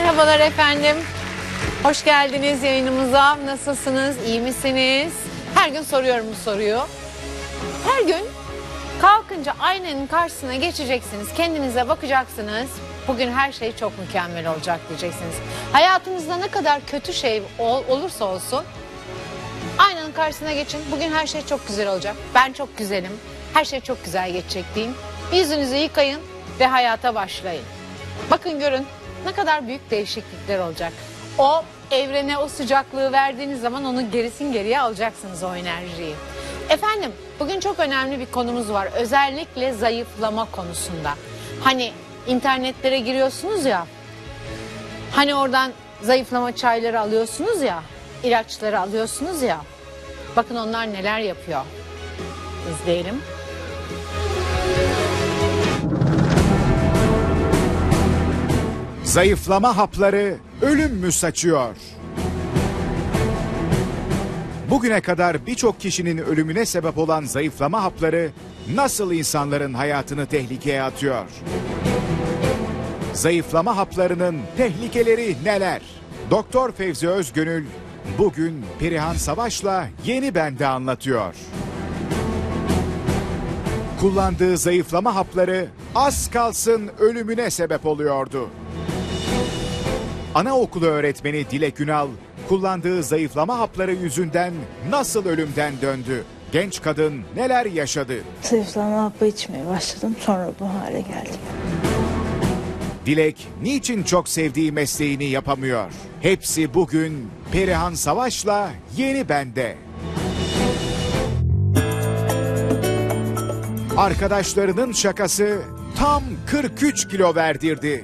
Merhabalar efendim. Hoş geldiniz yayınımıza. Nasılsınız? İyi misiniz? Her gün soruyorum bu soruyu. Her gün kalkınca aynanın karşısına geçeceksiniz. Kendinize bakacaksınız. Bugün her şey çok mükemmel olacak diyeceksiniz. Hayatınızda ne kadar kötü şey olursa olsun aynanın karşısına geçin. Bugün her şey çok güzel olacak. Ben çok güzelim. Her şey çok güzel geçecek deyin. Yüzünüzü yıkayın ve hayata başlayın. Bakın görün ne kadar büyük değişiklikler olacak. O evrene o sıcaklığı verdiğiniz zaman onu gerisin geriye alacaksınız o enerjiyi. Efendim bugün çok önemli bir konumuz var. Özellikle zayıflama konusunda. Hani internetlere giriyorsunuz ya. Hani oradan zayıflama çayları alıyorsunuz ya. İlaçları alıyorsunuz ya. Bakın onlar neler yapıyor. İzleyelim. Zayıflama hapları ölüm mü saçıyor? Bugüne kadar birçok kişinin ölümüne sebep olan zayıflama hapları nasıl insanların hayatını tehlikeye atıyor? Zayıflama haplarının tehlikeleri neler? Doktor Fevzi Özgönül bugün Perihan Savaş'la Yeni Ben'de anlatıyor. Kullandığı zayıflama hapları az kalsın ölümüne sebep oluyordu. Anaokulu öğretmeni Dilek Ünal, kullandığı zayıflama hapları yüzünden nasıl ölümden döndü? Genç kadın neler yaşadı? Zayıflama hapı içmeye başladım, sonra bu hale geldim. Dilek niçin çok sevdiği mesleğini yapamıyor? Hepsi bugün Perihan Savaş'la Yeni Ben'de. Arkadaşlarının şakası tam 43 kilo verdirdi.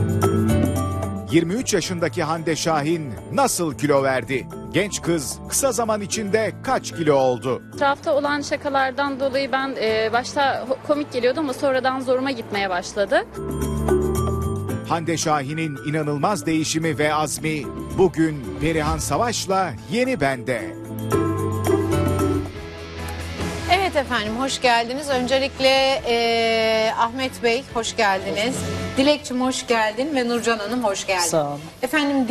23 yaşındaki Hande Şahin nasıl kilo verdi? Genç kız kısa zaman içinde kaç kilo oldu? Etrafta olan şakalardan dolayı ben başta komik geliyordu ama sonradan zoruma gitmeye başladı. Hande Şahin'in inanılmaz değişimi ve azmi bugün Perihan Savaş'la Yeni Ben'de. Evet efendim hoş geldiniz. Öncelikle Ahmet Bey hoş geldiniz. Dilekçim hoş geldin ve Nurcan Hanım hoş geldin. Sağ olun. Efendim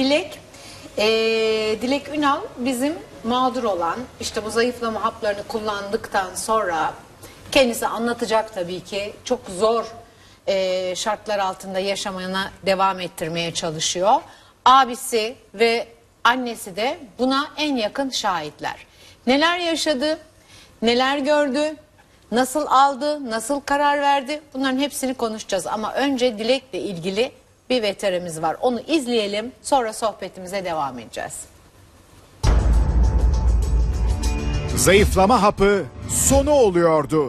Dilek Ünal bizim mağdur olan işte bu zayıflama haplarını kullandıktan sonra kendisi anlatacak tabii ki çok zor şartlar altında yaşamına devam ettirmeye çalışıyor. Abisi ve annesi de buna en yakın şahitler. Neler yaşadı? Neler gördü, nasıl aldı, nasıl karar verdi bunların hepsini konuşacağız. Ama önce Dilek'le ilgili bir veterimiz var. Onu izleyelim, sonra sohbetimize devam edeceğiz. Zayıflama hapı sonu oluyordu.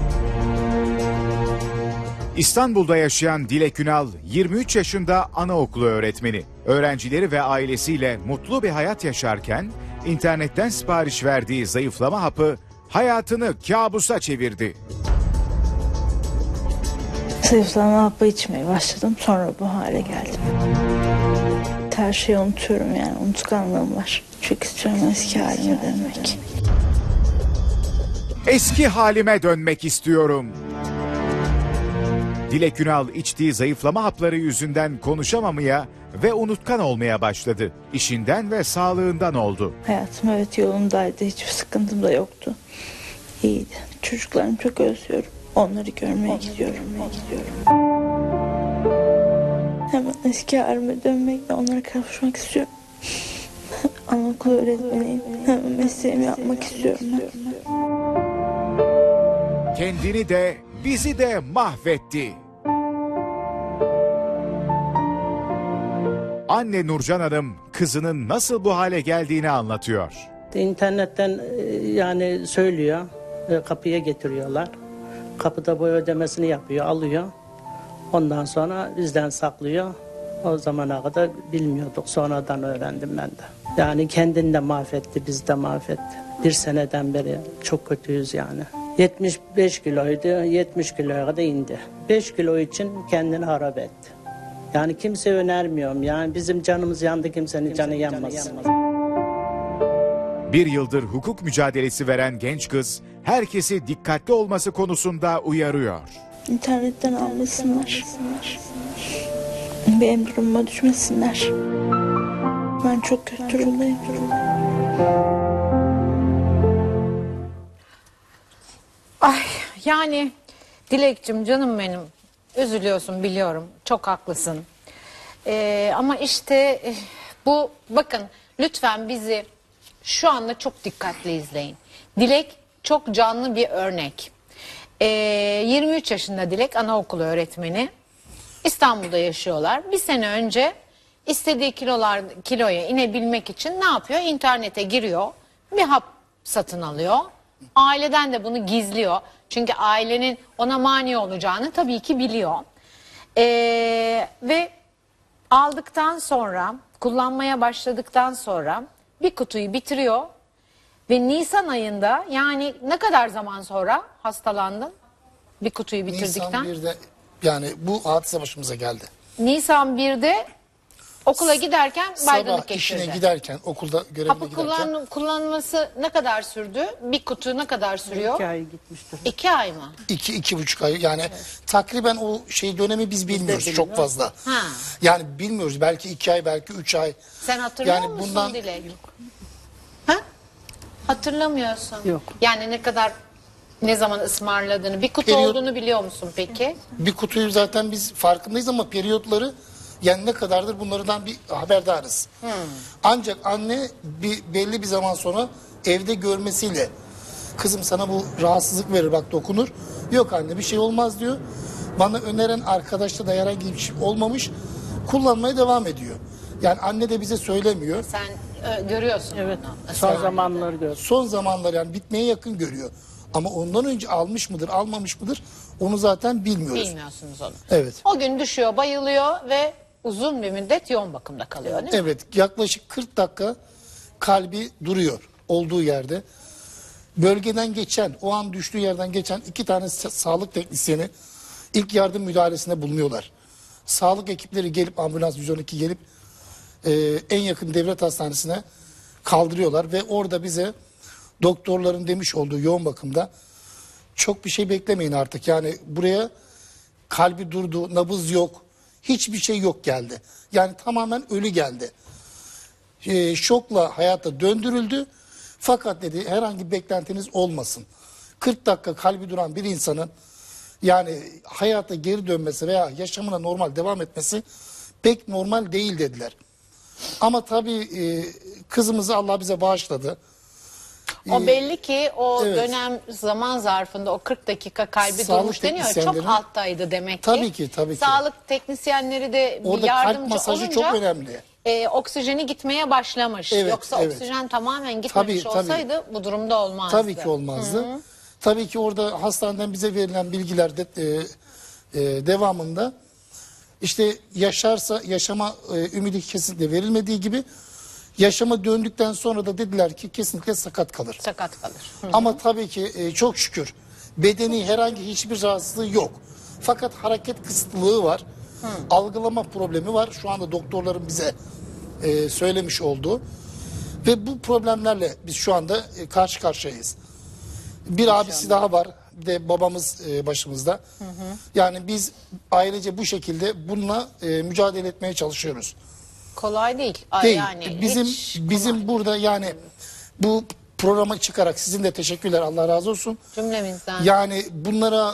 İstanbul'da yaşayan Dilek Ünal 23 yaşında anaokulu öğretmeni. Öğrencileri ve ailesiyle mutlu bir hayat yaşarken internetten sipariş verdiği zayıflama hapı hayatını kabusa çevirdi. Zayıflama hapı içmeye başladım, sonra bu hale geldim. Her şeyi unutuyorum, yani unutkanlığım var. Çok istiyorum eski halime dönmek. Eski halime dönmek istiyorum. Dilek Ünal içtiği zayıflama hapları yüzünden konuşamamaya ve unutkan olmaya başladı. İşinden ve sağlığından oldu. Hayatım evet yolundaydı, hiçbir sıkıntım da yoktu. İyiydi. Çocuklarımı çok özlüyorum. Onları görmeye gidiyorum. Hemen eski halime dönmek ve onlara kavuşmak istiyorum. Anaokulu öğretmeniyim. Hemen mesleğimi yapmak istiyorum. Kendini de bizi de mahvetti. Anne Nurcan Hanım kızının nasıl bu hale geldiğini anlatıyor. İnternetten yani söylüyor, kapıya getiriyorlar. Kapıda boy ödemesini yapıyor, alıyor. Ondan sonra bizden saklıyor. O zamana kadar bilmiyorduk, sonradan öğrendim ben de. Yani kendini de mahvetti, bizi de mahvetti. Bir seneden beri çok kötüyüz yani. 75 kiloydu, 70 kiloya kadar indi. 5 kilo için kendini harap etti. Yani kimse önermiyorum, yani bizim canımız yandı, kimsenin canı yanmasın. Bir yıldır hukuk mücadelesi veren genç kız herkesi dikkatli olması konusunda uyarıyor. İnternetten almasınlar. Benim durumuma düşmesinler. Ben çok kötü durumdayım. Ay yani Dilekçim canım benim, üzülüyorsun biliyorum, çok haklısın. Ama işte bu, bakın lütfen bizi şu anda çok dikkatli izleyin. Dilek çok canlı bir örnek. 23 yaşında Dilek, anaokulu öğretmeni. İstanbul'da yaşıyorlar. Bir sene önce istediği kiloya inebilmek için ne yapıyor? İnternete giriyor, bir hap satın alıyor. Aileden de bunu gizliyor. Çünkü ailenin ona mani olacağını tabii ki biliyor. Ve aldıktan sonra, kullanmaya başladıktan sonra bir kutuyu bitiriyor. Ve Nisan ayında, yani ne kadar zaman sonra hastalandın? Bir kutuyu bitirdikten. Nisan 1'de, yani bu hadise başımıza geldi. Nisan 1'de okula giderken baygınlık Sabah işine geçirdi. giderken, okulda görevine Hapı giderken kullanması ne kadar sürdü? Bir kutu ne kadar sürüyor? 2 ay gitmiştir. 2 ay mı? 2-2,5 ay, yani takriben o şey dönemi biz bilmiyoruz çok fazla. Ha. Yani bilmiyoruz, belki 2 ay, belki 3 ay. Sen hatırlıyor Yani musun bundan- Dilek? Ha? Hatırlamıyorsun. Yok. Yani ne kadar, ne zaman ısmarladığını, bir kutu Periyot- olduğunu biliyor musun peki? Bir kutuyu zaten biz farkındayız ama periyotları, yani ne kadardır bunlardan bir haberdarız. Ancak anne belli bir zaman sonra evde görmesiyle, kızım sana bu rahatsızlık verir bak, dokunur. Yok anne, bir şey olmaz diyor. Bana öneren arkadaşta da herhangi bir şey olmamış, kullanmaya devam ediyor. Yani anne de bize söylemiyor. Sen görüyorsun Evet. bunu. Son zamanları gördüm. Son zamanlar yani bitmeye yakın görüyor. Ama ondan önce almış mıdır, almamış mıdır, onu zaten bilmiyoruz. Bilmiyorsunuz onu. Evet. O gün düşüyor, bayılıyor ve uzun bir müddet yoğun bakımda kalıyor değil mi? Evet, yaklaşık 40 dakika kalbi duruyor olduğu yerde. Bölgeden geçen, o an düştüğü yerden geçen 2 tane sağlık teknisyeni ilk yardım müdahalesinde bulunuyorlar. Sağlık ekipleri gelip, ambulans 112 gelip en yakın devlet hastanesine kaldırıyorlar ve orada bize doktorların demiş olduğu yoğun bakımda çok bir şey beklemeyin artık. Yani buraya kalbi durdu, nabız yok, hiçbir şey yok geldi. Yani tamamen ölü geldi. Şokla hayata döndürüldü. Fakat dedi herhangi bir beklentiniz olmasın. 40 dakika kalbi duran bir insanın yani hayata geri dönmesi veya yaşamına normal devam etmesi pek normal değil dediler. Ama tabii kızımızı Allah bize bağışladı. O belli ki o Evet. dönem zaman zarfında o 40 dakika kalbi Sağlık durmuş deniyor. Çok teknisyenleri- alttaydı demek ki. Tabii ki, tabii ki. Sağlık teknisyenleri de bir Orada kalp yardımcı masajı olunca çok önemli. Oksijeni gitmeye başlamış. Evet, Yoksa evet. oksijen tamamen gitmemiş Tabii, tabii. olsaydı bu durumda olmazdı. Tabii ki olmazdı. Tabii ki orada hastaneden bize verilen bilgiler de, devamında işte yaşarsa yaşama ümidi kesinlikle verilmediği gibi, yaşama döndükten sonra da dediler ki kesinlikle sakat kalır. Sakat kalır. Ama tabii ki çok şükür bedeni herhangi hiçbir rahatsızlığı yok. Fakat hareket kısıtlılığı var. Algılama problemi var. Şu anda doktorların bize söylemiş olduğu. Ve bu problemlerle biz şu anda karşı karşıyayız. Bir abisi daha var. Bir de babamız başımızda. Yani biz ailece bu şekilde bununla mücadele etmeye çalışıyoruz. Kolay değil. Değil. Yani Bizim burada yani bu programa çıkarak sizin de teşekkürler, Allah razı olsun. cümlemizden. Yani bunlara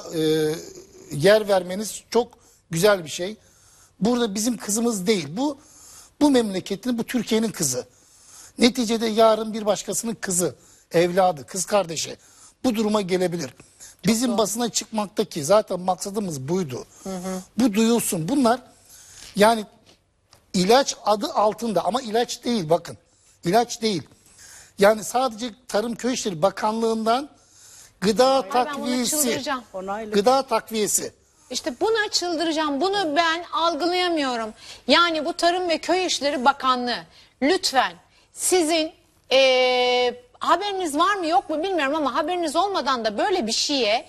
yer vermeniz çok güzel bir şey. Burada bizim kızımız değil. Bu memleketin, bu Türkiye'nin kızı. Neticede yarın bir başkasının kızı, evladı, kız kardeşi bu duruma gelebilir. Bizim basına çıkmaktaki zaten maksadımız buydu. Bu duyulsun. Bunlar yani ilaç adı altında ama ilaç değil, bakın. İlaç değil. Yani sadece Tarım Köy İşleri Bakanlığı'ndan gıda ben buna takviyesi. çıldıracağım. Gıda takviyesi. İşte buna çıldıracağım. Bunu ben algılayamıyorum. Yani bu Tarım ve Köy İşleri Bakanlığı lütfen sizin haberiniz var mı yok mu bilmiyorum ama haberiniz olmadan da böyle bir şeye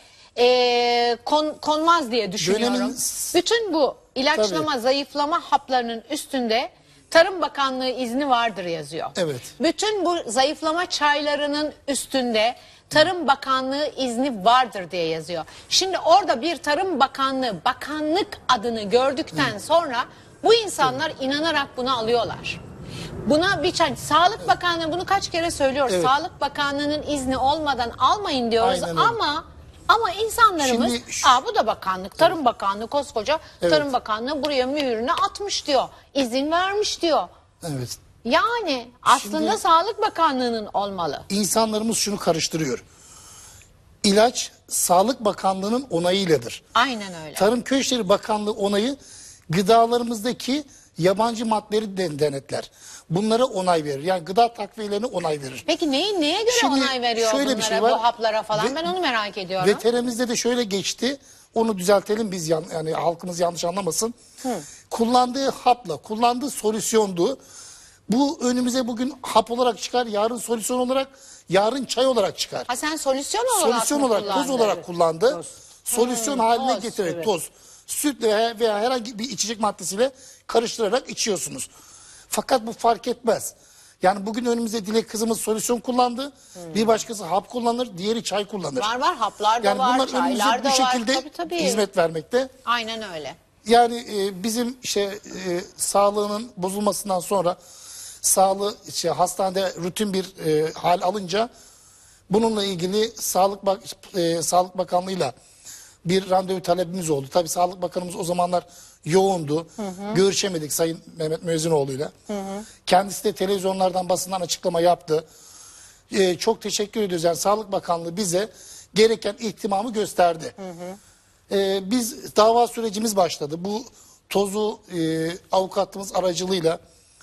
konmaz diye düşünüyorum. Dönemin- Bütün bu ilaçlama, zayıflama haplarının üstünde Tarım Bakanlığı izni vardır yazıyor. Evet. Bütün bu zayıflama çaylarının üstünde Tarım Bakanlığı izni vardır diye yazıyor. Şimdi orada bir Tarım Bakanlığı, bakanlık adını gördükten sonra Bu insanlar inanarak bunu alıyorlar. Buna Sağlık Bakanlığı bunu kaç kere söylüyor. Evet. Sağlık Bakanlığı'nın izni olmadan almayın diyoruz Aynen öyle. ama insanlarımız Şimdi bu da bakanlık, Tarım Bakanlığı, koskoca Evet. Tarım Bakanlığı buraya mühürünü atmış diyor. İzin vermiş diyor. Evet. Yani aslında Şimdi- Sağlık Bakanlığı'nın olmalı. İnsanlarımız şunu karıştırıyor. İlaç Sağlık Bakanlığı'nın onayıyladır. Aynen öyle. Tarım Köy İşleri Bakanlığı onayı gıdalarımızdaki yabancı maddeleri denetler. Bunlara onay verir. Yani gıda takviyelerine onay verir. Peki neye göre Şimdi onay veriyor şöyle bunlara, bir şey var. bu haplara falan? Ben onu merak ediyorum. Veterinerimizde de şöyle geçti. Onu düzeltelim biz yani halkımız yanlış anlamasın. Kullandığı hapla, kullandığı solüsyondu. Bu önümüze bugün hap olarak çıkar, yarın solüsyon olarak, yarın çay olarak çıkar. Ha sen solüsyon olarak Solüsyon mı olarak, toz kullandın? olarak kullandı. Solüsyon haline toz, getirerek toz, süt veya herhangi bir içecek maddesiyle karıştırarak içiyorsunuz. Fakat bu fark etmez. Yani bugün önümüzde Dilek kızımız solüsyon kullandı. Bir başkası hap kullanır, diğeri çay kullanır. Var haplar da Yani var, bunlar çaylar önümüze da bu var. şekilde Tabii. hizmet vermekte. Aynen öyle. Yani bizim sağlığının bozulmasından sonra hastanede rutin bir hal alınca bununla ilgili Sağlık Bakanlığı'yla bir randevu talebimiz oldu. Tabii Sağlık Bakanımız o zamanlar yoğundu. Görüşemedik Sayın Mehmet Müezzinoğlu'yla. Kendisi de televizyonlardan, basından açıklama yaptı. Çok teşekkür ediyoruz. Yani Sağlık Bakanlığı bize gereken ihtimamı gösterdi. Biz dava sürecimiz başladı. Bu tozu avukatımız aracılığıyla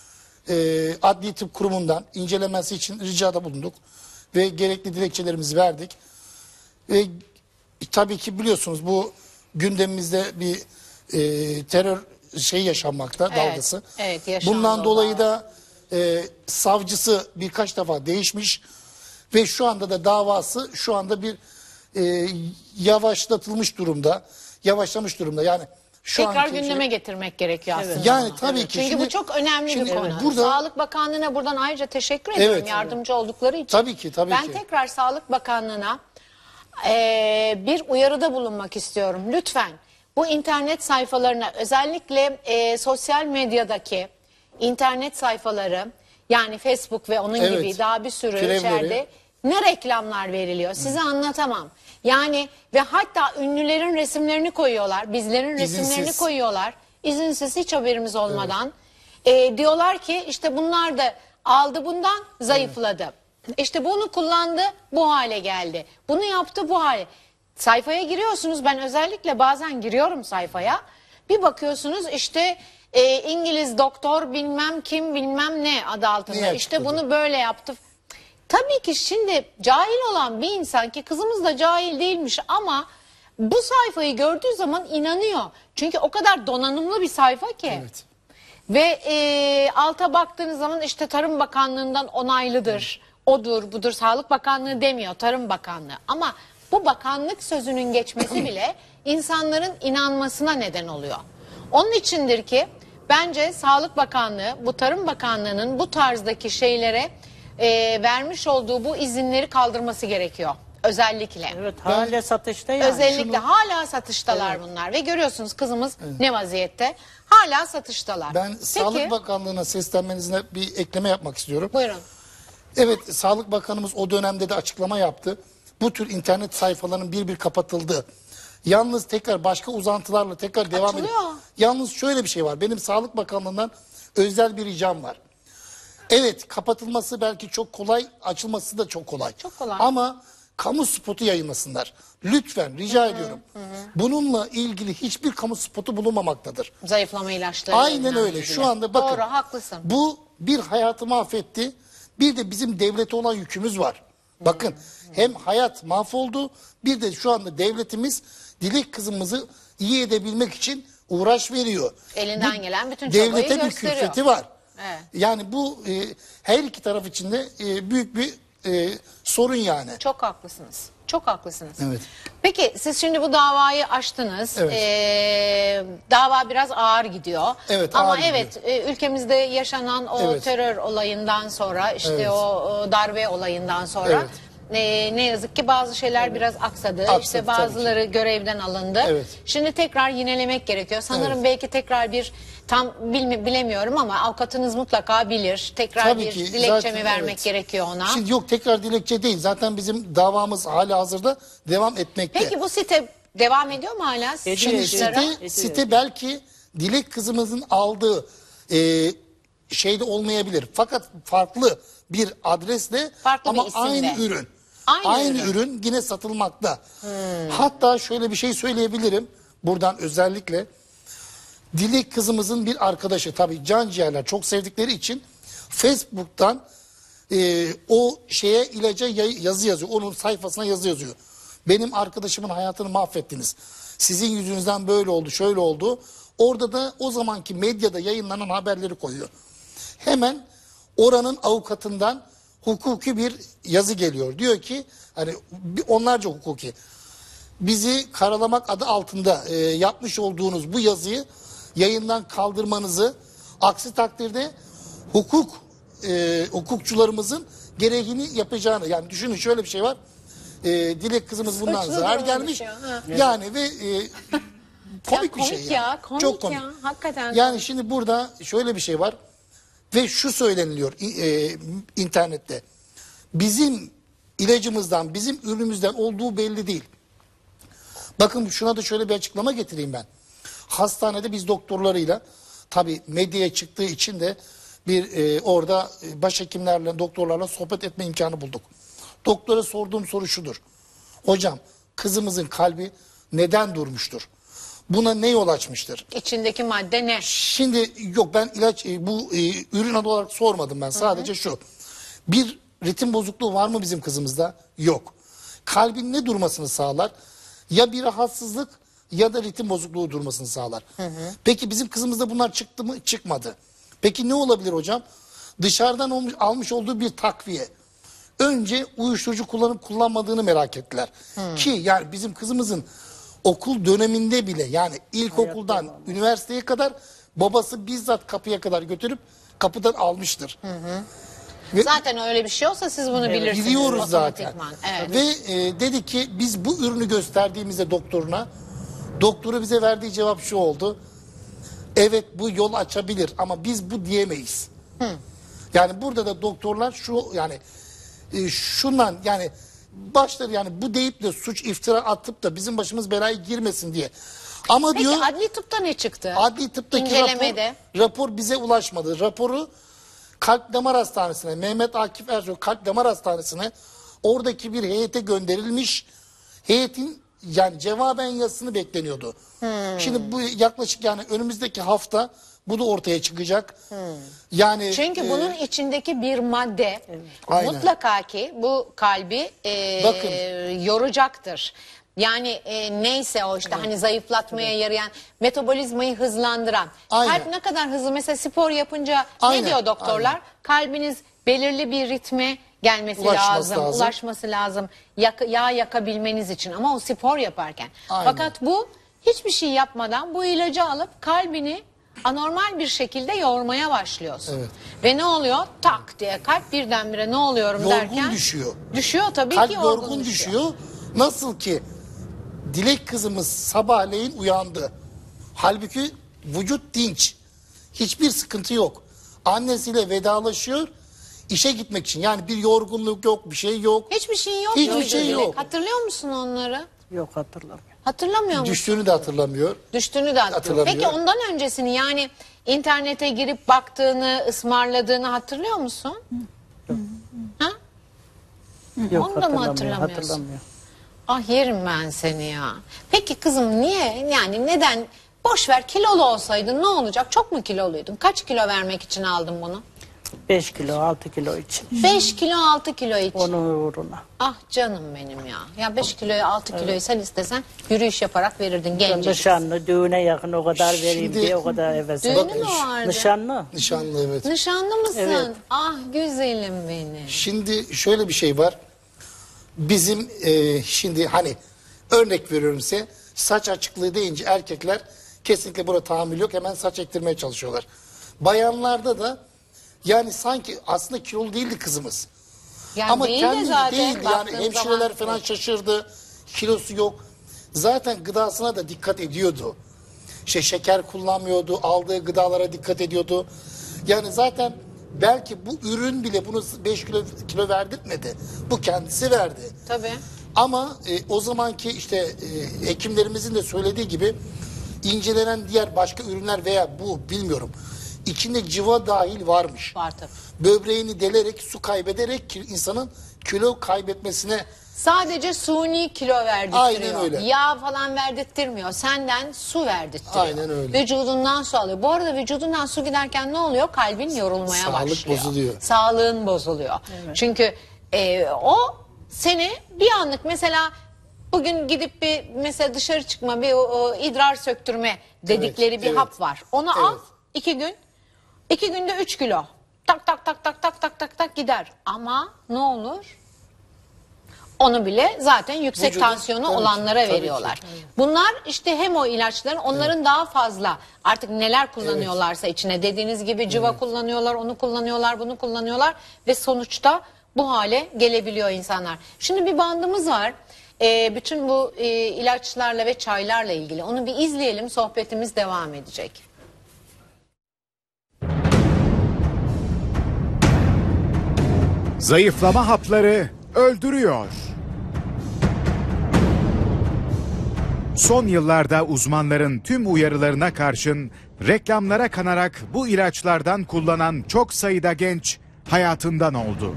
Adli Tıp Kurumu'ndan incelemesi için ricada bulunduk. Ve gerekli dilekçelerimizi verdik. Ve tabii ki biliyorsunuz bu gündemimizde bir terör yaşanmakta, dalgası. Evet, yaşandı Bundan o dolayı da savcısı birkaç defa değişmiş ve şu anda da davası şu anda bir yavaşlamış durumda. Yani şu Tekrar anki gündeme getirmek gerekiyor aslında. Yani tabii ki. Çünkü Şimdi- bu çok önemli bir konu. burada- Sağlık Bakanlığı'na buradan ayrıca teşekkür ediyorum Evet. yardımcı oldukları için. Tabii ki, tabii ben ki. tekrar Sağlık Bakanlığı'na bir uyarıda bulunmak istiyorum. Lütfen bu internet sayfalarına, özellikle sosyal medyadaki internet sayfaları, yani Facebook ve onun Evet. gibi daha bir sürü Türevleri. içeride ne reklamlar veriliyor size anlatamam. Yani ve hatta ünlülerin resimlerini koyuyorlar, bizlerin resimlerini İzinsiz. koyuyorlar. İzinsiz, hiç haberimiz olmadan. Diyorlar ki işte bunlar da aldı bundan, zayıfladı. İşte bunu kullandı, bu hale geldi. Bunu yaptı, bu hale. Sayfaya giriyorsunuz, ben özellikle bazen giriyorum sayfaya. Bir bakıyorsunuz işte İngiliz doktor bilmem kim bilmem ne adı altında. Niye İşte açıkladı? bunu böyle yaptı. Tabii ki şimdi cahil olan bir insan, ki kızımız da cahil değilmiş ama bu sayfayı gördüğü zaman inanıyor. Çünkü o kadar donanımlı bir sayfa ki. Evet. Ve alta baktığınız zaman işte Tarım Bakanlığı'ndan onaylıdır. Odur budur, Sağlık Bakanlığı demiyor, Tarım Bakanlığı. Ama bu bakanlık sözünün geçmesi bile insanların inanmasına neden oluyor. Onun içindir ki bence Sağlık Bakanlığı, bu Tarım Bakanlığı'nın bu tarzdaki şeylere vermiş olduğu bu izinleri kaldırması gerekiyor. Özellikle. Evet, hala satışta yani. Özellikle hala satıştalar bunlar ve görüyorsunuz kızımız ne vaziyette, hala satıştalar. Ben Peki, Sağlık Bakanlığı'na seslenmenizle bir ekleme yapmak istiyorum. buyurun. Evet, Sağlık Bakanımız o dönemde de açıklama yaptı. Bu tür internet sayfalarının bir kapatıldı. Yalnız tekrar başka uzantılarla tekrar devam ediyor. Açılıyor. Yalnız şöyle bir şey var. Benim Sağlık Bakanlığı'ndan özel bir ricam var. Evet, kapatılması belki çok kolay, açılması da çok kolay. Çok kolay. Ama kamu spotu yayınlasınlar. Lütfen rica ediyorum. Bununla ilgili hiçbir kamu spotu bulunmamaktadır. Zayıflama ilaçları. Aynen öyle. Şu anda bakın. Doğru, haklısın. Bu bir hayatı mahvetti. Bir de bizim devlete olan yükümüz var. Bakın hem hayat mahvoldu, bir de şu anda devletimiz Dilek kızımızı iyi edebilmek için uğraş veriyor. Elinden gelen bütün çabayı devlete bir gösteriyor. külfeti var. Evet. Yani bu her iki taraf için de büyük bir sorun yani. Çok haklısınız. Çok haklısınız. Evet. Peki siz şimdi bu davayı açtınız. Evet. Dava biraz ağır gidiyor. Evet, Ama ağır gidiyor. evet, ülkemizde yaşanan o Evet. terör olayından sonra, işte Evet. o darbe olayından sonra Evet. ne yazık ki bazı şeyler biraz aksadı. Aksadı, İşte tabii bazıları görevden alındı. Evet. Şimdi tekrar yinelemek gerekiyor. Sanırım Evet. belki tekrar bir tam bilemiyorum ama avukatınız mutlaka bilir. Tekrar Tabii bir ki, dilekçe zaten mi vermek evet. gerekiyor ona? Şimdi yok, tekrar dilekçe değil. Zaten bizim davamız hala hazırda devam etmekte. Peki bu site devam ediyor mu hala? Şimdi Sonuçlara? site belki Dilek kızımızın aldığı şeyde olmayabilir. Fakat farklı bir adresle Farklı bir ama isimle. aynı ürün. Aynı ürün. ürün yine satılmakta. Hatta şöyle bir şey söyleyebilirim buradan özellikle. Dilek kızımızın bir arkadaşı, tabii canciğerler çok sevdikleri için Facebook'tan o şeye, ilaca yazı yazıyor. Onun sayfasına yazı yazıyor. Benim arkadaşımın hayatını mahvettiniz. Sizin yüzünüzden böyle oldu, şöyle oldu. Orada da o zamanki medyada yayınlanan haberleri koyuyor. Hemen oranın avukatından hukuki bir yazı geliyor. Diyor ki hani onlarca hukuki. Bizi karalamak adı altında yapmış olduğunuz bu yazıyı yayından kaldırmanızı, aksi takdirde hukukçularımızın gereğini yapacağını, yani düşünün şöyle bir şey var. Dilek kızımız bundan Suçlu zarar durumda gelmiş. bir şey, ha. Yani ve komik bir şey. komik ya, komik Çok komik. ya, hakikaten Yani komik. şimdi burada şöyle bir şey var ve şu söyleniliyor internette. Bizim ilacımızdan, bizim ürünümüzden olduğu belli değil. Bakın şuna da şöyle bir açıklama getireyim ben. Hastanede biz doktorlarıyla, tabii medyaya çıktığı için de bir orada başhekimlerle, doktorlarla sohbet etme imkanı bulduk. Doktora sorduğum soru şudur. Hocam, kızımızın kalbi neden durmuştur? Buna ne yol açmıştır? İçindeki madde ne? Şimdi yok, ben ilaç bu ürün adı olarak sormadım ben. Sadece şu. Bir ritim bozukluğu var mı bizim kızımızda? Yok. Kalbin ne durmasını sağlar? Ya bir rahatsızlık ya da ritim bozukluğu durmasını sağlar. Peki bizim kızımızda bunlar çıktı mı? Çıkmadı. Peki ne olabilir hocam? Dışarıdan almış olduğu bir takviye. Önce uyuşturucu kullanıp kullanmadığını merak ettiler. Ki yani bizim kızımızın okul döneminde bile, yani ilkokuldan üniversiteye kadar babası bizzat kapıya kadar götürüp kapıdan almıştır. Ve Zaten öyle bir şey olsa siz bunu bilirsiniz. biliyoruz zaten. otomatikman. Evet. Ve dedi ki biz bu ürünü gösterdiğimizde doktoru bize verdiği cevap şu oldu. Evet, bu yol açabilir ama biz bu diyemeyiz. Yani burada da doktorlar şu, yani şundan, yani başları, yani bu deyip de suç iftira atıp da bizim başımız belaya girmesin diye. Ama Peki diyor adli tıpta ne çıktı? adli tıptaki İncelemede. rapor bize ulaşmadı. Raporu Kalp Damar Hastanesi'ne, Mehmet Akif Ersoy Kalp Damar Hastanesi'ne oradaki bir heyete gönderilmiş. Heyetin yani cevaben yazısını bekleniyordu. Şimdi bu yaklaşık, yani önümüzdeki hafta bu da ortaya çıkacak. Yani Çünkü bunun içindeki bir madde Aynen. mutlaka ki bu kalbi Bakın. yoracaktır. Yani neyse o işte hani zayıflatmaya yarayan, metabolizmayı hızlandıran. Aynen. Kalp ne kadar hızlı, mesela spor yapınca Aynen, ne diyor doktorlar? aynen. Kalbiniz belirli bir ritme gelmesi Ulaşması lazım, lazım. ulaşması lazım. Yağ yakabilmeniz için, ama o spor yaparken. Aynen. Fakat bu hiçbir şey yapmadan bu ilacı alıp kalbini anormal bir şekilde yormaya başlıyorsun. Evet. Ve ne oluyor? Tak diye kalp birdenbire ne oluyorum yorgun derken. düşüyor. Düşüyor tabii Kalp ki, yorgun düşüyor. Nasıl ki Dilek kızımız sabahleyin uyandı. Halbuki vücut dinç. Hiçbir sıkıntı yok. Annesiyle vedalaşıyor. İşe gitmek için. Yani bir yorgunluk yok, bir şey yok. Hiçbir şey yok. Hiçbir muydu şey Dilek? yok. Hatırlıyor musun onları? Yok, hatırlamıyorum. Hatırlamıyor musun? Düştüğünü de hatırlamıyor. Düştüğünü de hatırlamıyor. Hatırlamıyor. Peki ondan öncesini, yani internete girip baktığını, ısmarladığını hatırlıyor musun? Ha? Yok, Onu da mı hatırlamıyorum. hatırlamıyorsun? Ah yerim ben seni ya. Peki kızım niye, yani neden, boş ver, kilolu olsaydın ne olacak? Çok mu kiloluydun? Kaç kilo vermek için aldın bunu? 5 kilo, 6 kilo için. 5 kilo 6 kilo için. Onun uğruna. Ah canım benim ya. Ya 5 kiloyu 6 kiloyu sen istesen yürüyüş yaparak verirdin gencecik. Nişanlı, düğüne yakın o kadar vereyim Şimdi- diye o kadar heves Düğünü ettim. mü vardı? Nişanlı. Nişanlı, evet. Nişanlı mısın? Evet. Ah güzelim benim. Şimdi şöyle bir şey var. Bizim şimdi hani örnek veriyorum size, saç açıklığı deyince erkekler kesinlikle buna tahammül yok, hemen saç ektirmeye çalışıyorlar. Bayanlarda da yani sanki aslında kilolu değildi kızımız. Yani Ama değil de kendi zaten değildi yani, baktığın hemşireler zaman- falan şaşırdı. Kilosu yok. Zaten gıdasına da dikkat ediyordu. Şeker kullanmıyordu, aldığı gıdalara dikkat ediyordu. Yani zaten belki bu ürün bile bunu 5 kilo verdirtmedi. Bu kendisi verdi. Tabii. Ama o zamanki işte hekimlerimizin de söylediği gibi incelenen diğer başka ürünler veya bu bilmiyorum. İçinde civa dahil varmış. Var tabii. Böbreğini delerek, su kaybederek insanın kilo kaybetmesine. Sadece suni kilo verdirtiyor. Aynen öyle. Yağ falan verdirtmiyor. Senden su verdirtiyor. Aynen öyle. Vücudundan su alıyor. Bu arada vücudundan su giderken ne oluyor? Kalbin yorulmaya Sağlık başlıyor. bozuluyor. Sağlığın bozuluyor. Çünkü o seni bir anlık mesela bugün gidip bir mesela dışarı çıkma bir o idrar söktürme dedikleri Evet, bir evet. hap var. Onu al Evet. 2 gün. 2 günde 3 kilo. Tak tak tak tak tak tak tak tak gider. Ama ne olur? Onu bile zaten yüksek Vücudun- tansiyonu tabii ki, olanlara tabii ki. veriyorlar. Bunlar işte hem o ilaçların onların daha fazla artık neler kullanıyorlarsa içine dediğiniz gibi civa kullanıyorlar, onu kullanıyorlar, bunu kullanıyorlar ve sonuçta bu hale gelebiliyor insanlar. Şimdi bir bandımız var. Bütün bu ilaçlarla ve çaylarla ilgili. Onu bir izleyelim, sohbetimiz devam edecek. Zayıflama hapları öldürüyor. Son yıllarda uzmanların tüm uyarılarına karşın reklamlara kanarak bu ilaçlardan kullanan çok sayıda genç hayatından oldu.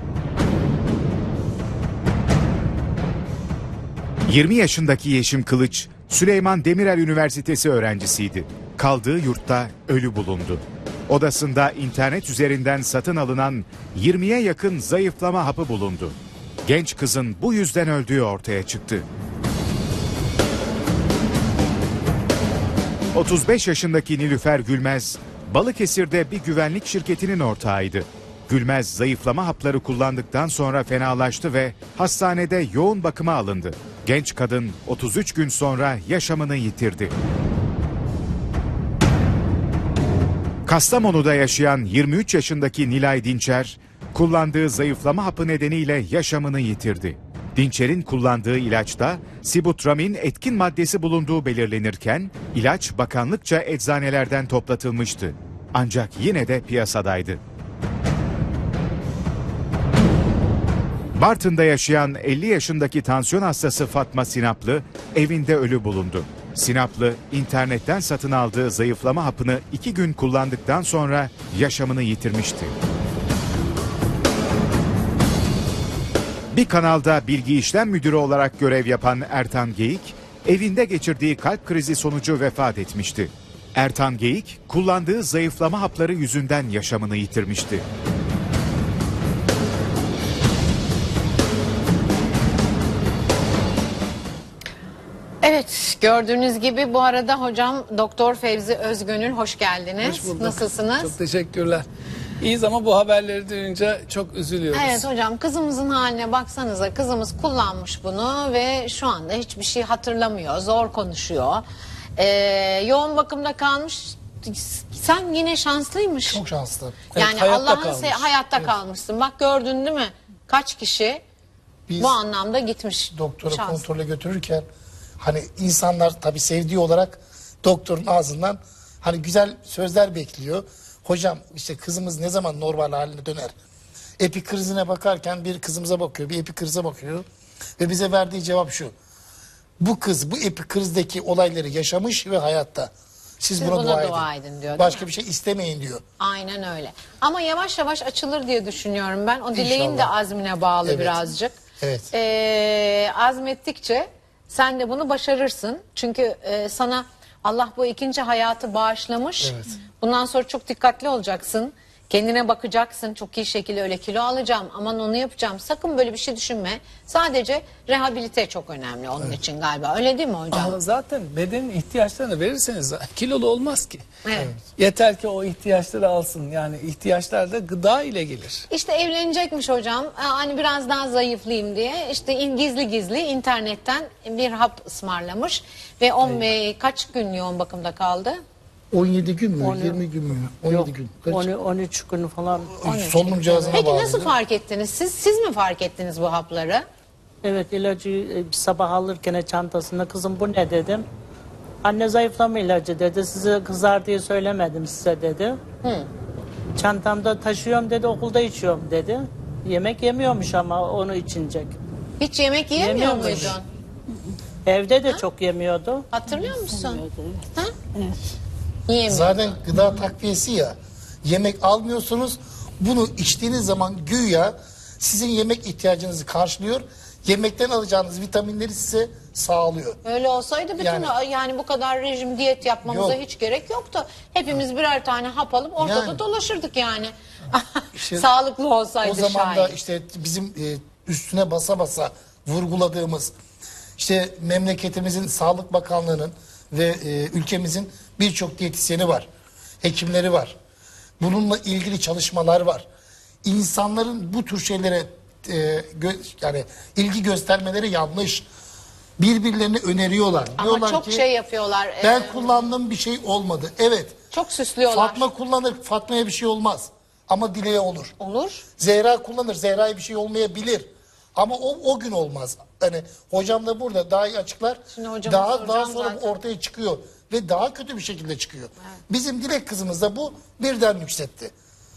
20 yaşındaki Yeşim Kılıç, Süleyman Demirel Üniversitesi öğrencisiydi. Kaldığı yurtta ölü bulundu. Odasında internet üzerinden satın alınan 20'ye yakın zayıflama hapı bulundu. Genç kızın bu yüzden öldüğü ortaya çıktı. 35 yaşındaki Nilüfer Gülmez, Balıkesir'de bir güvenlik şirketinin ortağıydı. Gülmez zayıflama hapları kullandıktan sonra fenalaştı ve hastanede yoğun bakıma alındı. Genç kadın 33 gün sonra yaşamını yitirdi. Kastamonu'da yaşayan 23 yaşındaki Nilay Dinçer, kullandığı zayıflama hapı nedeniyle yaşamını yitirdi. Dinçer'in kullandığı ilaçta sibutramin etkin maddesi bulunduğu belirlenirken ilaç bakanlıkça eczanelerden toplatılmıştı. Ancak yine de piyasadaydı. Bartın'da yaşayan 50 yaşındaki tansiyon hastası Fatma Sinaplı evinde ölü bulundu. Sinaplı internetten satın aldığı zayıflama hapını 2 gün kullandıktan sonra yaşamını yitirmişti. Bir kanalda bilgi işlem müdürü olarak görev yapan Ertan Geyik, evinde geçirdiği kalp krizi sonucu vefat etmişti. Ertan Geyik, kullandığı zayıflama hapları yüzünden yaşamını yitirmişti. Evet, gördüğünüz gibi bu arada hocam Doktor Fevzi Özgönül hoş geldiniz. Hoş bulduk. Nasılsınız? Çok teşekkürler. İyiyiz ama bu haberleri duyunca çok üzülüyoruz. Evet hocam, kızımızın haline baksanıza, kızımız kullanmış bunu ve şu anda hiçbir şey hatırlamıyor, zor konuşuyor. Yoğun bakımda kalmış. Sen yine şanslıymış. Çok şanslı. Yani Evet, hayatta Allah'ın kalmış. hayatta kalmışsın. Bak gördün değil mi? Kaç kişi Biz bu anlamda gitmiş. doktora Şanslı. kontrole götürürken hani insanlar tabii sevdiği olarak doktorun ağzından hani güzel sözler bekliyor. Hocam işte kızımız ne zaman normal haline döner? Epikrizine bakarken bir kızımıza bakıyor, bir epikrize bakıyor ve bize verdiği cevap şu: bu kız bu epikrizdeki olayları yaşamış ve hayatta. Siz buna dua edin. edin diyor, değil Başka mi? bir şey istemeyin diyor. Aynen öyle. Ama yavaş yavaş açılır diye düşünüyorum ben. O dileğin de İnşallah. azmine bağlı Evet. birazcık. Evet. Azmettikçe sen de bunu başarırsın. Çünkü sana Allah bu ikinci hayatı bağışlamış. Evet. Bundan sonra çok dikkatli olacaksın. Kendine bakacaksın. Çok iyi şekilde öyle kilo alacağım. Aman onu yapacağım. Sakın böyle bir şey düşünme. Sadece rehabilite çok önemli onun için galiba. Öyle değil mi hocam? Ama zaten bedenin ihtiyaçlarını verirseniz kilolu olmaz ki. Evet. Yeter ki o ihtiyaçları alsın. Yani ihtiyaçlar da gıda ile gelir. İşte evlenecekmiş hocam. Hani biraz daha zayıflayayım diye. İşte gizli gizli internetten bir hap ısmarlamış. Ve kaç gün yoğun bakımda kaldı? 17 gün mü? 10 20 gün mü? 17 Yok, gün. 13 günü falan. Solunum cihazına Peki bağlı. nasıl fark ettiniz? Siz mi fark ettiniz bu hapları? Evet, ilacı sabah alırken çantasında kızım bu ne dedim. Anne zayıflama ilacı dedi. Size kızar diye söylemedim size dedi. Çantamda taşıyorum dedi, okulda içiyorum dedi. Yemek yemiyormuş ama onu içinecek. Hiç yemek yiyemiyor Yemiyormuş. muydun? Evde de çok yemiyordu. Hatırlıyor musun? Ha? Evet. Yiyemiyor. Zaten gıda takviyesi ya. Yemek almıyorsunuz. Bunu içtiğiniz zaman güya sizin yemek ihtiyacınızı karşılıyor. Yemekten alacağınız vitaminleri size sağlıyor. Öyle olsaydı bütün yani bu kadar rejim diyet yapmamıza Yok. hiç gerek yoktu. Hepimiz birer tane hap alıp ortada Yani. dolaşırdık yani. İşte Sağlıklı olsaydı O zaman da şayet. işte bizim üstüne basa basa vurguladığımız işte memleketimizin Sağlık Bakanlığı'nın ve ülkemizin birçok diyetisyeni var. Hekimleri var. Bununla ilgili çalışmalar var. İnsanların bu tür şeylere yani ilgi göstermeleri yanlış. Birbirlerini öneriyorlar. Ama Diyorlar çok ki, şey yapıyorlar. ben kullandığım bir şey olmadı. Evet. Çok süslüyorlar. Fatma kullanır. Fatma'ya bir şey olmaz. Ama Dile'ye olur. Olur. Zehra kullanır. Zehra'ya bir şey olmayabilir. Ama o gün olmaz. Hani hocam da burada daha iyi açıklar. Şimdi hocama Daha soracağım sonra zaten. ortaya çıkıyor ve daha kötü bir şekilde çıkıyor. Bizim Dilek kızımız da bu birden yükseltti.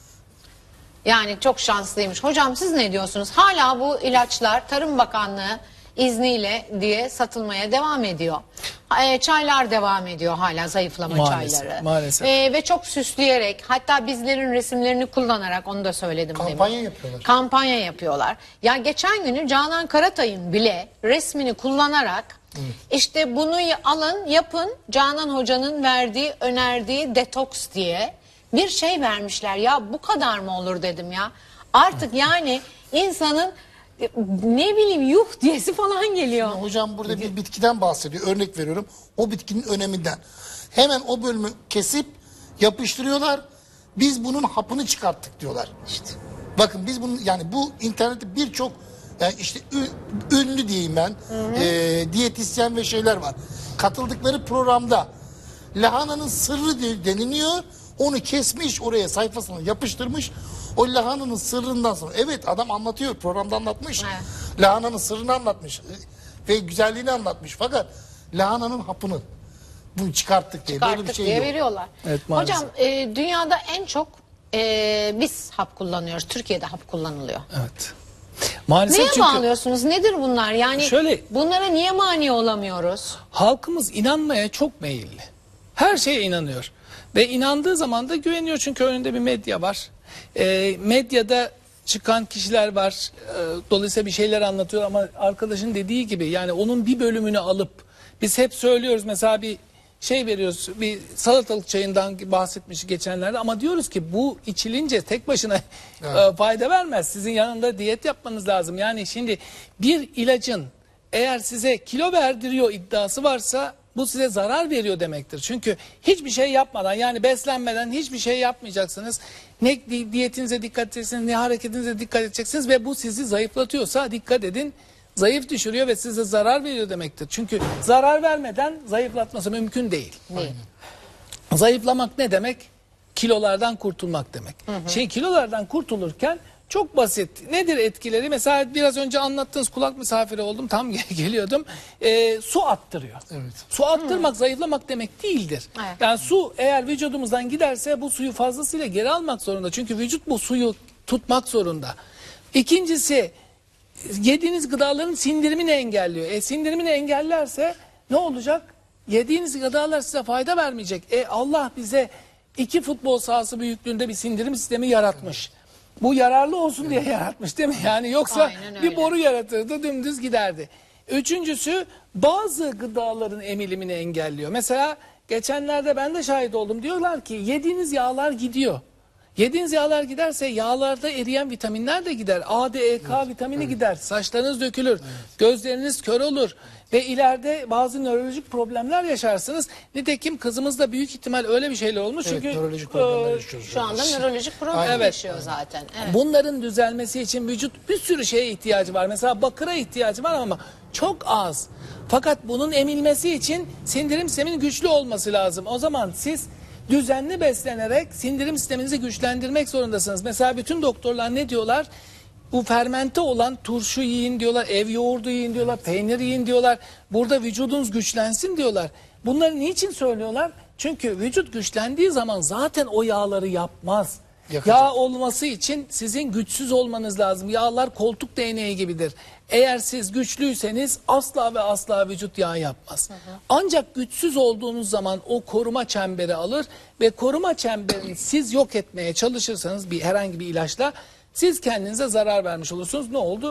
Yani çok şanslıymış. Hocam siz ne diyorsunuz? Hala bu ilaçlar Tarım Bakanlığı izniyle diye satılmaya devam ediyor. Çaylar devam ediyor hala, zayıflama Maalesef, çayları. maalesef. Ve çok süsleyerek, hatta bizlerin resimlerini kullanarak, onu da söyledim Kampanya demin. yapıyorlar. Kampanya yapıyorlar. Ya geçen günü Canan Karatay'ın bile resmini kullanarak işte bunu alın yapın, Canan Hoca'nın verdiği, önerdiği detoks diye bir şey vermişler. Ya bu kadar mı olur dedim ya. Artık yani insanın ne bileyim yuh diyesi falan geliyor. Hocam burada bir bitkiden bahsediyor. Örnek veriyorum. O bitkinin öneminden. Hemen o bölümü kesip yapıştırıyorlar. Biz bunun hapını çıkarttık diyorlar. İşte. Bakın biz bunun yani bu internette birçok yani işte ünlü diyeyim ben diyetisyen ve şeyler var. Katıldıkları programda lahananın sırrı deniliyor. Onu kesmiş, oraya sayfasına yapıştırmış. O lahananın sırrından sonra. Evet, adam anlatıyor, programda anlatmış. Evet. Lahananın sırrını anlatmış ve güzelliğini anlatmış. Fakat lahananın hapını bunu çıkarttık diye böyle bir Çıkarttık şey diye yok. veriyorlar. Evet, maalesef. Hocam dünyada en çok biz hap kullanıyoruz. Türkiye'de hap kullanılıyor. Evet. Maalesef Neye çünkü bağlıyorsunuz? Nedir bunlar? Yani Şöyle- bunlara niye mani olamıyoruz? halkımız inanmaya çok meyilli. Her şeye inanıyor. Ve inandığı zaman da güveniyor çünkü önünde bir medya var. Medyada çıkan kişiler var. Dolayısıyla bir şeyler anlatıyor ama arkadaşın dediği gibi yani onun bir bölümünü alıp biz hep söylüyoruz mesela bir şey veriyoruz, bir salatalık çayından bahsetmiş geçenlerde ama diyoruz ki bu içilince tek başına fayda vermez. Sizin yanında diyet yapmanız lazım. Yani şimdi bir ilacın eğer size kilo verdiriyor iddiası varsa bu size zarar veriyor demektir. Çünkü hiçbir şey yapmadan yani beslenmeden hiçbir şey yapmayacaksınız. Ne diyetinize dikkat edeceksiniz ne hareketinize dikkat edeceksiniz ve bu sizi zayıflatıyorsa dikkat edin. Zayıf düşürüyor ve size zarar veriyor demektir. Çünkü zarar vermeden zayıflatması mümkün değil. Değil. Zayıflamak ne demek? Kilolardan kurtulmak demek. Şey kilolardan kurtulurken çok basit. Nedir etkileri? Mesela biraz önce anlattığınız kulak misafiri oldum. Tam geliyordum. Su attırıyor. Evet. Su attırmak zayıflamak demek değildir. Evet. Yani su eğer vücudumuzdan giderse bu suyu fazlasıyla geri almak zorunda. Çünkü vücut bu suyu tutmak zorunda. İkincisi yediğiniz gıdaların sindirimini engelliyor. Sindirimini engellerse ne olacak? Yediğiniz gıdalar size fayda vermeyecek. Allah bize 2 futbol sahası büyüklüğünde bir sindirim sistemi yaratmış. Bu yararlı olsun diye yaratmış değil mi? Yani yoksa Aynen öyle. bir boru yaratırdı dümdüz giderdi. Üçüncüsü bazı gıdaların emilimini engelliyor. Mesela geçenlerde ben de şahit oldum. Diyorlar ki yediğiniz yağlar gidiyor. Yediğiniz yağlar giderse yağlarda eriyen vitaminler de gider. A, D, E, K vitamini gider. Saçlarınız dökülür. Gözleriniz kör olur. Ve ileride bazı nörolojik problemler yaşarsınız. Nitekim kızımızda büyük ihtimal öyle bir şeyler olmuş. Evet, Çünkü nörolojik problemler yaşıyoruz. Şu anda nörolojik problem Evet. yaşıyor zaten. Evet. bunların düzelmesi için vücut bir sürü şeye ihtiyacı var. Mesela bakıra ihtiyacı var ama çok az. Fakat bunun emilmesi için sindirim sisteminin güçlü olması lazım. O zaman siz düzenli beslenerek sindirim sisteminizi güçlendirmek zorundasınız. Mesela bütün doktorlar ne diyorlar? Bu fermente olan turşu yiyin diyorlar, ev yoğurdu yiyin diyorlar, peynir yiyin diyorlar. Burada vücudunuz güçlensin diyorlar. Bunları niçin söylüyorlar? Çünkü vücut güçlendiği zaman zaten o yağları yapmaz. Yakacak. Yağ olması için sizin güçsüz olmanız lazım. Yağlar koltuk değneği gibidir. Eğer siz güçlüyseniz asla ve asla vücut yağ yapmaz. Ancak güçsüz olduğunuz zaman o koruma çemberi alır ve koruma çemberini siz yok etmeye çalışırsanız herhangi bir ilaçla siz kendinize zarar vermiş olursunuz. Ne oldu?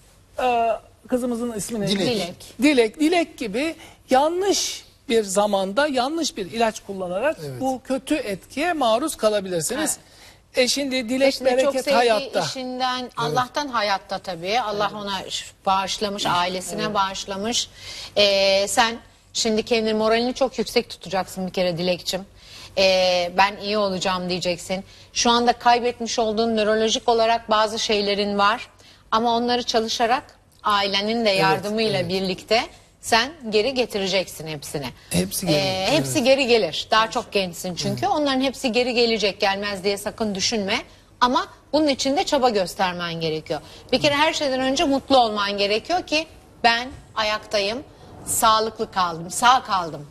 Kızımızın ismi ne? Dilek. Dilek gibi yanlış bir zamanda yanlış bir ilaç kullanarak bu kötü etkiye maruz kalabilirsiniz. Şimdi Dilek Eşine çok bereket sevdiği hayatta. işinden, Allah'tan hayatta tabii. Allah ona bağışlamış, ailesine bağışlamış. Sen şimdi kendi moralini çok yüksek tutacaksın bir kere Dilekçim. Ben iyi olacağım diyeceksin. Şu anda kaybetmiş olduğun nörolojik olarak bazı şeylerin var. Ama onları çalışarak ailenin de yardımıyla birlikte sen geri getireceksin hepsini. Hepsi geri Hepsi geri gelir. Daha çok gençsin çünkü. Onların hepsi geri gelecek, gelmez diye sakın düşünme. Ama bunun için de çaba göstermen gerekiyor. Bir kere her şeyden önce mutlu olman gerekiyor ki ben ayaktayım, sağlıklı kaldım, sağ kaldım.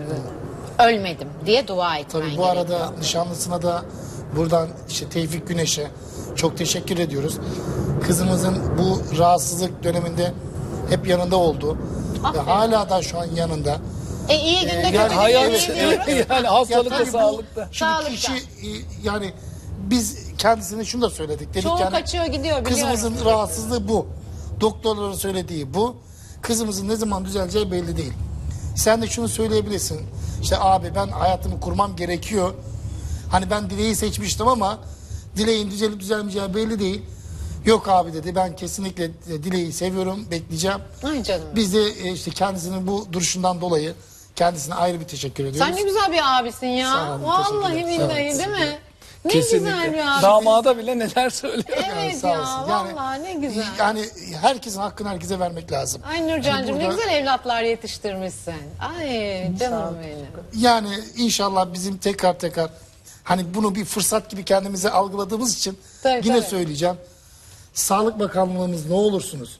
Ölmedim diye dua etmen Tabii bu gerekiyor. arada nişanlısına da buradan işte Tevfik Güneş'e çok teşekkür ediyoruz. Kızımızın bu rahatsızlık döneminde hep yanında oldu. Ve hala da şu an yanında. İyi günde yani kötü Hayat günde iyi diyoruz. yani hastalıkta tabii bu- sağlıkta. Şimdi Sağlıkta. kişi yani biz kendisine şunu da söyledik. Dedik Çoğu yani, kaçıyor gidiyor biliyorum. kızımızın rahatsızlığı bu. Doktorların söylediği bu. Kızımızın ne zaman düzeleceği belli değil. Sen de şunu söyleyebilirsin. İşte abi ben hayatımı kurmam gerekiyor. Hani ben Dileği seçmiştim ama Dileğin düzelip düzelmeyeceği belli değil. Yok abi dedi, ben kesinlikle Dileği seviyorum, bekleyeceğim. Ay canım. Biz de işte kendisinin bu duruşundan dolayı kendisine ayrı bir teşekkür ediyoruz. Sen ne güzel bir abisin ya. Sağ olun, Vallahi teşekkürler. billahi değil mi? Ne Kesinlikle. güzel bir abisin. Damada bile neler söylüyor. Evet Sağ ya olsun. vallahi ne güzel. Yani herkesin hakkını herkese vermek lazım. Ay Nurcan'cığım ne burada- güzel evlatlar yetiştirmişsin. Ay canım benim. Yani inşallah bizim tekrar hani bunu bir fırsat gibi kendimize algıladığımız için Tabii, yine tabii. söyleyeceğim. Sağlık Bakanlığımız ne olursunuz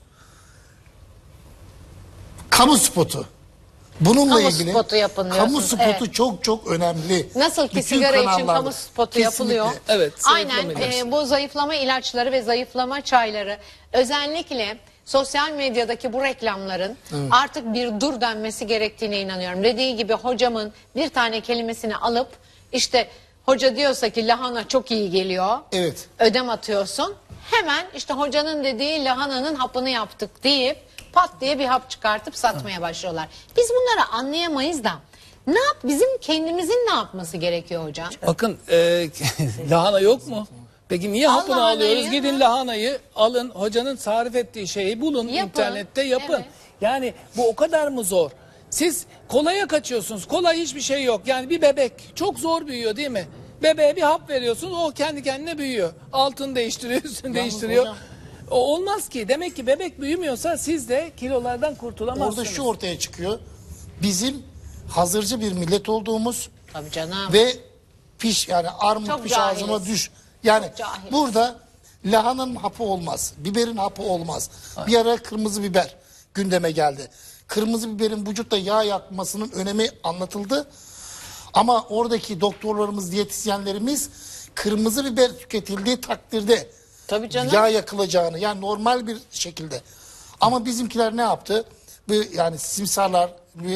kamu spotu. Bununla Kamu ilgili spotu yapın kamu diyorsunuz, spotu evet. çok çok önemli. Nasıl ki Bütün sigara için kanallarda. kamu spotu Kesinlikle. yapılıyor. Evet, Aynen zayıflama ilaçları. bu zayıflama ilaçları ve zayıflama çayları özellikle sosyal medyadaki bu reklamların artık bir dur denmesi gerektiğine inanıyorum. Dediği gibi hocamın bir tane kelimesini alıp işte hoca diyorsa ki lahana çok iyi geliyor. Evet. Ödem atıyorsun. Hemen işte hocanın dediği lahananın hapını yaptık deyip pat diye bir hap çıkartıp satmaya başlıyorlar. Biz bunları anlayamayız da bizim kendimizin ne yapması gerekiyor hocam? Bakın lahana yok mu? Peki niye Al hapını lahanayı. alıyoruz? Gidin lahanayı alın, hocanın tarif ettiği şeyi bulun, Yapın. internette yapın. Evet. Yani bu o kadar mı zor? Siz kolaya kaçıyorsunuz. Kolay hiçbir şey yok. Yani bir bebek çok zor büyüyor değil mi? Bebeğe bir hap veriyorsunuz, o kendi kendine büyüyor. Altını değiştiriyor, üstünü değiştiriyor. hocam- O olmaz ki. Demek ki bebek büyümüyorsa siz de kilolardan kurtulamazsınız. Orada şu ortaya çıkıyor. Bizim hazırcı bir millet olduğumuz Tabii canım. ve yani armut Çok piş cahiliz. ağzıma düş. Yani Çok cahiliz. burada lahananın hapı olmaz. Biberin hapı olmaz. Bir ara kırmızı biber gündeme geldi. Kırmızı biberin vücutta yağ yakmasının önemi anlatıldı. Ama oradaki doktorlarımız, diyetisyenlerimiz kırmızı biber tüketildiği takdirde Tabii canım. yağ yakılacağını, yani normal bir şekilde. Ama bizimkiler ne yaptı? Yani simsarlar,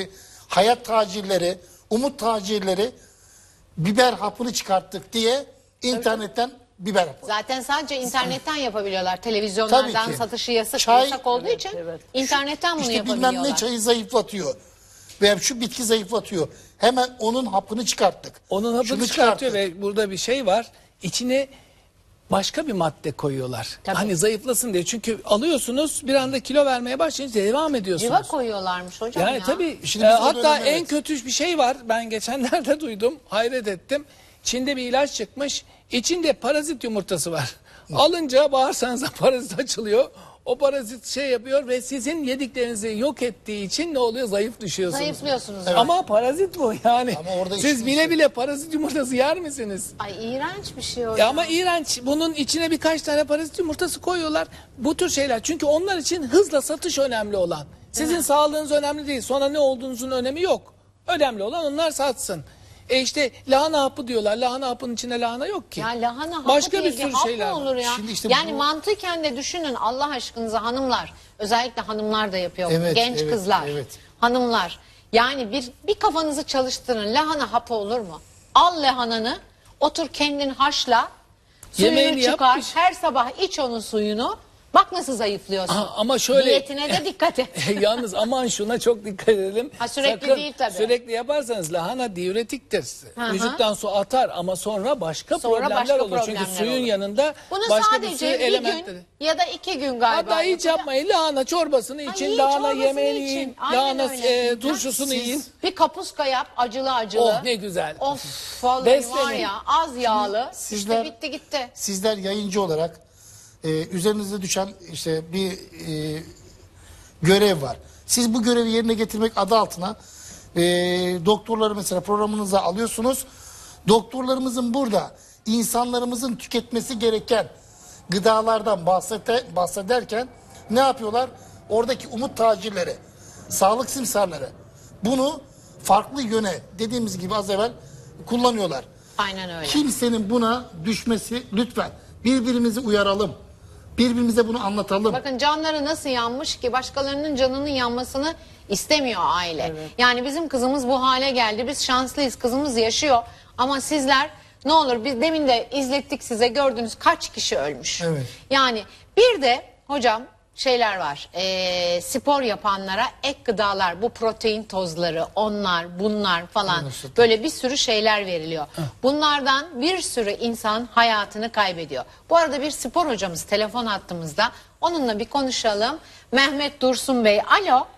hayat tacirleri, umut tacirleri biber hapını çıkarttık diye internetten biber hapı. Zaten sadece internetten yapabiliyorlar. Tabii Televizyonlardan ki. satışı yasak Çay- olduğu için internetten bunu İşte yapabiliyorlar. bilmem ne çayı zayıflatıyor. Veya şu bitki zayıflatıyor. Hemen onun hapını çıkarttık. Onun hapını Şunu çıkartıyor çıkarttık. ve burada bir şey var. İçine başka bir madde koyuyorlar. Tabii. Hani zayıflasın diye. Çünkü alıyorsunuz bir anda kilo vermeye başlayınca devam ediyorsunuz. Civa koyuyorlarmış hocam Yani ya. tabii Şimdi biz o hatta dönem, en evet. kötü bir şey var. Ben geçenlerde duydum. Hayret ettim. Çin'de bir ilaç çıkmış. İçinde parazit yumurtası var. Alınca bağırsağınıza parazit açılıyor. O parazit şey yapıyor ve sizin yediklerinizi yok ettiği için ne oluyor? Zayıf düşüyorsunuz. Zayıflıyorsunuz. Ama parazit bu yani. Ama orada Siz işin bile içi- bile parazit yumurtası yer misiniz? Ay iğrenç bir şey o. Ya ama iğrenç. Bunun içine birkaç tane parazit yumurtası koyuyorlar. Bu tür şeyler. Çünkü onlar için hızla satış önemli olan. Sizin sağlığınız önemli değil. Sonra ne olduğunuzun önemi yok. Önemli olan onlar satsın. İşte lahana hapı diyorlar. Lahana hapının içinde lahana yok ki. Ya lahana hapı Başka diye bir sürü hap mı şeyler var. olur ya? Şimdi işte yani bu- mantıken de düşünün Allah aşkınıza hanımlar. Özellikle hanımlar da yapıyor bunu. Evet, Genç evet, kızlar. evet. Hanımlar. Yani bir kafanızı çalıştırın. Lahana hapı olur mu? Al lahananı. Otur kendin haşla. Suyunu Yemeğini yap, çıkar. piş. Her sabah iç onun suyunu. Bak nasıl zayıflıyorsun. Aha, ama şöyle- Diyetine de dikkat et. Yalnız aman şuna çok dikkat edelim. Ha, sürekli değil tabii. Sürekli yaparsanız lahana diüretiktir. hı. Vücuttan su atar ama sonra başka Sonra problemler başka olur. Çünkü problemler suyun olur. yanında Bunu başka bir sadece sürü bir elementleri. gün ya da 2 gün galiba. Hatta hiç yapacak. yapmayın. Lahana çorbasını için, yiyin, lahana çorbasını yemeğini için. yiyin, Aynen lahana öyle. turşusunu Siz yiyin. Bir kapuska yap acılı acılı. Oh ne güzel. Of vallahi Beslenin. var ya az yağlı. Sizler- işte bitti gitti. Sizler yayıncı olarak üzerinize düşen işte bir görev var. Siz bu görevi yerine getirmek adı altına doktorları mesela programınıza alıyorsunuz. Doktorlarımızın burada insanlarımızın tüketmesi gereken gıdalardan bahsederken ne yapıyorlar? Oradaki umut tacirleri, sağlık simsarları bunu farklı yöne dediğimiz gibi az evvel kullanıyorlar. Aynen öyle. Kimsenin buna düşmesi lütfen. Birbirimizi uyaralım. Birbirimize bunu anlatalım. Bakın canları nasıl yanmış ki başkalarının canının yanmasını istemiyor aile. Yani bizim kızımız bu hale geldi. Biz şanslıyız. Kızımız yaşıyor. Ama sizler ne olur biz demin de izlettik size gördünüz kaç kişi ölmüş. Evet. Yani bir de hocam şeyler var. Spor yapanlara ek gıdalar, bu protein tozları, onlar, bunlar falan böyle bir sürü şeyler veriliyor. Bunlardan bir sürü insan hayatını kaybediyor. Bu arada bir spor hocamız telefon hattımızda. Onunla bir konuşalım. Mehmet Dursun Bey. Alo.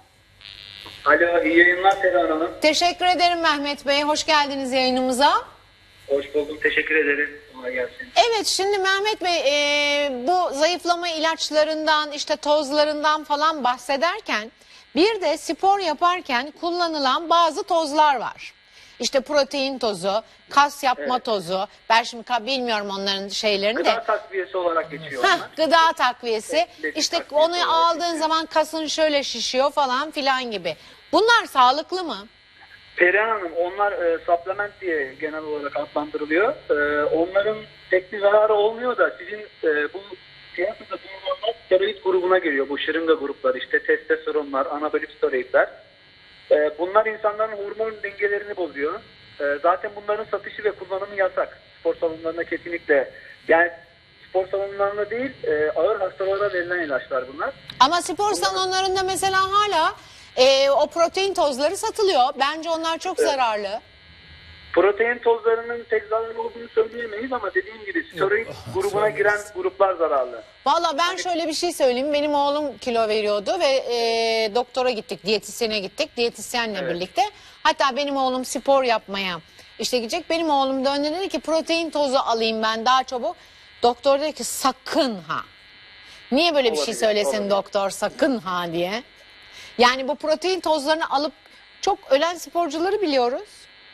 Alo, iyi yayınlar Seda Hanım. Teşekkür ederim Mehmet Bey. Hoş geldiniz yayınımıza. Hoş buldum, teşekkür ederim. Kolay gelsin. Evet şimdi Mehmet Bey bu zayıflama ilaçlarından işte tozlarından falan bahsederken bir de spor yaparken kullanılan bazı tozlar var. İşte protein tozu, kas yapma tozu. Ben şimdi bilmiyorum onların şeylerini de. Gıda takviyesi olarak geçiyor Heh, onlar. gıda takviyesi. Evet, İşte takviyesi onu olarak aldığın geçiyor. zaman kasın şöyle şişiyor falan filan gibi. Bunlar sağlıklı mı? Perihan Hanım, onlar supplement diye genel olarak adlandırılıyor. Onların pek bir zararı olmuyor da sizin bu piyasada bulunan steroid grubuna giriyor. Bu şırınga grupları, işte testosteronlar, anabolik steroidler. Bunlar insanların hormon dengelerini bozuyor. Zaten bunların satışı ve kullanımı yasak. Spor salonlarında kesinlikle. Yani spor salonlarında değil, ağır hastalara verilen ilaçlar bunlar. Ama spor salonlarında mesela hala o protein tozları satılıyor. Bence onlar çok zararlı. Protein tozlarının pek zararlı olduğunu söyleyemeyiz ama dediğim gibi steroid grubuna giren gruplar zararlı. Valla ben şöyle bir şey söyleyeyim. Benim oğlum kilo veriyordu ve doktora gittik, diyetisyene gittik. Diyetisyenle birlikte. Hatta benim oğlum spor yapmaya işte gidecek. Benim oğlum döndü dedi ki protein tozu alayım ben daha çabuk. Doktor dedi ki sakın ha. Niye böyle bir şey Olabilir, söylesin olabilir. doktor sakın ha diye. Yani bu protein tozlarını alıp çok ölen sporcuları biliyoruz.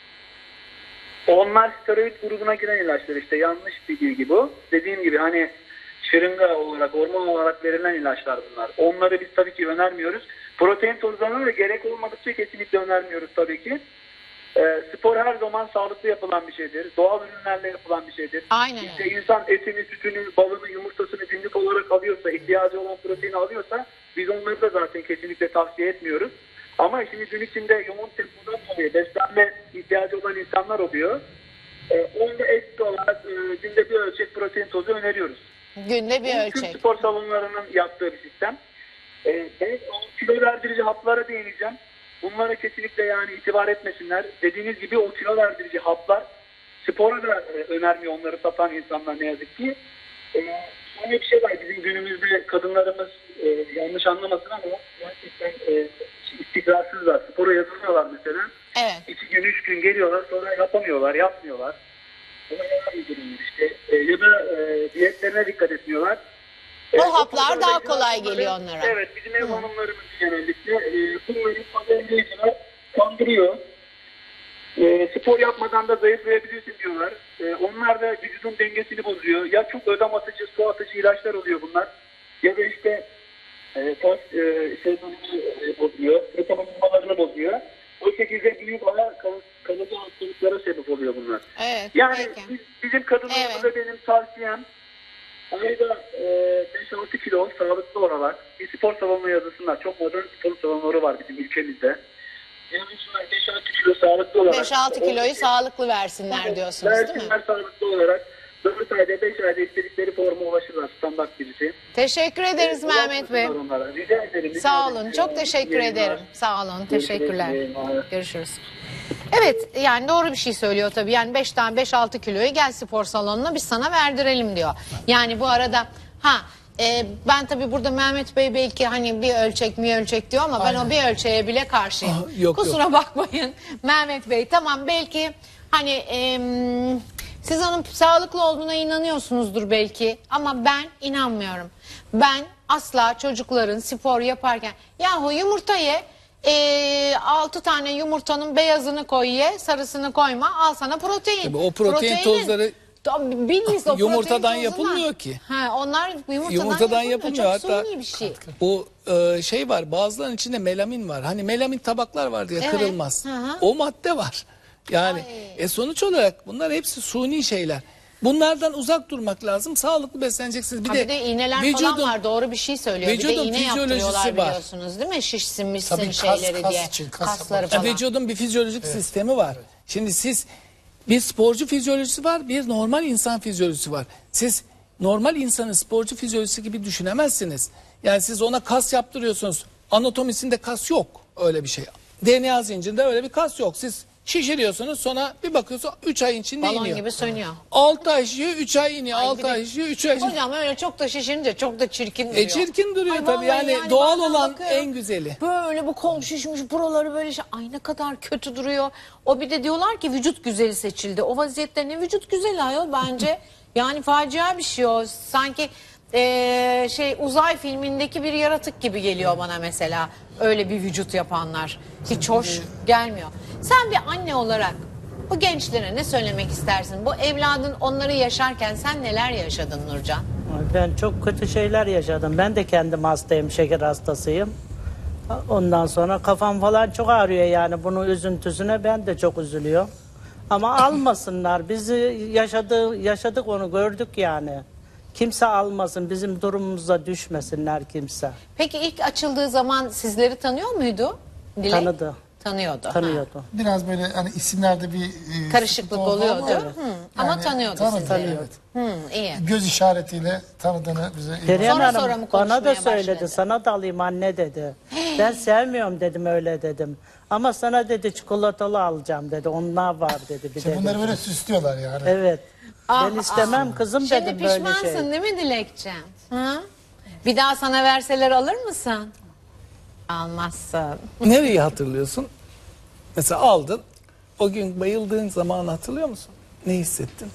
Onlar steroid grubuna giren ilaçlar, işte yanlış bir bilgi bu. Dediğim gibi hani şırınga olarak, hormon olarak verilen ilaçlar bunlar. Onları biz tabii ki önermiyoruz. Protein tozlarına da gerek olmadıkça kesinlikle önermiyoruz tabii ki. Spor her zaman sağlıklı yapılan bir şeydir. Doğal ürünlerle yapılan bir şeydir. Aynen İşte öyle. insan etini, sütünü, balını, yumurtasını günlük olarak alıyorsa, ihtiyacı olan proteini alıyorsa biz onları da zaten kesinlikle tavsiye etmiyoruz. Ama şimdi gün içinde yoğun tempodan dolayı beslenme ihtiyacı olan insanlar oluyor. Onda ekstra olarak günde bir ölçek protein tozu öneriyoruz. Günde bir Bu tüm ölçek. spor salonlarının yaptığı bir sistem. Ben o kilo verdirici haplara değineceğim. Bunlara kesinlikle yani itibar etmesinler. Dediğiniz gibi o kilo verdirici haplar spora da önermiyor onları satan insanlar ne yazık ki. Şöyle bir şey var, bizim günümüzde kadınlarımız yanlış anlamasın ama gerçekten istikrarsızlar. Spora yazılıyorlar mesela. Evet. 2 gün 3 gün geliyorlar sonra yapamıyorlar, yapmıyorlar. Buna yalan uydurmuyor işte. Ya da diyetlerine dikkat etmiyorlar. O haplar turda daha ve kolay hanımları- geliyor onlara. Evet, bizim ev hanımlarımız genellikle bunları pazarlayıcılar kandırıyor. Spor yapmadan da zayıflayabilirsin diyorlar. Onlar da vücudun dengesini bozuyor. Ya çok ödem atıcı, su atıcı ilaçlar oluyor bunlar. Ya da işte kas şeylerini bozuyor, metabolizmalarını bozuyor. O şekilde büyük kalıcı hastalıklara sebep oluyor bunlar. Evet. Yani Peki. bizim kadınlarımıza benim tavsiyem ayda 5-6 kilo sağlıklı olarak bir spor salonuna yazılsınlar. Çok modern spor salonları var bizim ülkemizde. Yani 5-6 kilo sağlıklı olarak. 5-6 kiloyu sağlıklı versinler diyorsunuz değil mi? Versinler sağlıklı olarak. 4 ayda 5 ayda istedikleri forma ulaşırlar, standart birisi. Teşekkür ederiz Mehmet Bey. Onlara. Rica ederim. Sağ olun. Çok teşekkür ederim. Sağ olun. Teşekkürler. Görüşürüz. Evet, yani doğru bir şey söylüyor tabii. Yani 5-6 kiloyu gel spor salonuna biz sana verdirelim diyor. Yani bu arada ben tabii burada Mehmet Bey belki hani bir ölçek diyor ama ben o bir ölçeğe bile karşıyım. Yok, Kusura bakmayın Mehmet Bey. Tamam, belki hani siz onun sağlıklı olduğuna inanıyorsunuzdur belki ama ben inanmıyorum. Ben asla çocukların spor yaparken yahu yumurta ye, 6 tane yumurtanın beyazını koy ye, sarısını koyma, al sana protein. Tabii o protein tozları Bildiğiniz o yumurtadan protein yapılmıyor ki. Onlar Yumurtadan yapılmıyor. yapılmıyor. Çok Hatta suni bir şey. o şey var, bazılarının içinde melamin var. Hani melamin tabaklar var diye Evet. kırılmaz. Hı hı. O madde var. Yani sonuç olarak bunlar hepsi suni şeyler. Bunlardan uzak durmak lazım. Sağlıklı besleneceksiniz. Bir Bir de iğneler falan var. Doğru bir şey söylüyor. Bir de vücudun iğne yaptırıyorlar fizyolojisi var. biliyorsunuz değil mi? Şişsin Tabii şeyleri kas diye. için, kas Kasları yapmak. falan. Vücudun bir fizyolojik sistemi var. Şimdi siz bir sporcu fizyolojisi var, bir normal insan fizyolojisi var. Siz normal insanın sporcu fizyolojisi gibi düşünemezsiniz. Yani siz ona kas yaptırıyorsunuz. Anatomisinde kas yok, öyle bir şey. DNA zincirinde öyle bir kas yok. Siz şişiriyorsunuz, sonra bir bakıyorsun 3 ay içinde Balon iniyor. gibi sönüyor. 6 ay şişiyor, 3 ay iniyor. Ay, 6 bir de- ay şişiyor, 3 ay iniyor. Hocam öyle çok da şişirince çok da çirkin duruyor. Çirkin duruyor Ay, tabii. vallahi Yani doğal bazen olan bakıyorum, en güzeli. Böyle bu kol şişmiş, buraları böyle ay ne kadar kötü duruyor. O bir de diyorlar ki vücut güzeli seçildi. O vaziyette ne vücut güzeli ayol bence. Yani facia bir şey o. Sanki uzay filmindeki bir yaratık gibi geliyor bana mesela. Öyle bir vücut yapanlar. Hiç hoş gelmiyor. Sen bir anne olarak bu gençlere ne söylemek istersin? Bu evladın onları yaşarken sen neler yaşadın Nurcan? Ben çok kötü şeyler yaşadım. Ben de kendim hastayım, şeker hastasıyım. Ondan sonra kafam falan çok ağrıyor yani. Bunun üzüntüsüne ben de çok üzülüyorum. Ama almasınlar. Bizi yaşadık onu gördük yani. Kimse almasın. Bizim durumumuza düşmesinler kimse. Peki ilk açıldığı zaman sizleri tanıyor muydu? Dilek? Tanıdı. Tanıyordu. Tanıyordu. Biraz böyle hani isimlerde bir Karışıklık sıkıntı oldu oluyordu. ama Hı. Ama tanıyordu sizleri. Evet. İyi. Göz işaretiyle tanıdığını bize Perihan Sonra Hanım mı bana da konuşmaya söyledi. başladı? Sana da alayım anne dedi. Ben sevmiyorum dedim, öyle dedim. Ama sana dedi çikolatalı alacağım dedi. Onlar var dedi bir de. bunları dedi. böyle süslüyorlar yani. Evet. Ah, Ben istemem kızım Şimdi dedim böyle pişmansın şey. değil mi Dilekçem? Hı? Bir daha sana verseler alır mısın? Almazsın. Nereyi hatırlıyorsun? Mesela aldın. O gün bayıldığın zamanı hatırlıyor musun? Ne hissettin?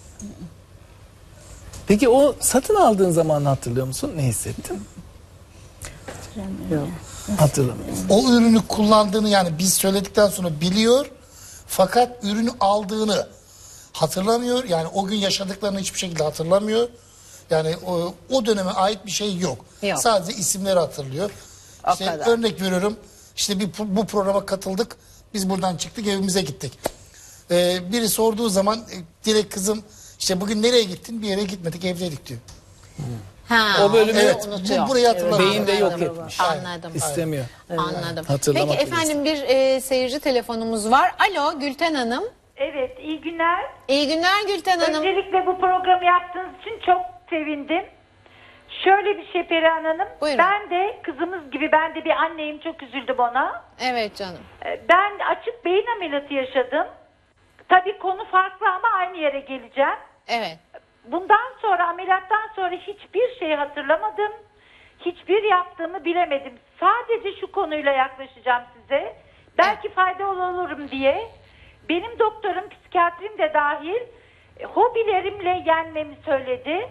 Peki o satın aldığın zamanı hatırlıyor musun? Ne hissettin? Yok. Hatırlamıyorum. O ürünü kullandığını yani biz söyledikten sonra biliyor. Fakat ürünü aldığını hatırlamıyor. Yani o gün yaşadıklarını hiçbir şekilde hatırlamıyor. Yani o döneme ait bir şey yok. Yok. Sadece isimleri hatırlıyor. O İşte kadar. örnek veriyorum. İşte bu programa katıldık. Biz buradan çıktık, evimize gittik. Biri sorduğu zaman direkt kızım işte bugün nereye gittin? Bir yere gitmedik, evdeydik diyor. Ha, O bölümü Evet, unutuyor. burayı hatırlamıyor. Beyinde yok Anladım. etmiş. Anladım. İstemiyor. Anladım. Hatırlamak Peki bile efendim bir seyirci telefonumuz var. Alo Gülten Hanım. Evet, iyi günler. İyi günler Gülten Hanım. Öncelikle bu programı yaptığınız için çok sevindim. Şöyle bir şey Perihan Hanım. Buyurun. Ben de kızımız gibi, ben de bir anneyim, çok üzüldüm ona. Evet canım. Ben açık beyin ameliyatı yaşadım. Tabii konu farklı ama aynı yere geleceğim. Evet. Bundan sonra, ameliyattan sonra hiçbir şey hatırlamadım. Hiçbir yaptığımı bilemedim. Sadece şu konuyla yaklaşacağım size. Belki faydalı olurum diye. Benim doktorum, psikiyatrim de dahil, hobilerimle yenmemi söyledi.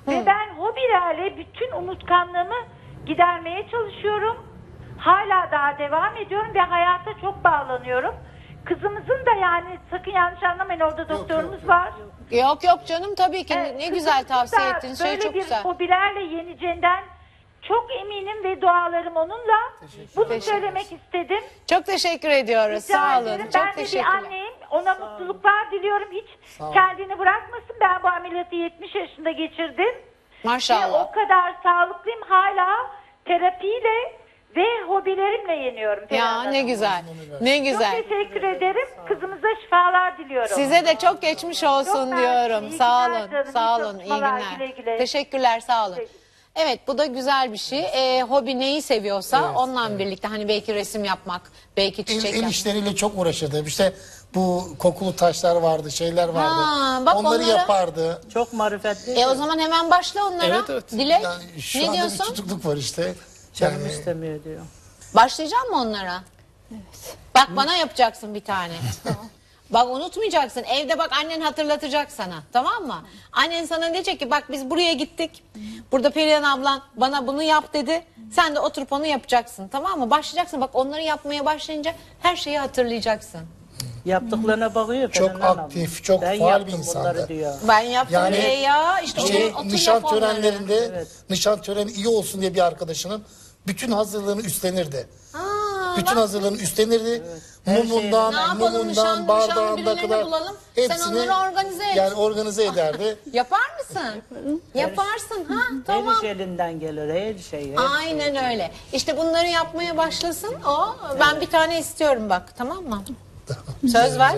Ve ben hobilerle bütün unutkanlığımı gidermeye çalışıyorum. Hala daha devam ediyorum ve hayata çok bağlanıyorum. Kızımızın da yani sakın yanlış anlamayın, orada doktorumuz var. Yok yok canım, tabii ki ne güzel Kızımızın tavsiye da ettiğiniz şey böyle çok bir güzel. hobilerle yeneceğinden çok eminim ve dualarım onunla. Bunu söylemek istedim. Çok teşekkür ediyoruz. Rica Sağ olun. ederim. Çok Ben de bir teşekkürler. anneyim. Ona mutluluklar diliyorum. Hiç kendini bırakmasın. Ben bu ameliyatı 70 yaşında geçirdim. Ve Maşallah. o kadar sağlıklıyım. Hala terapiyle ve hobilerimle yeniyorum. Ya Ferhan ne Hanım. güzel. Ne Çok güzel. teşekkür ederim. Kızımıza şifalar diliyorum. Size de çok geçmiş olsun Çok mersi. diyorum. İyi Sağ günler olun. canım. Sağ İyi olun. İyi çalışmalar. günler. Güle güle. Teşekkürler, sağ olun. Güle. Evet, bu da güzel bir şey. Hobi neyi seviyorsa onunla birlikte, hani belki resim yapmak, belki çiçek El yapmak. işleriyle çok uğraşırdı. İşte bu kokulu taşlar vardı, şeyler vardı. Ha, bak onları onlara- yapardı. Çok marifetli. O zaman hemen başla onlara. Evet, evet. Dilek, Yani şu ne anda bir diyorsun? tutukluk var işte. Canım Yani istemiyor diyor. Başlayacak mı onlara? Evet. Bak bana yapacaksın bir tane. Bak unutmayacaksın. Evde bak annen hatırlatacak sana. Tamam mı? Annen sana diyecek ki bak biz buraya gittik. Burada Perihan ablan bana bunu yap dedi. Sen de oturup onu yapacaksın. Tamam mı? Başlayacaksın. Bak onları yapmaya başlayınca her şeyi hatırlayacaksın. Yaptıklarına bakıyor. Çok Ferhan Hanım. aktif, çok Ben faal yaptım bir insandı. bunları diyor. Ben yaptım Yani diye ya. İşte otur nişan yap onları. törenlerinde Evet. nişan töreni iyi olsun diye bir arkadaşının bütün hazırlığını üstlenirdi. Aa, Bütün bak. hazırlığını üstlenirdi. Ne Mumundan, yapalım, nişanlı bardağına birilerini kadar bulalım. Sen onları organize et. Yani organize ederdi. Yapar mısın? Yaparsın ha? Tamam. Her iş elinden gelir, her şey. Aynen öyle. İşte bunları yapmaya başlasın o. Ben bir tane istiyorum bak, tamam mı? Söz ver.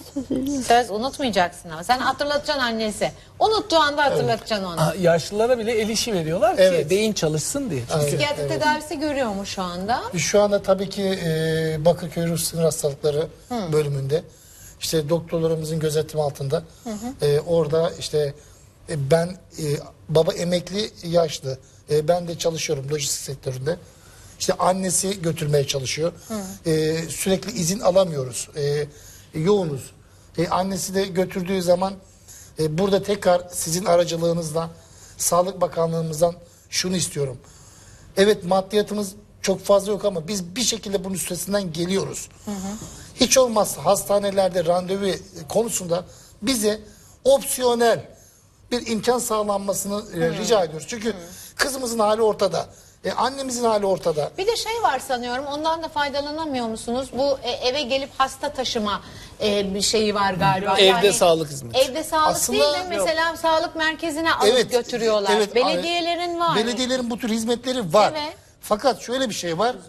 Söz unutmayacaksın ama. Sen hatırlatacaksın annesi. Unuttuğu anda hatırlatacaksın onu. Yaşlılara bile el işi veriyorlar ki Evet. beyin çalışsın diye. Çünkü Psikiyatri tedavisi görüyor mu şu anda? Şu anda tabii ki Bakırköy Ruh Sinir Hastalıkları bölümünde işte doktorlarımızın gözetimi altında orada işte ben baba emekli yaşlı ben de çalışıyorum lojistik sektöründe. İşte annesi götürmeye çalışıyor. Sürekli izin alamıyoruz. Yoğunuz. Annesi de götürdüğü zaman burada tekrar sizin aracılığınızla Sağlık Bakanlığımızdan şunu istiyorum. Evet maddiyatımız çok fazla yok ama biz bir şekilde bunun üstesinden geliyoruz. Hiç olmazsa hastanelerde randevu konusunda bize opsiyonel bir imkan sağlanmasını rica ediyoruz. Çünkü kızımızın hali ortada. Annemizin hali ortada. Bir de şey var sanıyorum, ondan da faydalanamıyor musunuz? Bu eve gelip hasta taşıma bir şeyi var galiba. Evde sağlık hizmeti. Evde sağlık Aslında değil de mesela sağlık merkezine alıp götürüyorlar. evet, Belediyelerin var. Belediyelerin bu tür hizmetleri var. Evet. Fakat şöyle bir şey var.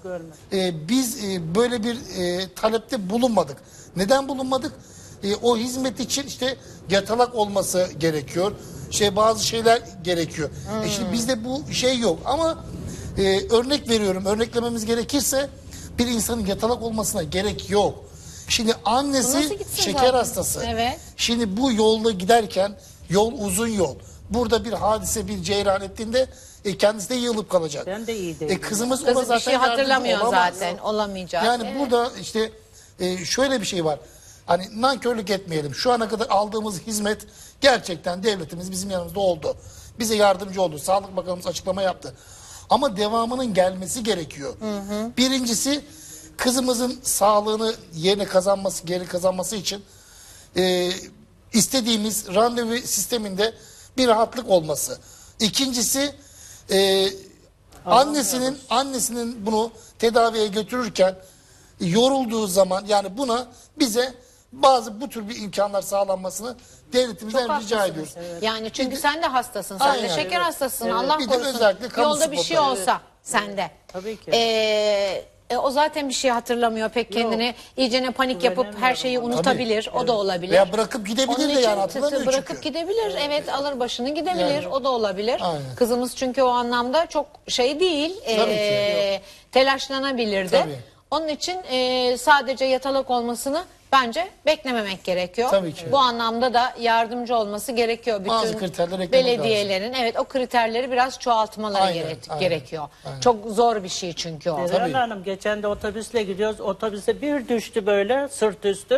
Biz böyle bir talepte bulunmadık. Neden bulunmadık? O hizmet için işte yatalak olması gerekiyor. Bazı şeyler gerekiyor. Şimdi bizde bu şey yok ama örnek veriyorum. Örneklememiz gerekirse bir insanın yatalak olmasına gerek yok. Şimdi Bu annesi nasıl gitsin şeker zaten? hastası. Evet. Şimdi bu yolda giderken yol uzun yol. Burada bir hadise bir ceyran ettiğinde kendisi de yığılıp kalacak. Ben de iyi değilim. Kızımız ona Kız zaten bir şey yardımcı hatırlamıyor olamaz. zaten. Olamayacak. Yani Evet. burada işte şöyle bir şey var. Hani nankörlük etmeyelim. Şu ana kadar aldığımız hizmet gerçekten devletimiz bizim yanımızda oldu. Bize yardımcı oldu. Sağlık Bakanımız açıklama yaptı. Ama devamının gelmesi gerekiyor. Birincisi kızımızın sağlığını geri kazanması için istediğimiz randevu sisteminde bir rahatlık olması. İkincisi annesinin bunu tedaviye götürürken yorulduğu zaman yani buna bize bu tür bir imkanlar sağlanmasını devletimizden Çok rica haklısınız. ediyoruz. Yani çünkü sen de hastasın. Sen de Aynen, şeker evet. hastasısın. Allah Bir de korusun. özellikle kamu Yolda bir şey spotu. olsa sende. Tabii ki. O zaten bir şey hatırlamıyor pek kendini. İyicene panik yapıp her şeyi unutabilir. O da olabilir. Veya bırakıp gidebilir Onun de için yani hatırlamıyor bırakıp çünkü. gidebilir. Evet, alır başını gidebilir. Yani. O da olabilir. Aynen. Kızımız çünkü o anlamda çok şey değil. Tabii ki. Telaşlanabilir de. Tabii. Onun için sadece yatalak olmasını bence beklememek gerekiyor. Tabii ki. Bu anlamda da yardımcı olması gerekiyor. Bütün Bazı kriterler eklemek belediyelerin evet o kriterleri biraz çoğaltmaları Aynen, aynen, gerekiyor. aynen. Çok zor bir şey çünkü o. Ferhan Hanım geçen de otobüsle gidiyoruz. Otobüse bir düştü böyle sırt üstü.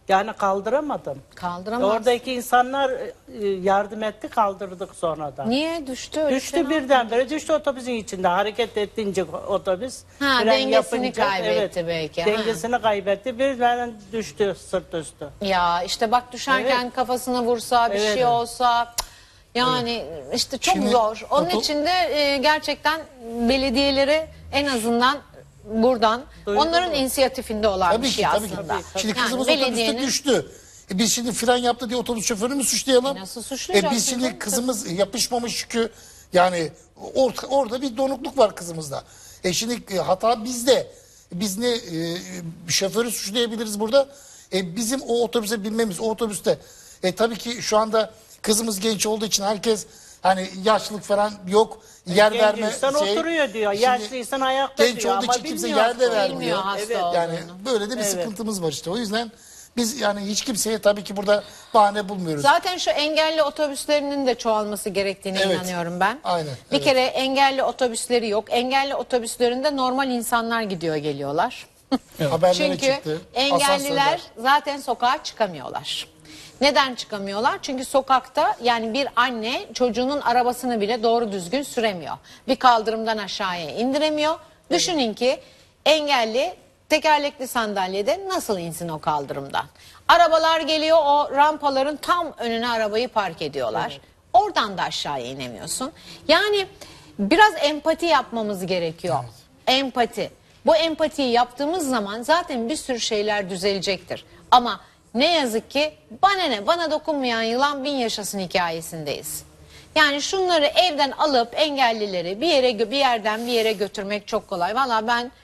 Yani kaldıramadım. Kaldıramaz. Oradaki insanlar yardım etti, kaldırdık sonradan. Niye düştü? Öyle Düştü şey mi? birdenbire, düştü otobüsün içinde. Hareket ettince otobüs. Ha, fren dengesini kaybetti belki, ha. Dengesini kaybetti. Birden düştü sırt üstü. Ya işte bak düşerken Evet. kafasına vursa bir Evet. şey olsa yani işte çok Şimdi zor. Onun için de gerçekten belediyeleri en azından buradan Duydum onların mu? inisiyatifinde olan Tabii bir ki, şey tabii ki. aslında. Şimdi Yani kızımız belediyenin- otobüste düştü. Biz şimdi fren yaptı diye otobüs şoförünü mü suçlayalım? Nasıl suçlayacaksın Biz şimdi canım? kızımız yapışmamış çünkü yani orada bir donukluk var kızımızda. Şimdi hata bizde. Biz ne şoförü suçlayabiliriz burada? Bizim o otobüse binmemiz, o otobüste. Tabii ki şu anda kızımız genç olduğu için herkes hani yaşlılık falan yok. Yer verme Gençsen şey. oturuyor diyor. Şimdi Yaşlıysan ayakta genç diyor. olduğu Ama için kimse bilmiyor yerde hasta vermiyor. Bilmiyor hasta Evet. olduğunu. Yani böyle de bir sıkıntımız var işte. O yüzden biz yani hiç kimseye tabii ki burada bahane bulmuyoruz. Zaten şu engelli otobüslerinin de çoğalması gerektiğine Evet. inanıyorum ben. Aynen, Bir evet. kere engelli otobüsleri yok. Engelli otobüslerinde normal insanlar gidiyor geliyorlar. Haberlere Çünkü çıktı. engelliler Asansörler. zaten sokağa çıkamıyorlar. Neden çıkamıyorlar? Çünkü sokakta yani bir anne çocuğunun arabasını bile doğru düzgün süremiyor. Bir kaldırımdan aşağıya indiremiyor. Düşünün ki engelli tekerlekli sandalyede nasıl insin o kaldırımdan? Arabalar geliyor, o rampaların tam önüne arabayı park ediyorlar. Oradan da aşağıya inemiyorsun. Yani biraz empati yapmamız gerekiyor. Empati. Bu empatiyi yaptığımız zaman zaten bir sürü şeyler düzelecektir. Ama ne yazık ki bana dokunmayan yılan bin yaşasın hikayesindeyiz. Yani şunları evden alıp engellileri bir yerden bir yere götürmek çok kolay. Valla ben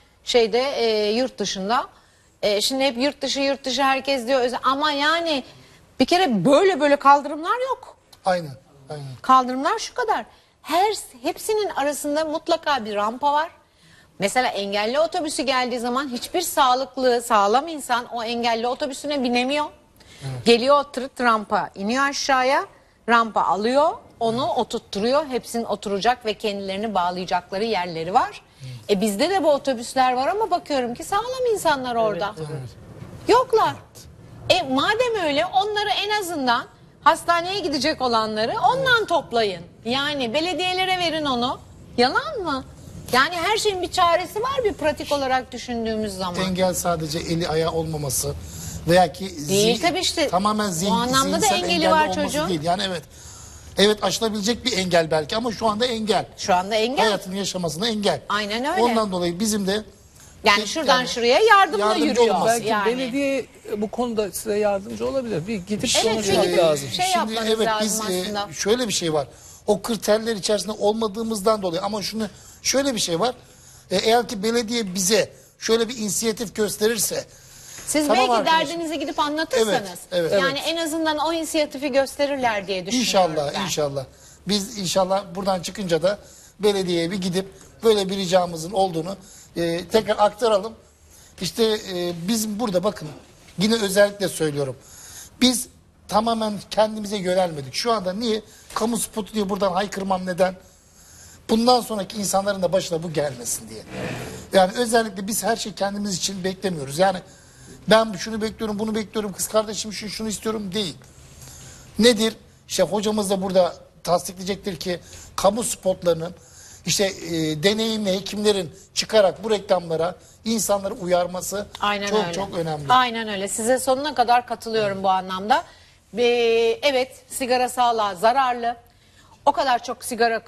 yurt dışında şimdi hep yurt dışı herkes diyor ama yani bir kere böyle kaldırımlar yok. Aynen. Kaldırımlar şu kadar. Hepsinin arasında mutlaka bir rampa var. Mesela engelli otobüsü geldiği zaman hiçbir sağlam insan o engelli otobüsüne binemiyor. Geliyor tırıt rampa iniyor aşağıya. Rampa alıyor onu oturtturuyor. Hepsinin oturacak ve kendilerini bağlayacakları yerleri var. Bizde de bu otobüsler var ama bakıyorum ki sağlam insanlar orada. Yoklar. Madem öyle onları en azından hastaneye gidecek olanları ondan toplayın. Yani belediyelere verin onu. Yalan mı? Yani her şeyin bir çaresi var bir pratik olarak düşündüğümüz zaman. Engel sadece eli ayağı olmaması veya ki Değil tabii işte. tamamen O anlamda da zihinsel engeli engelli var olması çocuğun. değil. Yani evet aşılabilecek bir engel belki ama şu anda engel. Şu anda engel. Hayatını yaşamasına engel. Aynen öyle. Ondan dolayı bizim de Yani şuradan şuraya yardımla yardımcı yürüyor. olması. Belki Yani. belediye bu konuda size yardımcı olabilir. Bir gidip Evet, konuşmak bir gidip lazım. şey yapmanız lazım biz aslında. şöyle bir şey var. O kriterler içerisinde olmadığımızdan dolayı ama şöyle bir şey var. Eğer ki belediye bize şöyle bir inisiyatif gösterirse Siz tamam belki arkadaşım. derdinizi gidip anlatırsanız. Evet. Yani en azından o inisiyatifi gösterirler diye düşünüyorum ben. İnşallah. Biz inşallah buradan çıkınca da belediyeye bir gidip böyle bir ricamızın olduğunu tekrar aktaralım. İşte biz burada bakın yine özellikle söylüyorum. Biz tamamen kendimize yönelmedik. Şu anda niye? Kamu spotu diye buradan haykırmam neden? Bundan sonraki insanların da başına bu gelmesin diye. Yani özellikle biz her şeyi kendimiz için beklemiyoruz. Yani ben şunu bekliyorum, bunu bekliyorum, kız kardeşim şunu istiyorum değil. Nedir? İşte hocamız da burada tasdikleyecektir ki kamu spotlarının işte deneyimli hekimlerin çıkarak bu reklamlara insanları uyarması çok önemli. Aynen öyle. Size sonuna kadar katılıyorum bu anlamda. Evet, sigara sağlığa zararlı. O kadar çok sigara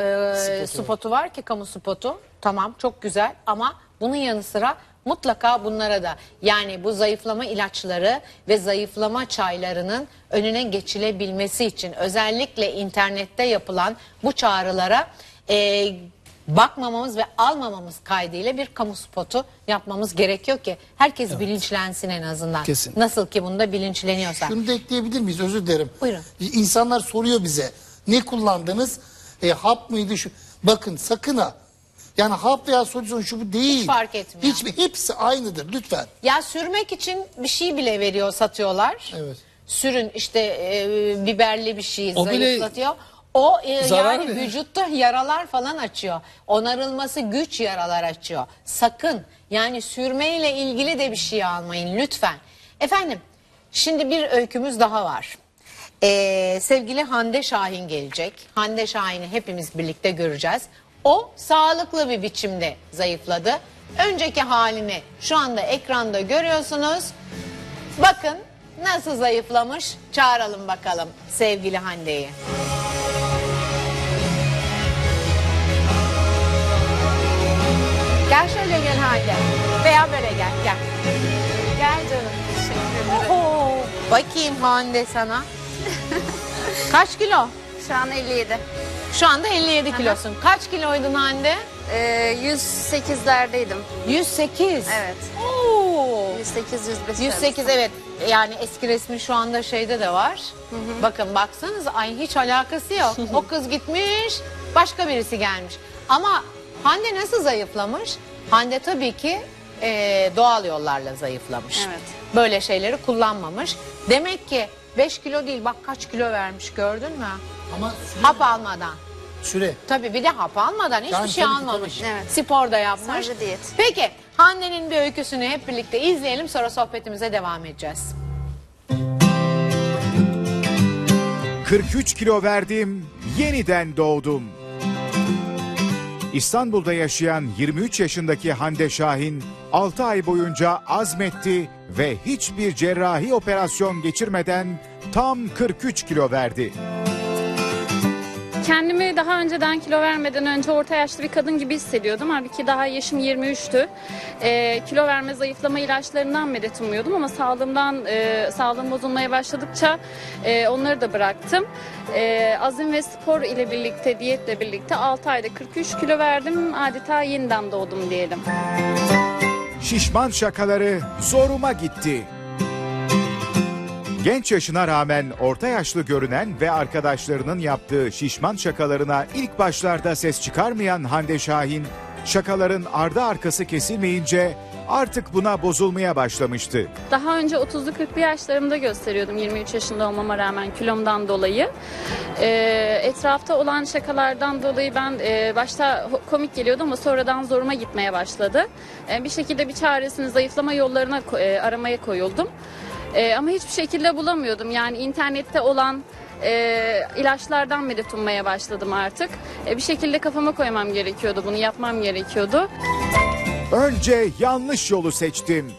spotu var ki kamu spotu. Tamam, çok güzel ama bunun yanı sıra mutlaka bunlara da yani bu zayıflama ilaçları ve zayıflama çaylarının önüne geçilebilmesi için özellikle internette yapılan bu çağrılara bakmamamız ve almamamız kaydıyla bir kamu spotu yapmamız gerekiyor ki herkes bilinçlensin en azından. Kesin. Nasıl ki bunda bilinçleniyorsa. Şunu da ekleyebilir miyiz? Özür dilerim. Buyurun. İnsanlar soruyor bize. Ne kullandınız? Hap mıydı? Bakın sakın ha. Yani hap veya solüsyon şu bu değil. Hiç fark etmiyor. Hepsi aynıdır lütfen. Ya sürmek için bir şey bile satıyorlar. Evet. Sürün işte biberli bir şey O bile zayıflatıyor. O zarar yani verir. vücutta yaralar falan açıyor. Onarılması güç yaralar açıyor. Sakın yani sürmeyle ilgili de bir şey almayın lütfen. Efendim Şimdi bir öykümüz daha var. Sevgili Hande Şahin gelecek. Hande Şahin'i hepimiz birlikte göreceğiz. O sağlıklı bir biçimde zayıfladı. Önceki halini şu anda ekranda görüyorsunuz. Bakın nasıl zayıflamış. Çağıralım bakalım sevgili Hande'yi. Gel şöyle gel Hande. Veya böyle gel. Gel canım. Teşekkür ederim. Bakayım Hande sana. Kaç kilo? Şu an 57. Şu anda 57 kilosun. Kaç kiloydun Hande? 108'lerdeydim. 108. Evet. Oo. 108-105. 108 evet. Yani eski resmi şu anda şeyde de var. Bakın baksanıza ay hiç alakası yok. O kız gitmiş, başka birisi gelmiş. Ama Hande nasıl zayıflamış? Hande tabii ki doğal yollarla zayıflamış. Evet. Böyle şeyleri kullanmamış. Demek ki 5 kilo değil bak kaç kilo vermiş gördün mü? Ama Hap almadan. süre. Tabii bir de hap almadan hiçbir Yani şey tabii ki, almamış. tabii ki. Evet. Spor da yapmış. Sadece diyet. Peki Hande'nin bir öyküsünü hep birlikte izleyelim sonra sohbetimize devam edeceğiz. 43 kilo verdim, yeniden doğdum. İstanbul'da yaşayan 23 yaşındaki Hande Şahin 6 ay boyunca azmetti ve hiçbir cerrahi operasyon geçirmeden tam 43 kilo verdi. Kendimi daha önceden kilo vermeden önce orta yaşlı bir kadın gibi hissediyordum. Halbuki daha yaşım 23'tü. Kilo verme, zayıflama ilaçlarından medet umuyordum ama sağlığım bozulmaya başladıkça onları da bıraktım. Azim ve spor ile birlikte, diyetle birlikte 6 ayda 43 kilo verdim. Adeta yeniden doğdum diyelim. Şişman şakaları zoruma gitti. Genç yaşına rağmen orta yaşlı görünen ve arkadaşlarının yaptığı şişman şakalarına ilk başlarda ses çıkarmayan Hande Şahin, şakaların ardı arkası kesilmeyince artık buna bozulmaya başlamıştı. Daha önce 30'lu 40'lı yaşlarımda gösteriyordum 23 yaşında olmama rağmen kilomdan dolayı. Etrafta olan şakalardan dolayı ben başta komik geliyordu ama sonradan zoruma gitmeye başladı. Bir şekilde bir çaresini zayıflama yollarına aramaya koyuldum. Ama hiçbir şekilde bulamıyordum. Yani internette olan ilaçlardan medet ummaya başladım artık. Bir şekilde kafama koymam gerekiyordu, bunu yapmam gerekiyordu. Önce yanlış yolu seçtim.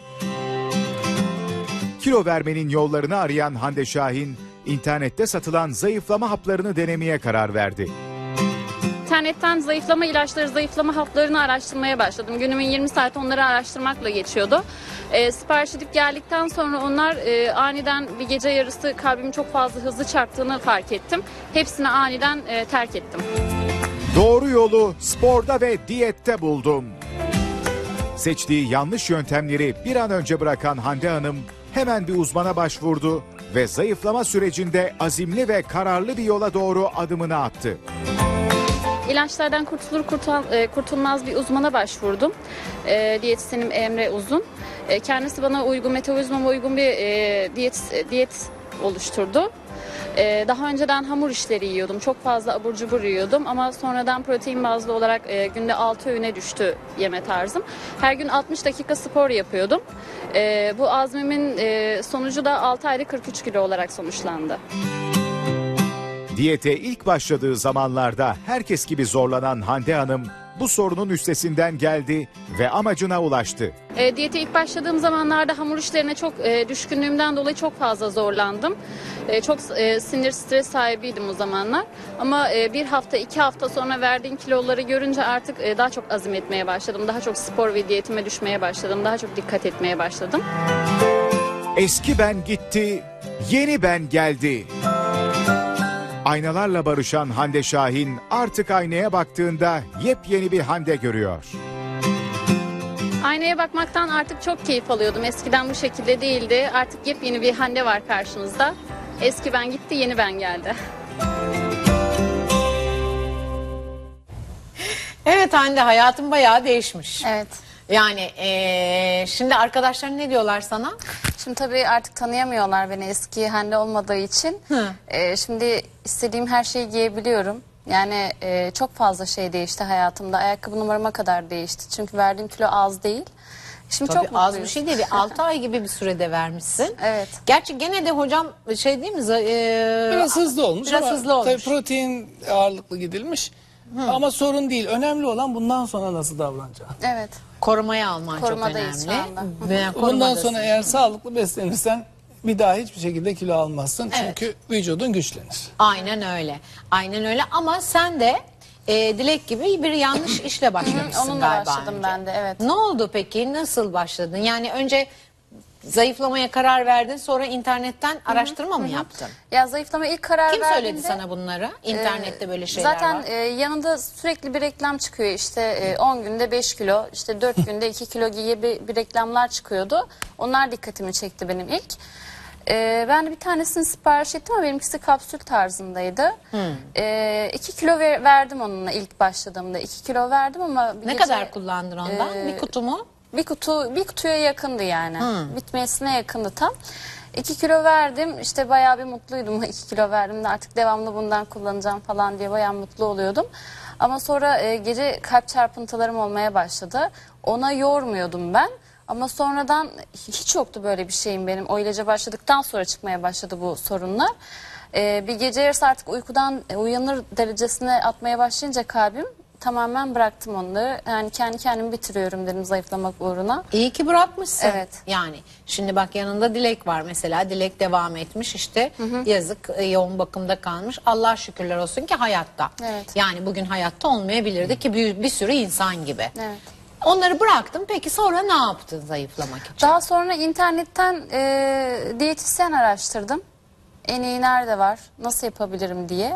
Kilo vermenin yollarını arayan Hande Şahin, internette satılan zayıflama haplarını denemeye karar verdi. İnternetten zayıflama ilaçları, zayıflama haplarını araştırmaya başladım. Günümün 20 saati onları araştırmakla geçiyordu. Sipariş edip geldikten sonra onlar aniden bir gece yarısı kalbimin çok fazla hızlı çarptığını fark ettim. Hepsini aniden terk ettim. Doğru yolu sporda ve diyette buldum. Seçtiği yanlış yöntemleri bir an önce bırakan Hande Hanım hemen bir uzmana başvurdu ve zayıflama sürecinde azimli ve kararlı bir yola doğru adımını attı. İlaçlardan kurtulmaz bir uzmana başvurdum. Diyetisyenim Emre Uzun. Kendisi bana metabolizmama uygun bir diyet oluşturdu. Daha önceden hamur işleri yiyordum. Çok fazla abur cubur yiyordum ama sonradan protein bazlı olarak günde 6 öğüne düştü yeme tarzım. Her gün 60 dakika spor yapıyordum. Bu azmimin sonucu da 6 ayda 43 kilo olarak sonuçlandı. Diyete ilk başladığı zamanlarda herkes gibi zorlanan Hande Hanım bu sorunun üstesinden geldi ve amacına ulaştı. Diyete ilk başladığım zamanlarda hamur işlerine çok düşkünlüğümden dolayı çok fazla zorlandım. Çok sinir, stres sahibiydim o zamanlar. Ama bir hafta, 2 hafta sonra verdiğim kiloları görünce artık daha çok azim etmeye başladım. Daha çok spor ve diyetime düşmeye başladım. Daha çok dikkat etmeye başladım. Eski ben gitti, yeni ben geldi. Aynalarla barışan Hande Şahin artık aynaya baktığında yepyeni bir Hande görüyor. Aynaya bakmaktan artık çok keyif alıyordum. Eskiden bu şekilde değildi. Artık yepyeni bir Hande var karşınızda. Eski ben gitti, yeni ben geldi. Evet Hande hayatın bayağı değişmiş. Evet. Yani şimdi arkadaşların ne diyorlar sana? Şimdi tabii artık tanıyamıyorlar beni eski Hande olmadığı için. Şimdi istediğim her şeyi giyebiliyorum. Yani çok fazla şey değişti hayatımda. Ayakkabı numarama kadar değişti. Çünkü verdiğim kilo az değil. Şimdi Tabii çok az mutluyuz. bir şey değil. 6 ay gibi bir sürede vermişsin. Evet. Gerçi gene de hocam şey değil mi? Biraz hızlı olmuş Biraz ama hızlı olmuş. tabii protein ağırlıklı gidilmiş. Ama sorun değil. Önemli olan bundan sonra nasıl davranacağın. Evet. Korumaya alman çok Korumadayız önemli. şu anda. Ve Bundan korumadasın. sonra eğer sağlıklı beslenirsen bir daha hiçbir şekilde kilo almazsın. Evet. Çünkü vücudun güçlenir. Aynen öyle. Aynen öyle ama sen de Dilek gibi bir yanlış işle başlamışsın Onunla galiba başladım önce. ben de, evet. Ne oldu peki? Nasıl başladın? Yani önce zayıflamaya karar verdin, sonra internetten araştırma mı yaptın? Ya zayıflama ilk karar Kim verdiğimde... söyledi sana bunları? İnternette böyle şeyler Zaten var. yanında sürekli bir reklam çıkıyor. İşte 10 günde 5 kilo, işte 4 günde 2 kilo gibi bir reklamlar çıkıyordu. Onlar dikkatimi çekti benim ilk. Ben de bir tanesini sipariş ettim ama benimkisi kapsül tarzındaydı. 2 kilo verdim onunla ilk başladığımda. 2 kilo verdim ama... Ne kadar kullandın ondan? Bir kutu mu? Bir kutuya yakındı yani. Bitmesine yakındı tam. 2 kilo verdim. İşte bayağı bir mutluydum. 2 kilo verdim de artık devamlı bundan kullanacağım falan diye bayağı mutlu oluyordum. Ama sonra gece kalp çarpıntılarım olmaya başladı. Ona yormuyordum ben. Ama sonradan hiç yoktu böyle bir şeyim benim. O ilaca başladıktan sonra çıkmaya başladı bu sorunlar. Bir gece yarısı artık uykudan uyanır derecesine atmaya başlayınca kalbim, tamamen bıraktım onları. Yani kendi kendimi bitiriyorum dedim zayıflamak uğruna. İyi ki bırakmışsın. Evet. Yani şimdi bak yanında Dilek var mesela. Dilek devam etmiş işte. Yazık yoğun bakımda kalmış. Allah şükürler olsun ki hayatta. Evet. Yani bugün hayatta olmayabilirdi ki bir sürü insan gibi. Evet. Onları bıraktım. Peki sonra ne yaptın zayıflamak için? Daha sonra internetten diyetisyen araştırdım. En iyi nerede var, nasıl yapabilirim diye.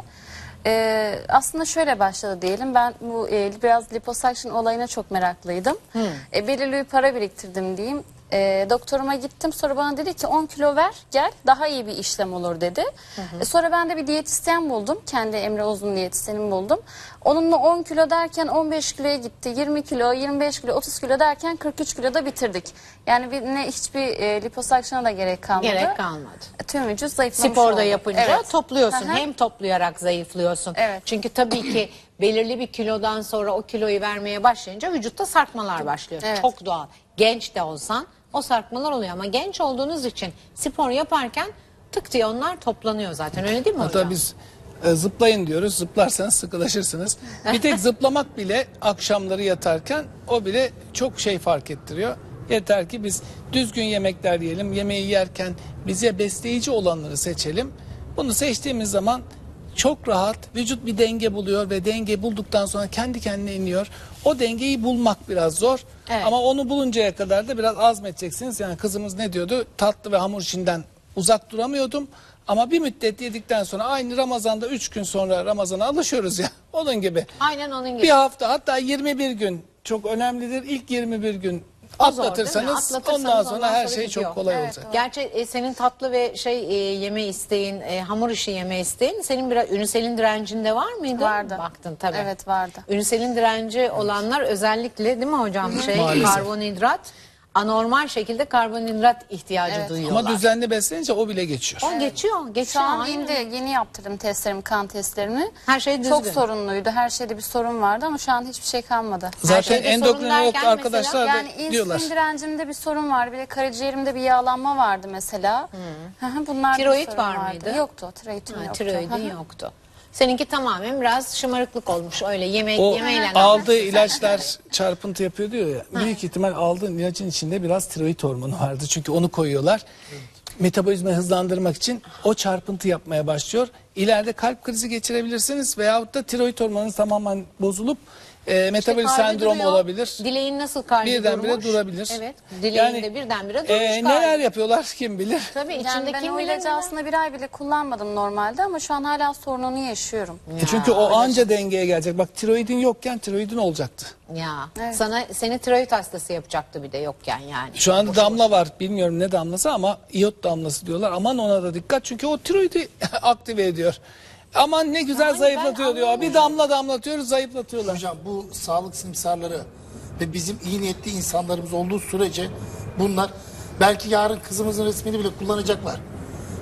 Aslında şöyle başladı diyelim. Ben bu biraz liposuction olayına çok meraklıydım. Belirli bir para biriktirdim diyeyim. Doktoruma gittim, sonra bana dedi ki 10 kilo ver gel, daha iyi bir işlem olur dedi. Sonra ben de bir diyetisyen buldum, kendi Emre Uzun diyetisyenimi buldum. Onunla 10 kilo derken 15 kiloya gitti, 20 kilo, 25 kilo, 30 kilo derken 43 kiloda bitirdik. Yani hiçbir liposuction'a da gerek kalmadı. Gerek kalmadı. Tüm vücut zayıflamış Sporda oldu. yapınca Evet. topluyorsun. Hı hı. Hem toplayarak zayıflıyorsun. Evet. Çünkü tabii ki belirli bir kilodan sonra o kiloyu vermeye başlayınca vücutta sarkmalar başlıyor. Evet. Çok doğal. Genç de olsan o sarkmalar oluyor ama genç olduğunuz için spor yaparken tık diye onlar toplanıyor zaten. Öyle değil mi hocam? Hatta biz zıplayın diyoruz. Zıplarsanız sıkılaşırsınız. Bir tek zıplamak bile akşamları yatarken o bile çok şey fark ettiriyor. Yeter ki biz düzgün yemekler yiyelim. Yemeği yerken bize besleyici olanları seçelim. Bunu seçtiğimiz zaman çok rahat vücut bir denge buluyor ve denge bulduktan sonra kendi kendine iniyor. O dengeyi bulmak biraz zor. Evet. Ama onu buluncaya kadar da biraz azmedeceksiniz. Yani kızımız ne diyordu? Tatlı ve hamur işinden uzak duramıyordum. Ama bir müddet yedikten sonra aynı Ramazan'da 3 gün sonra Ramazan'a alışıyoruz ya. Onun gibi. Aynen onun gibi. Bir hafta hatta 21 gün çok önemlidir. İlk 21 gün O zor, değil mi? atlatırsanız Atlatırsanız ondan sonra her sonra şey gidiyor. çok kolay Evet, olacak. Gerçi senin tatlı ve yeme isteğin, hamur işi yeme isteğin, senin biraz ünselin direncinde var mıydı? Vardı. Baktın tabii. Evet, vardı. Ünselin direnci olanlar özellikle değil mi hocam Maalesef. karbonhidrat, anormal şekilde karbonhidrat ihtiyacı Evet. duyuyorlar. Ama düzenli beslenince o bile geçiyor. O geçiyor. Şu an aynen. yeni yaptırdım testlerimi, kan testlerimi. Her şey düzgün. Çok sorunluydu. Her şeyde bir sorun vardı ama şu an hiçbir şey kalmadı. Zaten şeyde sorun endokrinolog derken arkadaşlar Yani da diyorlar. insülin direncimde bir sorun var. Bir de karaciğerimde bir yağlanma vardı mesela. Bunlar Tiroid var mıydı? Yoktu. Tiroidim Ha, yoktu. tiroidin yoktu. Seninki tamamen biraz şımarıklık olmuş. Öyle O yemeyle. aldığı ilaçlar çarpıntı yapıyor diyor ya. Büyük ihtimal aldığı ilacın içinde biraz tiroid hormonu vardı. Çünkü onu koyuyorlar. Metabolizmayı hızlandırmak için o çarpıntı yapmaya başlıyor. İleride kalp krizi geçirebilirsiniz veyahut da tiroid hormonunuz tamamen bozulup metabolik kalbi sendrom duruyor. olabilir. Dileğin nasıl kalbi Birdenbire durmuş? durabilir. Evet. Dileğin de birdenbire durmuş kalbi. neler yapıyorlar kim bilir. Tabii Yani içinde ben kim o bilir ilacı neler? aslında bir ay bile kullanmadım normalde ama şu an hala sorununu yaşıyorum. Çünkü o anca dengeye gelecek. Bak tiroidin yokken tiroidin olacaktı. Ya Evet. seni tiroid hastası yapacaktı bir de yokken yani. Şu anda damla var. Bilmiyorum ne damlası ama iot damlası diyorlar. Aman ona da dikkat çünkü o tiroidi aktive ediyor. Aman ne güzel Hayır, zayıflatıyor ben diyor. Bir damla damlatıyoruz zayıflatıyorlar. Hocam bu sağlık simsarları ve bizim iyi niyetli insanlarımız olduğu sürece bunlar belki yarın kızımızın resmini bile kullanacaklar.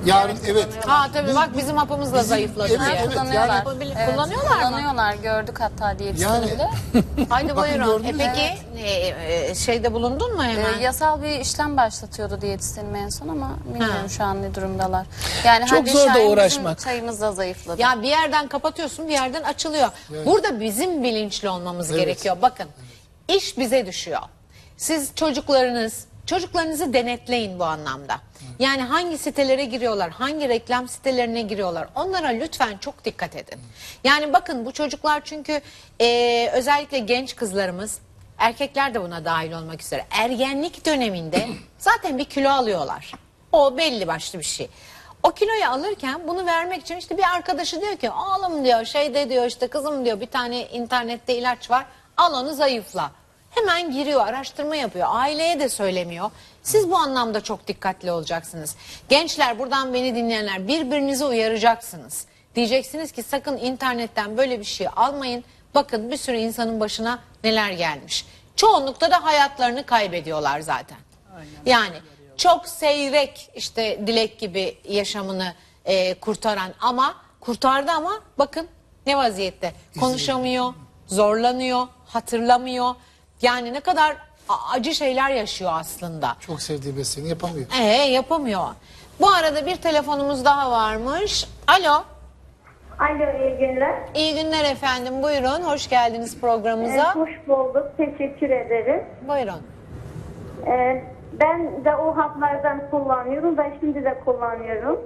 Yarın evet. Ha tabii bak bizim hapımız da zayıfladı evet, diye. evet. Kullanıyorlar. Yani- Kullanıyorlar mı? Kullanıyorlar. Gördük hatta diyetisyenimde. Haydi Bakın buyurun. gördünüz mü? Peki şeyde bulundun mu hemen? Yasal bir işlem başlatıyordu diyetisyenim en son ama bilmiyorum şu an ne durumdalar. Yani Çok hadi zor da şahin bizim uğraşmak. çayımız da zayıfladı. Ya bir yerden kapatıyorsun, bir yerden açılıyor. Burada bizim bilinçli olmamız gerekiyor. Bakın, iş bize düşüyor. Siz çocuklarınızı denetleyin bu anlamda. Yani hangi sitelere giriyorlar, hangi reklam sitelerine giriyorlar. Onlara lütfen çok dikkat edin. Yani bakın bu çocuklar çünkü özellikle genç kızlarımız, erkekler de buna dahil olmak üzere, ergenlik döneminde zaten bir kilo alıyorlar. O belli başlı bir şey. O kiloyu alırken bunu vermek için işte bir arkadaşı diyor ki oğlum diyor şeyde diyor işte kızım diyor bir tane internette ilaç var al onu zayıfla. Hemen giriyor araştırma yapıyor aileye de söylemiyor. Siz bu anlamda çok dikkatli olacaksınız. Gençler buradan beni dinleyenler birbirinizi uyaracaksınız. Diyeceksiniz ki sakın internetten böyle bir şey almayın. Bakın bir sürü insanın başına neler gelmiş. Çoğunlukta da hayatlarını kaybediyorlar zaten. Yani çok seyrek işte Dilek gibi yaşamını kurtaran ama kurtardı ama bakın ne vaziyette konuşamıyor, zorlanıyor, hatırlamıyor. Yani ne kadar acı şeyler yaşıyor aslında. Çok sevdiği beslerini yapamıyor. Yapamıyor. Bu arada bir telefonumuz daha varmış. Alo. Alo, iyi günler. İyi günler efendim. Buyurun. Hoş geldiniz programımıza. Hoş bulduk. Teşekkür ederim. Buyurun. Ben de o haplardan kullanıyorum ve şimdi de kullanıyorum.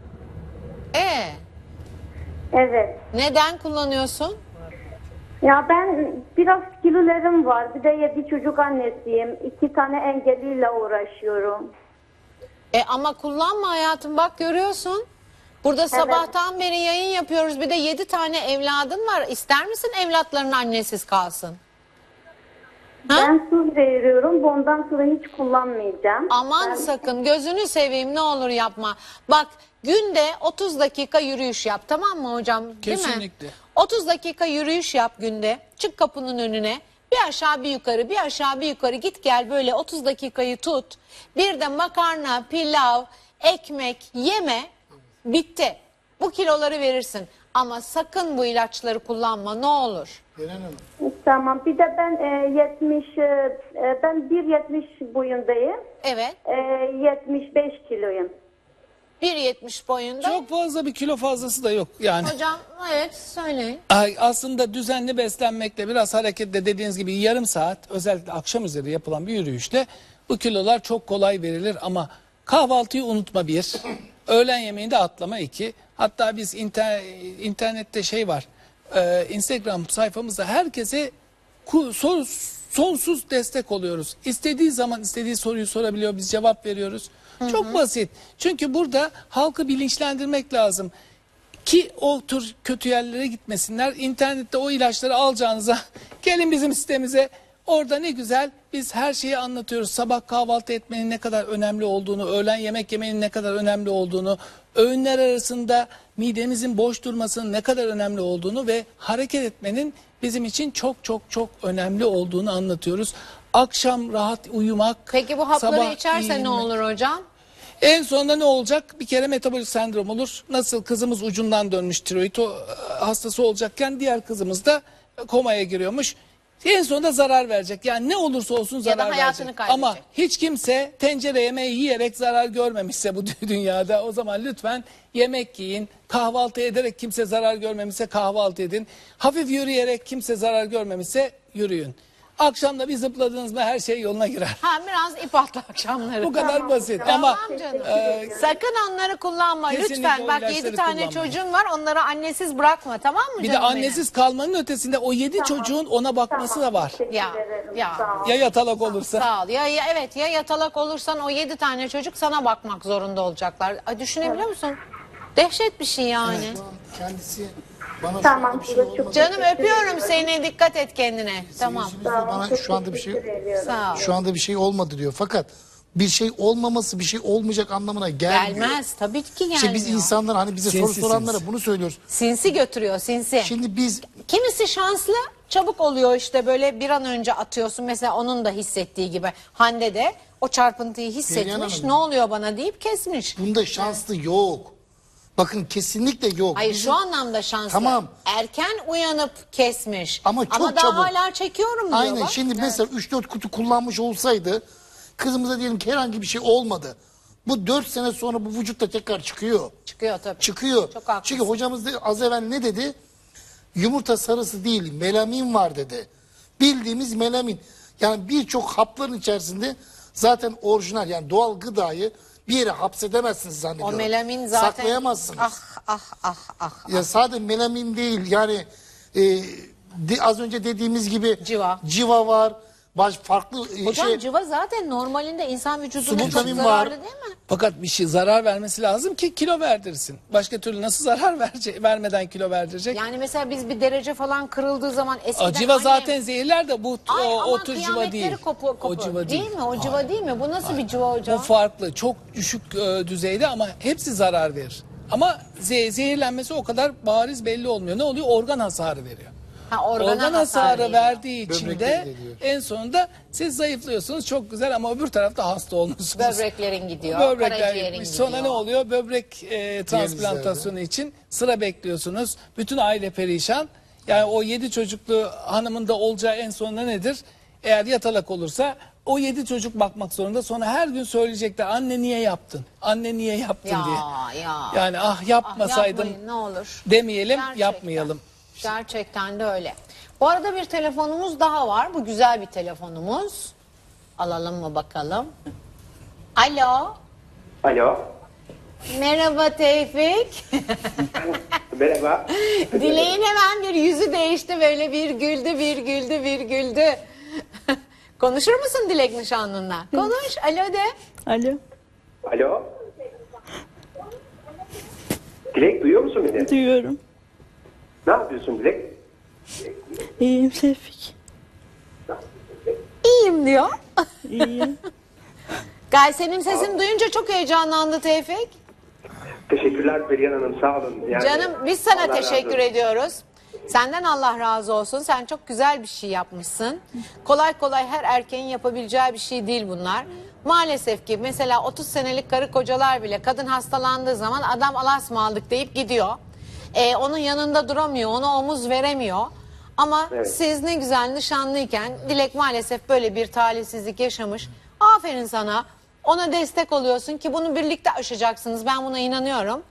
Evet. Neden kullanıyorsun? Ya ben biraz kilolarım var. Bir de 7 çocuk annesiyim. 2 tane engelliyle uğraşıyorum. Ama kullanma hayatım bak görüyorsun. Burada sabahtan beri yayın yapıyoruz. Bir de 7 tane evladın var. İster misin evlatların annesiz kalsın? Ben söz veriyorum. Bundan sonra hiç kullanmayacağım. Aman sakın gözünü seveyim ne olur yapma. Bak günde 30 dakika yürüyüş yap tamam mı hocam? Değil mi? Kesinlikle. 30 dakika yürüyüş yap günde. Çık kapının önüne. Bir aşağı bir yukarı bir aşağı bir yukarı git gel böyle 30 dakikayı tut. Bir de makarna, pilav, ekmek yeme. Bitti. Bu kiloları verirsin. Ama sakın bu ilaçları kullanma ne olur. Tamam. Bir de ben 1.70 boyundayım. Evet. 75 kiloyum. 1.70 boyunda. Çok fazla bir kilo fazlası da yok yani. Hocam evet söyleyin. Aslında düzenli beslenmekle biraz hareketle dediğiniz gibi yarım saat özellikle akşam üzeri yapılan bir yürüyüşle bu kilolar çok kolay verilir ama kahvaltıyı unutma bir, öğlen yemeğini de atlama iki. Hatta biz internette şey var, Instagram sayfamızda herkese sonsuz destek oluyoruz. İstediği zaman istediği soruyu sorabiliyor, biz cevap veriyoruz. Çok basit. Çünkü burada halkı bilinçlendirmek lazım. Ki o tür kötü yerlere gitmesinler. İnternette o ilaçları alacağınıza gelin bizim sitemize. Orada ne güzel biz her şeyi anlatıyoruz. Sabah kahvaltı etmenin ne kadar önemli olduğunu, öğlen yemek yemenin ne kadar önemli olduğunu, öğünler arasında midemizin boş durmasının ne kadar önemli olduğunu ve hareket etmenin bizim için çok çok çok önemli olduğunu anlatıyoruz. Akşam rahat uyumak. Peki bu hapları sabah içerse iyi ne yemek. olur hocam? En sonunda ne olacak? Bir kere metabolik sendrom olur. Nasıl kızımız ucundan dönmüş tiroid hastası olacakken diğer kızımız da komaya giriyormuş. En sonunda zarar verecek. Yani ne olursa olsun zarar da hayatını verecek. kaybedecek. Ama hiç kimse tencere yemeği yiyerek zarar görmemişse bu dünyada o zaman lütfen yemek yiyin. Kahvaltı ederek kimse zarar görmemişse kahvaltı edin. Hafif yürüyerek kimse zarar görmemişse yürüyün. Akşamda bir zıpladınız mı her şey yoluna girer. Biraz ip atla akşamları. Bu kadar basit ama Tamam canım. Sakın onları kullanma kesinlikle lütfen. o Bak ilaçları 7 tane kullanmayın. çocuğun var onları annesiz bırakma tamam mı bir de canım annesiz kalmanın ötesinde o 7 çocuğun ona bakması da var. Teşekkür Ya, ederim. ya. Sağ ol. Ya yatalak olursa. Sağ ol. Evet ya yatalak olursan o 7 tane çocuk sana bakmak zorunda olacaklar. Düşünebiliyor musun? Dehşet bir şey yani. Şu an kendisi bana Tamam, şu anda bir şey çok olmadı. Canım öpüyorum seni dikkat et kendine. Tamam. Seyircimiz de bana şu anda bir şey Sağ ol. şu anda bir şey olmadı diyor. Fakat bir şey olmaması bir şey olmayacak anlamına gelmiyor. Gelmez. Tabii ki gelmiyor. İşte biz insanlar hani bize soru soranlara bunu söylüyoruz. Sinsi götürüyor, sinsi. Şimdi biz Kimisi şanslı, çabuk oluyor işte böyle bir an önce atıyorsun. Mesela onun da hissettiği gibi. Hande de o çarpıntıyı hissetmiş. Hanım. Ne oluyor bana deyip kesmiş. bunda şanslı yok. Bakın kesinlikle yok. Hayır Bizim- şu anlamda şanslı. Tamam. Erken uyanıp kesmiş. Ama çok daha çabuk. hala çekiyorum diyor. Aynen bak. şimdi mesela 3-4 kutu kullanmış olsaydı kızımıza diyelim ki herhangi bir şey olmadı. Bu 4 sene sonra bu vücutta tekrar çıkıyor. Çıkıyor tabii. Çıkıyor. Çok haklısın. Çünkü hocamız da az evvel ne dedi? Yumurta sarısı değil melamin var dedi. Bildiğimiz melamin. Yani birçok hapların içerisinde zaten orijinal yani doğal gıdayı bir yere hapsedemezsiniz zannediyorum. O melamin zaten... Saklayamazsınız. Ah. Ya sadece melamin değil yani az önce dediğimiz gibi civa var. Farklı Hocam civa zaten normalinde insan vücuduna çok vitamin zararlı var. değil mi? Fakat bir şey zarar vermesi lazım ki kilo verdirsin. Başka türlü nasıl zarar vermeden kilo verdirecek? Yani mesela biz bir derece falan kırıldığı zaman eskiden Civa annem- zaten zehirler de bu Ay, o aman tür civa kıyametleri değil. kopur. O civa değil mi? O civa değil mi? Bu nasıl bir civa hocam? Bu farklı. Çok düşük düzeyde ama hepsi zarar verir. Ama zehirlenmesi o kadar bariz belli olmuyor. Ne oluyor? Organ hasarı veriyor. Organ hasarı verdiği için de Böbrekleri gidiyor. en sonunda siz zayıflıyorsunuz. Çok güzel ama öbür tarafta hasta olmuşsunuz. Böbreklerin gidiyor, Böbrekler karaciğerin gitmiş. gidiyor. Sonra ne oluyor? Böbrek transplantasyonu için sıra bekliyorsunuz. Bütün aile perişan. Yani o 7 çocuklu hanımın da olacağı en sonunda nedir? Eğer yatalak olursa o 7 çocuk bakmak zorunda. Sonra her gün söyleyecekler anne niye yaptın? Anne niye yaptın diye. Yani yapmasaydım yapmayın, ne olur. demeyelim, Gerçekten. yapmayalım. Gerçekten de öyle. Bu arada bir telefonumuz daha var. Bu güzel bir telefonumuz. Alalım mı bakalım? Alo. Alo. Merhaba Tevfik. Merhaba. Dileğin hemen bir yüzü değişti. Böyle bir güldü. Konuşur musun Dilek nişanlınla? Konuş. Alo de. Alo. Alo. Dilek duyuyor musun beni? Duyuyorum. Ne yapıyorsun Dilek? İyiyim Tevfik. İyiyim diyor. İyiyim. Gay senin sesini duyunca çok heyecanlandı Tevfik. Teşekkürler Perihan Hanım sağ olun. Yani, Canım biz sana Allah razı teşekkür olsun. ediyoruz. Senden Allah razı olsun. Sen çok güzel bir şey yapmışsın. Kolay kolay her erkeğin yapabileceği bir şey değil bunlar. Maalesef ki mesela 30 senelik karı kocalar bile kadın hastalandığı zaman adam alasmalık deyip gidiyor. Onun yanında duramıyor, ona omuz veremiyor. Ama Evet. siz ne güzel nişanlıyken Dilek maalesef böyle bir talihsizlik yaşamış. Aferin sana. Ona destek oluyorsun ki bunu birlikte aşacaksınız. Ben buna inanıyorum.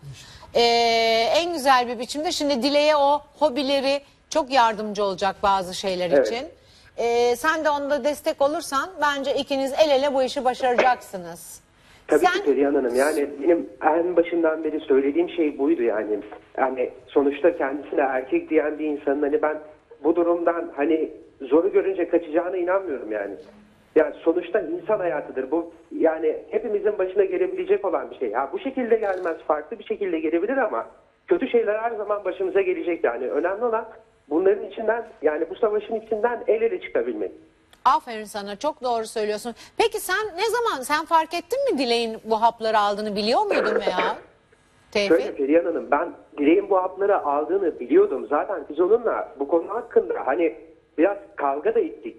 En güzel bir biçimde şimdi Dilek'e o hobileri çok yardımcı olacak bazı şeyler Evet. için. Sen de onda destek olursan bence ikiniz el ele bu işi başaracaksınız. Tabii Sen- ki Perihan Hanım yani benim en başından beri söylediğim şey buydu yani. Yani sonuçta kendisine erkek diyen bir insanın hani ben bu durumdan hani zoru görünce kaçacağına inanmıyorum yani. Yani sonuçta insan hayatıdır bu yani hepimizin başına gelebilecek olan bir şey. Ha, bu şekilde gelmez farklı bir şekilde gelebilir ama kötü şeyler her zaman başımıza gelecek yani. Önemli olan bunların içinden yani bu savaşın içinden el ele çıkabilmek. Aferin sana, çok doğru söylüyorsun. Peki sen fark ettin mi Dilek'in bu hapları aldığını biliyor muydun veya? Şöyle Tevfik? Perihan Hanım ben Dilek'in bu hapları aldığını biliyordum. Zaten biz onunla bu konu hakkında hani biraz kavga da ettik.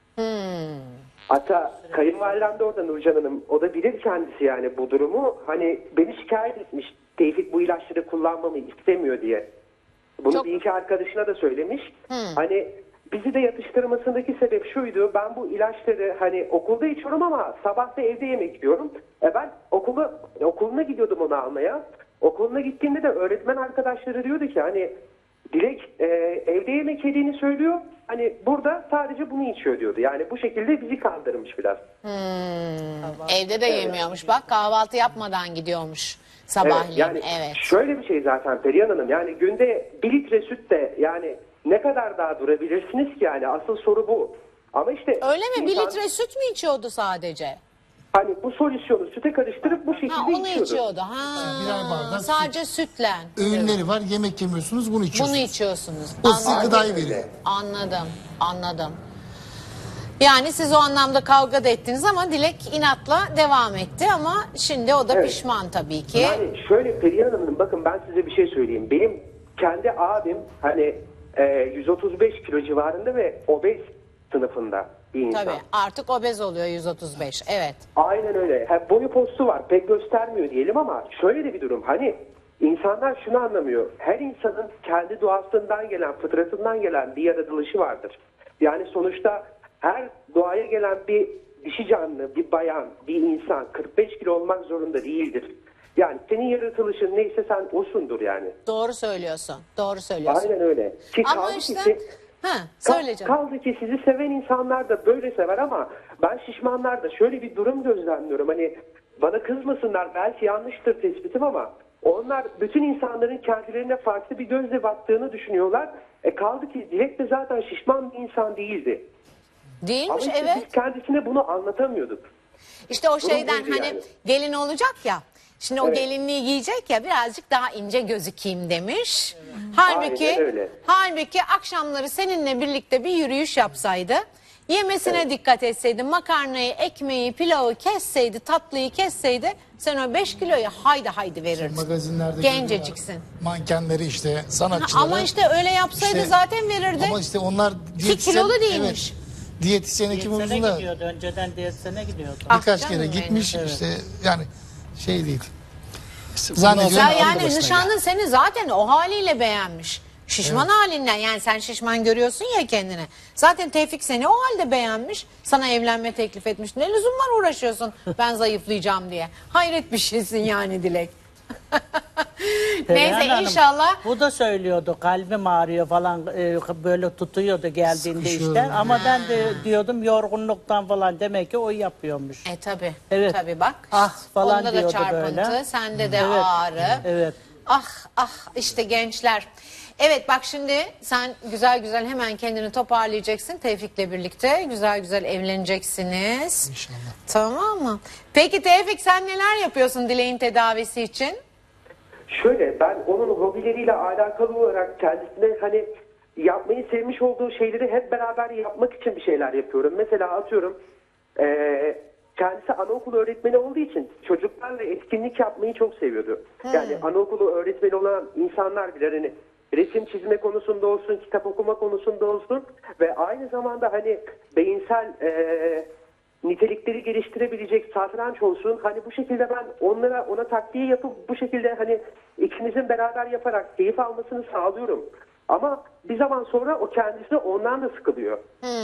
Hatta kayınvalidem de orada Nurcan Hanım. O da bilir kendisi yani bu durumu. Hani beni şikayet etmiş. Tevfik bu ilaçları kullanmamı istemiyor diye. Bunu bir iki arkadaşına da söylemiş. Hani bizi de yatıştırmasındaki sebep şuydu. Ben bu ilaçları hani okulda içiyorum ama sabah da evde yemek yiyorum. Ben okuluna gidiyordum onu almaya. Okuluna gittiğimde de öğretmen arkadaşları diyordu ki hani Dilek evde yemek yediğini söylüyor. Hani burada sadece bunu içiyor diyordu. Yani bu şekilde bizi kandırmış biraz. Evde de yemiyormuş. Bak kahvaltı yapmadan gidiyormuş sabahleyin. yani şöyle bir şey zaten Perihan Hanım. Yani günde 1 litre süt de yani ne kadar daha durabilirsiniz ki yani asıl soru bu. Ama işte Öyle mi? 1 insan litre süt mü içiyordu sadece? hani bu solüsyonu süte karıştırıp bu şekilde Ha, onu içiyordu. içiyordu. birer bardak Sadece sütle. öğünleri var yemek yemiyorsunuz bunu içiyorsunuz. Bunu içiyorsunuz. O size gıdayı veriyor. Anladım. Yani siz o anlamda kavga da ettiniz ama Dilek inatla devam etti ama şimdi o da Evet. pişman tabii ki. Yani şöyle Perihan Hanım, bakın ben size bir şey söyleyeyim. Benim kendi abim hani 135 kilo civarında ve obez sınıfında bir insan. Tabii artık obez oluyor 135, evet. Aynen öyle. Boyu postu var, pek göstermiyor diyelim ama şöyle de bir durum. Hani insanlar şunu anlamıyor. Her insanın kendi doğasından gelen, fıtratından gelen bir yaratılışı vardır. Yani sonuçta her doğaya gelen bir dişi canlı, bir bayan, bir insan 45 kilo olmak zorunda değildir. Yani senin yaratılışın neyse sen osundur yani. Doğru söylüyorsun, doğru söylüyorsun. Aynen öyle. Ki Ama kaldı işte, ki, söyle canım. kaldı ki sizi seven insanlar da böyle sever ama ben şişmanlarda şöyle bir durum gözlemliyorum. Hani bana kızmasınlar, belki yanlıştır tespitim ama onlar bütün insanların kendilerine farklı bir gözle baktığını düşünüyorlar. Kaldı ki Dilek de zaten şişman bir insan değildi. Ama Değilmiş, işte evet. biz kendisine bunu anlatamıyorduk. İşte o Durum şeyden buydu hani yani. gelin olacak ya. Şimdi o Evet. gelinliği giyecek ya, birazcık daha ince gözükeyim demiş. Halbuki Aynen öyle. akşamları seninle birlikte bir yürüyüş yapsaydı, yemesine dikkat etseydi, makarnayı, ekmeği, pilavı kesseydi, tatlıyı kesseydi, sen o 5 kiloyu haydi verirdin. Magazinlerde Genceciksin. görüyorlar. Mankenleri işte, sanatçıları. Ama işte öyle yapsaydı İşte- zaten verirdi. Ama işte onlar kilolu değilmiş. Evet. Diyetisyen ekibimizin Diyetisyene de gidiyordu. Önceden diyetisyene gidiyordu. birkaç Ah, kere canım gitmiş benim. işte, yani şey değil. İşte Zannediyorum Ya bundan sonra yani aldı başına nişanlın seni zaten o haliyle beğenmiş. Şişman halinden, yani sen şişman görüyorsun ya kendini. Zaten Tevfik seni o halde beğenmiş. Sana evlenme teklif etmiş. Ne lüzum var uğraşıyorsun ben zayıflayacağım diye. Hayret bir şeysin yani Dilek. Perihan Neyse Hanım, inşallah. Bu da söylüyordu, kalbim ağrıyor falan, böyle tutuyordu geldiğinde Sıkışıyorum. işten. Ama ben de diyordum yorgunluktan falan, demek ki o yapıyormuş. Tabi. Evet. Tabi bak. Ah falan onda da diyordu çarpıntı. böyle. Sende de Evet. ağrı. Evet. Ah işte gençler. Evet bak şimdi sen güzel hemen kendini toparlayacaksın Tevfik'le birlikte. Güzel evleneceksiniz. İnşallah. Tamam mı? Peki Tevfik sen neler yapıyorsun Dilek'in tedavisi için? Şöyle, ben onun hobileriyle alakalı olarak kendisine hani yapmayı sevmiş olduğu şeyleri hep beraber yapmak için bir şeyler yapıyorum. Mesela atıyorum kendisi anaokulu öğretmeni olduğu için çocuklarla etkinlik yapmayı çok seviyordu. Yani anaokulu öğretmeni olan insanlar bilir, hani resim çizme konusunda olsun, kitap okuma konusunda olsun ve aynı zamanda hani beyinsel nitelikleri geliştirebilecek satranç olsun. Hani bu şekilde ben ona takviye yapıp bu şekilde hani ikimizin beraber yaparak keyif almasını sağlıyorum. Ama bir zaman sonra o kendisi ondan da sıkılıyor.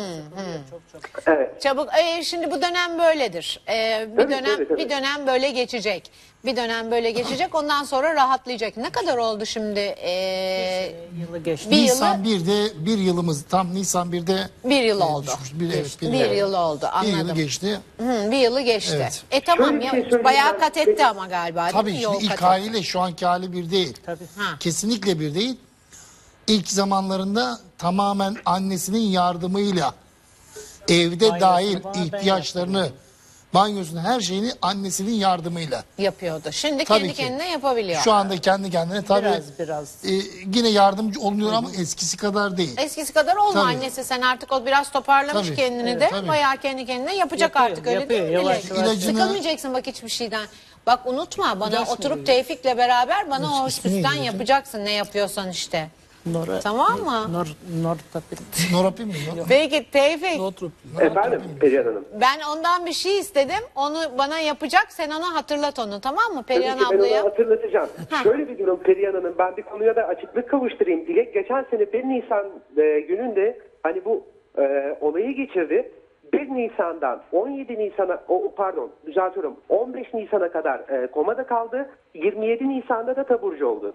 Evet. Çabuk. Şimdi bu dönem böyledir. Bir dönem böyle geçecek. Bir dönem böyle geçecek. Ondan sonra rahatlayacak. Ne kadar oldu şimdi? Yılı geçti. Bir yılı- Nisan 1'de bir yılımız, tam Nisan 1'de bir yıl oldu. düşmüş. Bir Bir yıl oldu, Bir yılı anladım. geçti. Bir yılı geçti. Evet. Tamam Şöyle bir ya, şey söyleyeyim bayağı ben. kat etti ama galiba değil Tabii mi? şimdi Yol ilk kat etti. haliyle şu anki hali bir değil. Tabii. Ha. Kesinlikle bir değil. İlk zamanlarında tamamen annesinin yardımıyla evde Banyosunu dahil falan ben ihtiyaçlarını, banyosunu, her şeyini annesinin yardımıyla. Yapıyordu. Şimdi Tabii kendi ki. kendine yapabiliyor. Şu anda kendi kendine tabii Biraz. yine yardımcı oluyor ama eskisi kadar değil. Eskisi kadar olma Tabii. annesi, sen artık o biraz toparlamış Tabii. kendini Evet, de. tabii. Bayağı kendi kendine yapacak Yapıyor, artık, öyle yapıyor. değil mi? Yavaş Dilek? yavaş. İlacını- Sıkılmayacaksın bak hiçbir şeyden. Bak unutma, bana İlaç mı oturup veriyor? Tevfik'le beraber bana o İsmi süsten neydi? yapacaksın ne yapıyorsan işte. Tamam mı? Norapin mi? Peki Tevfik, Efendim Perihan Hanım. ben ondan bir şey istedim. Onu bana yapacak. Sen ona hatırlat onu, tamam mı? Tabii Perihan ki ben ablaya. onu hatırlatacağım. Şöyle bir durum Perihan Hanım, ben bir konuya da açıklık kavuşturayım. Dilek geçen sene 1 Nisan gününde hani bu olayı geçirdi. 1 Nisan'dan 17 Nisan'a, düzeltiyorum, 15 Nisan'a kadar komada kaldı. 27 Nisan'da da taburcu oldu.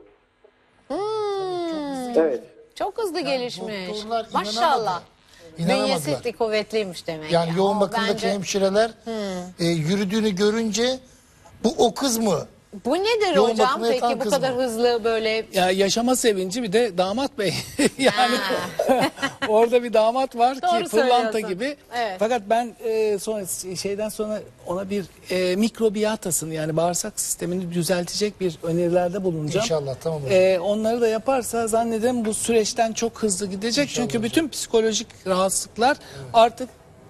Evet. Çok hızlı gelişmiş. doktorlar Maşallah. İnanamadılar. Bünyesi de kuvvetliymiş demek. Yani ya. yoğun O bakımdaki bence- hemşireler yürüdüğünü görünce bu o kız mı? Bu nedir Yoğun hocam bakıma peki yatan bu kız kadar mı? hızlı böyle? Ya yaşama sevinci bir de damat bey. Yani orada bir damat var Doğru ki pırlanta söylüyorsun. gibi. Evet. Fakat ben şeyden sonra ona bir mikrobiyatasını, yani bağırsak sistemini düzeltecek bir önerilerde bulunacağım. İnşallah, tamam. Onları da yaparsa zannederim bu süreçten çok hızlı gidecek. Çünkü bütün psikolojik rahatsızlıklar artık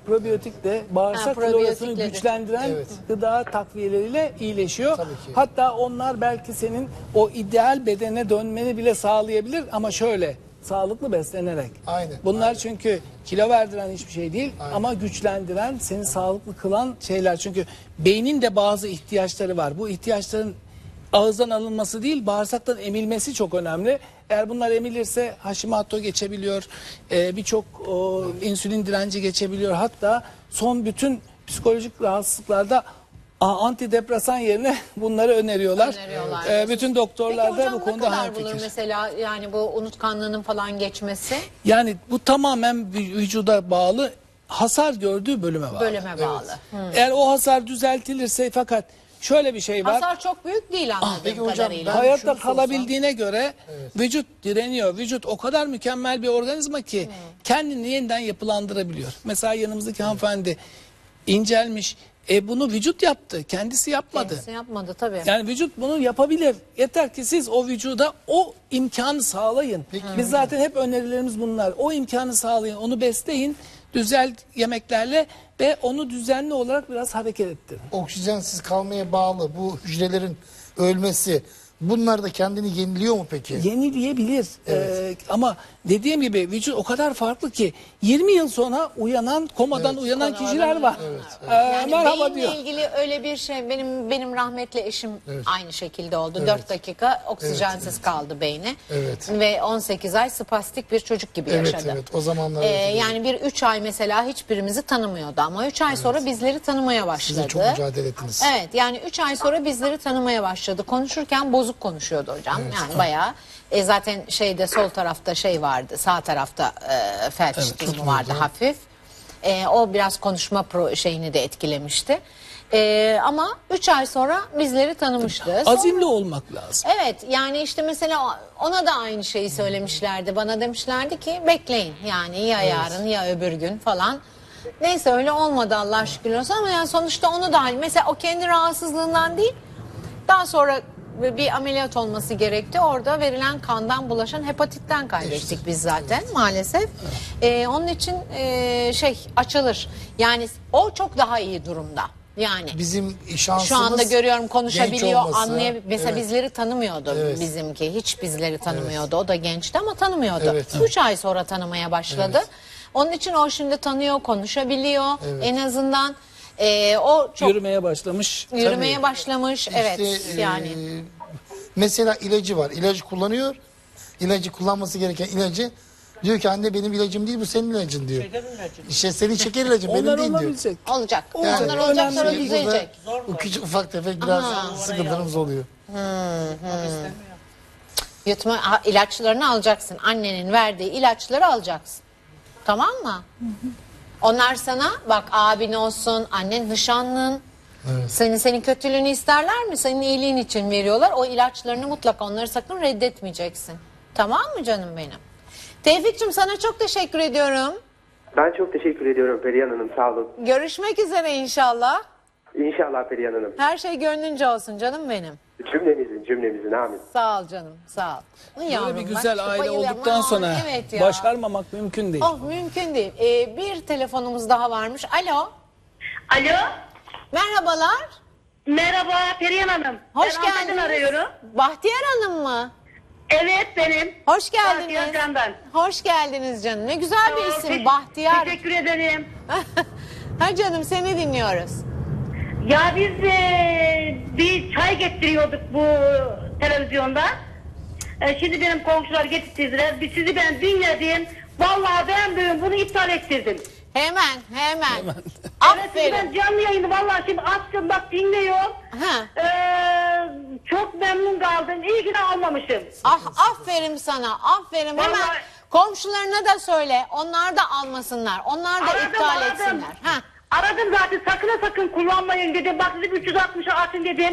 probiyotik de bağırsak probiyotikle florasını de. güçlendiren Evet. gıda takviyeleriyle iyileşiyor. Tabii ki. Hatta onlar belki senin o ideal bedene dönmeni bile sağlayabilir ama şöyle sağlıklı beslenerek. Aynen, Bunlar çünkü kilo verdiren hiçbir şey değil ama güçlendiren, seni sağlıklı kılan şeyler. Çünkü beynin de bazı ihtiyaçları var. Bu ihtiyaçların ağızdan alınması değil, bağırsaktan emilmesi çok önemli. Eğer bunlar emilirse Hashimoto geçebiliyor, birçok insülin direnci geçebiliyor. Hatta son bütün psikolojik rahatsızlıklarda antidepresan yerine bunları öneriyorlar. Bütün doktorlar Peki da hocam bu ne konuda kadar bulur hemfikir. mesela yani bu unutkanlığının falan geçmesi? Yani bu tamamen vücuda bağlı, hasar gördüğü bölüme bağlı. Bölüme bağlı. Eğer o hasar düzeltilirse, fakat şöyle bir şey var. Hasar çok büyük değil anladığım peki hocam, kadarıyla. ben- Hayatta şunu kalabildiğine göre vücut direniyor. Vücut o kadar mükemmel bir organizma ki kendini yeniden yapılandırabiliyor. Mesela yanımızdaki hanımefendi incelmiş. Bunu vücut yaptı. Kendisi yapmadı. Kendisi yapmadı tabii. Yani vücut bunu yapabilir. Yeter ki siz o vücuda o imkanı sağlayın. Biz zaten hep önerilerimiz bunlar. O imkanı sağlayın. Onu besleyin. Güzel yemeklerle ve onu düzenli olarak biraz hareket ettirin. Oksijensiz kalmaya bağlı bu hücrelerin ölmesi, bunlar da kendini yeniliyor mu peki? Yenileyebilir. Ama dediğim gibi vücut o kadar farklı ki 20 yıl sonra uyanan, komadan uyanan kişiler var. Yani Merhaba beyinle diyor. ilgili öyle bir şey benim rahmetli eşim aynı şekilde oldu. 4 dakika oksijensiz kaldı beyni. Evet. Ve 18 ay spastik bir çocuk gibi Evet, yaşadı. evet, o zamanlar yani bir 3 ay mesela hiçbirimizi tanımıyordu ama 3 ay sonra bizleri tanımaya başladı. Siz de çok mücadele ettiniz. Evet, yani 3 ay sonra bizleri tanımaya başladı. Konuşurken bozuk konuşuyordu hocam. Yani bayağı zaten şeyde sol tarafta şey vardı, sağ tarafta felç durumu vardı hafif. O biraz konuşma şeyini de etkilemişti. Ama 3 ay sonra bizleri tanımıştı. Azimli olmak lazım. Evet, yani işte mesela ona da aynı şeyi söylemişlerdi. Bana demişlerdi ki bekleyin yani ya yarın ya öbür gün falan. Neyse öyle olmadı Allah şükür olsun ama yani sonuçta onu da mesela o kendi rahatsızlığından değil, daha sonra bir ameliyat olması gerekti. Orada verilen kandan bulaşan hepatitten kaybettik biz zaten maalesef. Onun için açılır. Yani o çok daha iyi durumda. Yani Bizim şansımız şu anda görüyorum konuşabiliyor, genç olması. anlayabiliyor. Mesela Evet. bizleri tanımıyordu bizimki. Hiç bizleri tanımıyordu. O da gençti ama tanımıyordu. Evet. 3 ay sonra tanımaya başladı. Onun için o şimdi tanıyor, konuşabiliyor. En azından o çok Yürümeye başlamış. yürümeye başlamış. Evet İşte, yani. Mesela ilacı var. İlacı kullanıyor. İlacı kullanması gereken ilacı diyor ki anne benim ilacım değil bu senin ilacın diyor. İşte senin şeker ilacın benim Onlar değil diyor. olabilecek. Olacak. Yani Onlar olacak sonra burada düzelecek. Bu küçük ufak tefek biraz sıkıntılarımız oluyor. İlaçlarını alacaksın. Annenin verdiği ilaçları alacaksın. Tamam mı? Onlar sana bak abin olsun, annen nişanlın. Senin kötülüğünü isterler mi? Senin iyiliğin için veriyorlar. O ilaçlarını mutlaka onları sakın reddetmeyeceksin. Tamam mı canım benim? Tevfik'cim sana çok teşekkür ediyorum. Ben çok teşekkür ediyorum Perihan Hanım, sağ olun. Görüşmek üzere inşallah. İnşallah Perihan Hanım. Her şey gönlünce olsun canım benim. Cümlemizin amin. Sağ ol canım sağ ol. Böyle bir güzel aile olduktan Aa, sonra evet ya. başarmamak mümkün değil. Oh mümkün değil. Bir telefonumuz daha varmış. Alo. Alo. Merhabalar. Merhaba Perihan Hanım. Hoş Ben Antalya'dan geldiniz. arıyorum. Bahtiyar Hanım mı? Evet benim. Hoş geldiniz. Bahtiyar Candan. Hoş geldiniz canım. Ne güzel bir Sağ ol, isim Bahtiyar. Teşekkür ederim. Ha canım seni dinliyoruz. Ya biz bir çay getiriyorduk bu televizyonda. Şimdi benim komşular getirdiler. Sizi ben dinledim. Vallahi ben bunu iptal ettirdim. Hemen. Evet, Aferin. ben canlı yayını vallahi şimdi açtım bak dinliyorum. Ha. Çok memnun kaldım. İyi ki de almamışım. Aferin sana. Aferin. Hemen Vallahi- komşularına da söyle. Onlar da almasınlar. Onlar da iptal etsinler. Ha. Aradım zaten sakın kullanmayın dedim. Bak dedim 360'a atın dedim.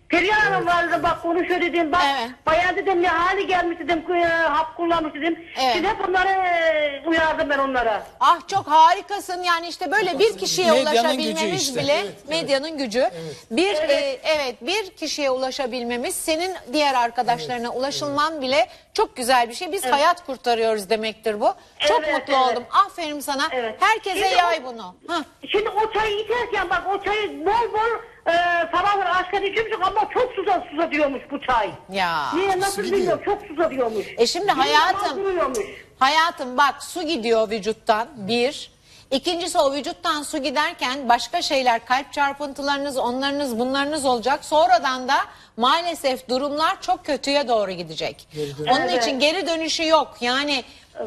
Perihan Hanım vardı bak konuşuyor dedim. Bak Evet. bayan dedim ne hali gelmiş dedim. Hap kullanmış dedim. Evet. Şimdi hep onları uyardım ben onlara. Ah çok harikasın yani işte böyle bir kişiye Medyanın ulaşabilmemiz gücü işte. bile medyanın gücü. Bir bir kişiye ulaşabilmemiz senin diğer arkadaşlarına ulaşılman bile çok güzel bir şey. Biz hayat kurtarıyoruz demektir bu. Çok Evet, mutlu evet. oldum. Aferin sana. Evet. Herkese Şimdi yay bunu. Hah. Şimdi o çayı içerken bak o çayı bol bol sabahları aşkın içmiş ama çok susa diyormuş bu çay. Ya. Niye nasıl bilmiyorum çok susa diyormuş. Şimdi Bir hayatım. zaman duruyormuş. Hayatım bak su gidiyor vücuttan bir. İkincisi o vücuttan su giderken başka şeyler kalp çarpıntılarınız onlarınız bunlarınız olacak. Sonradan da maalesef durumlar çok kötüye doğru gidecek. Onun Evet. için geri dönüşü yok. Yani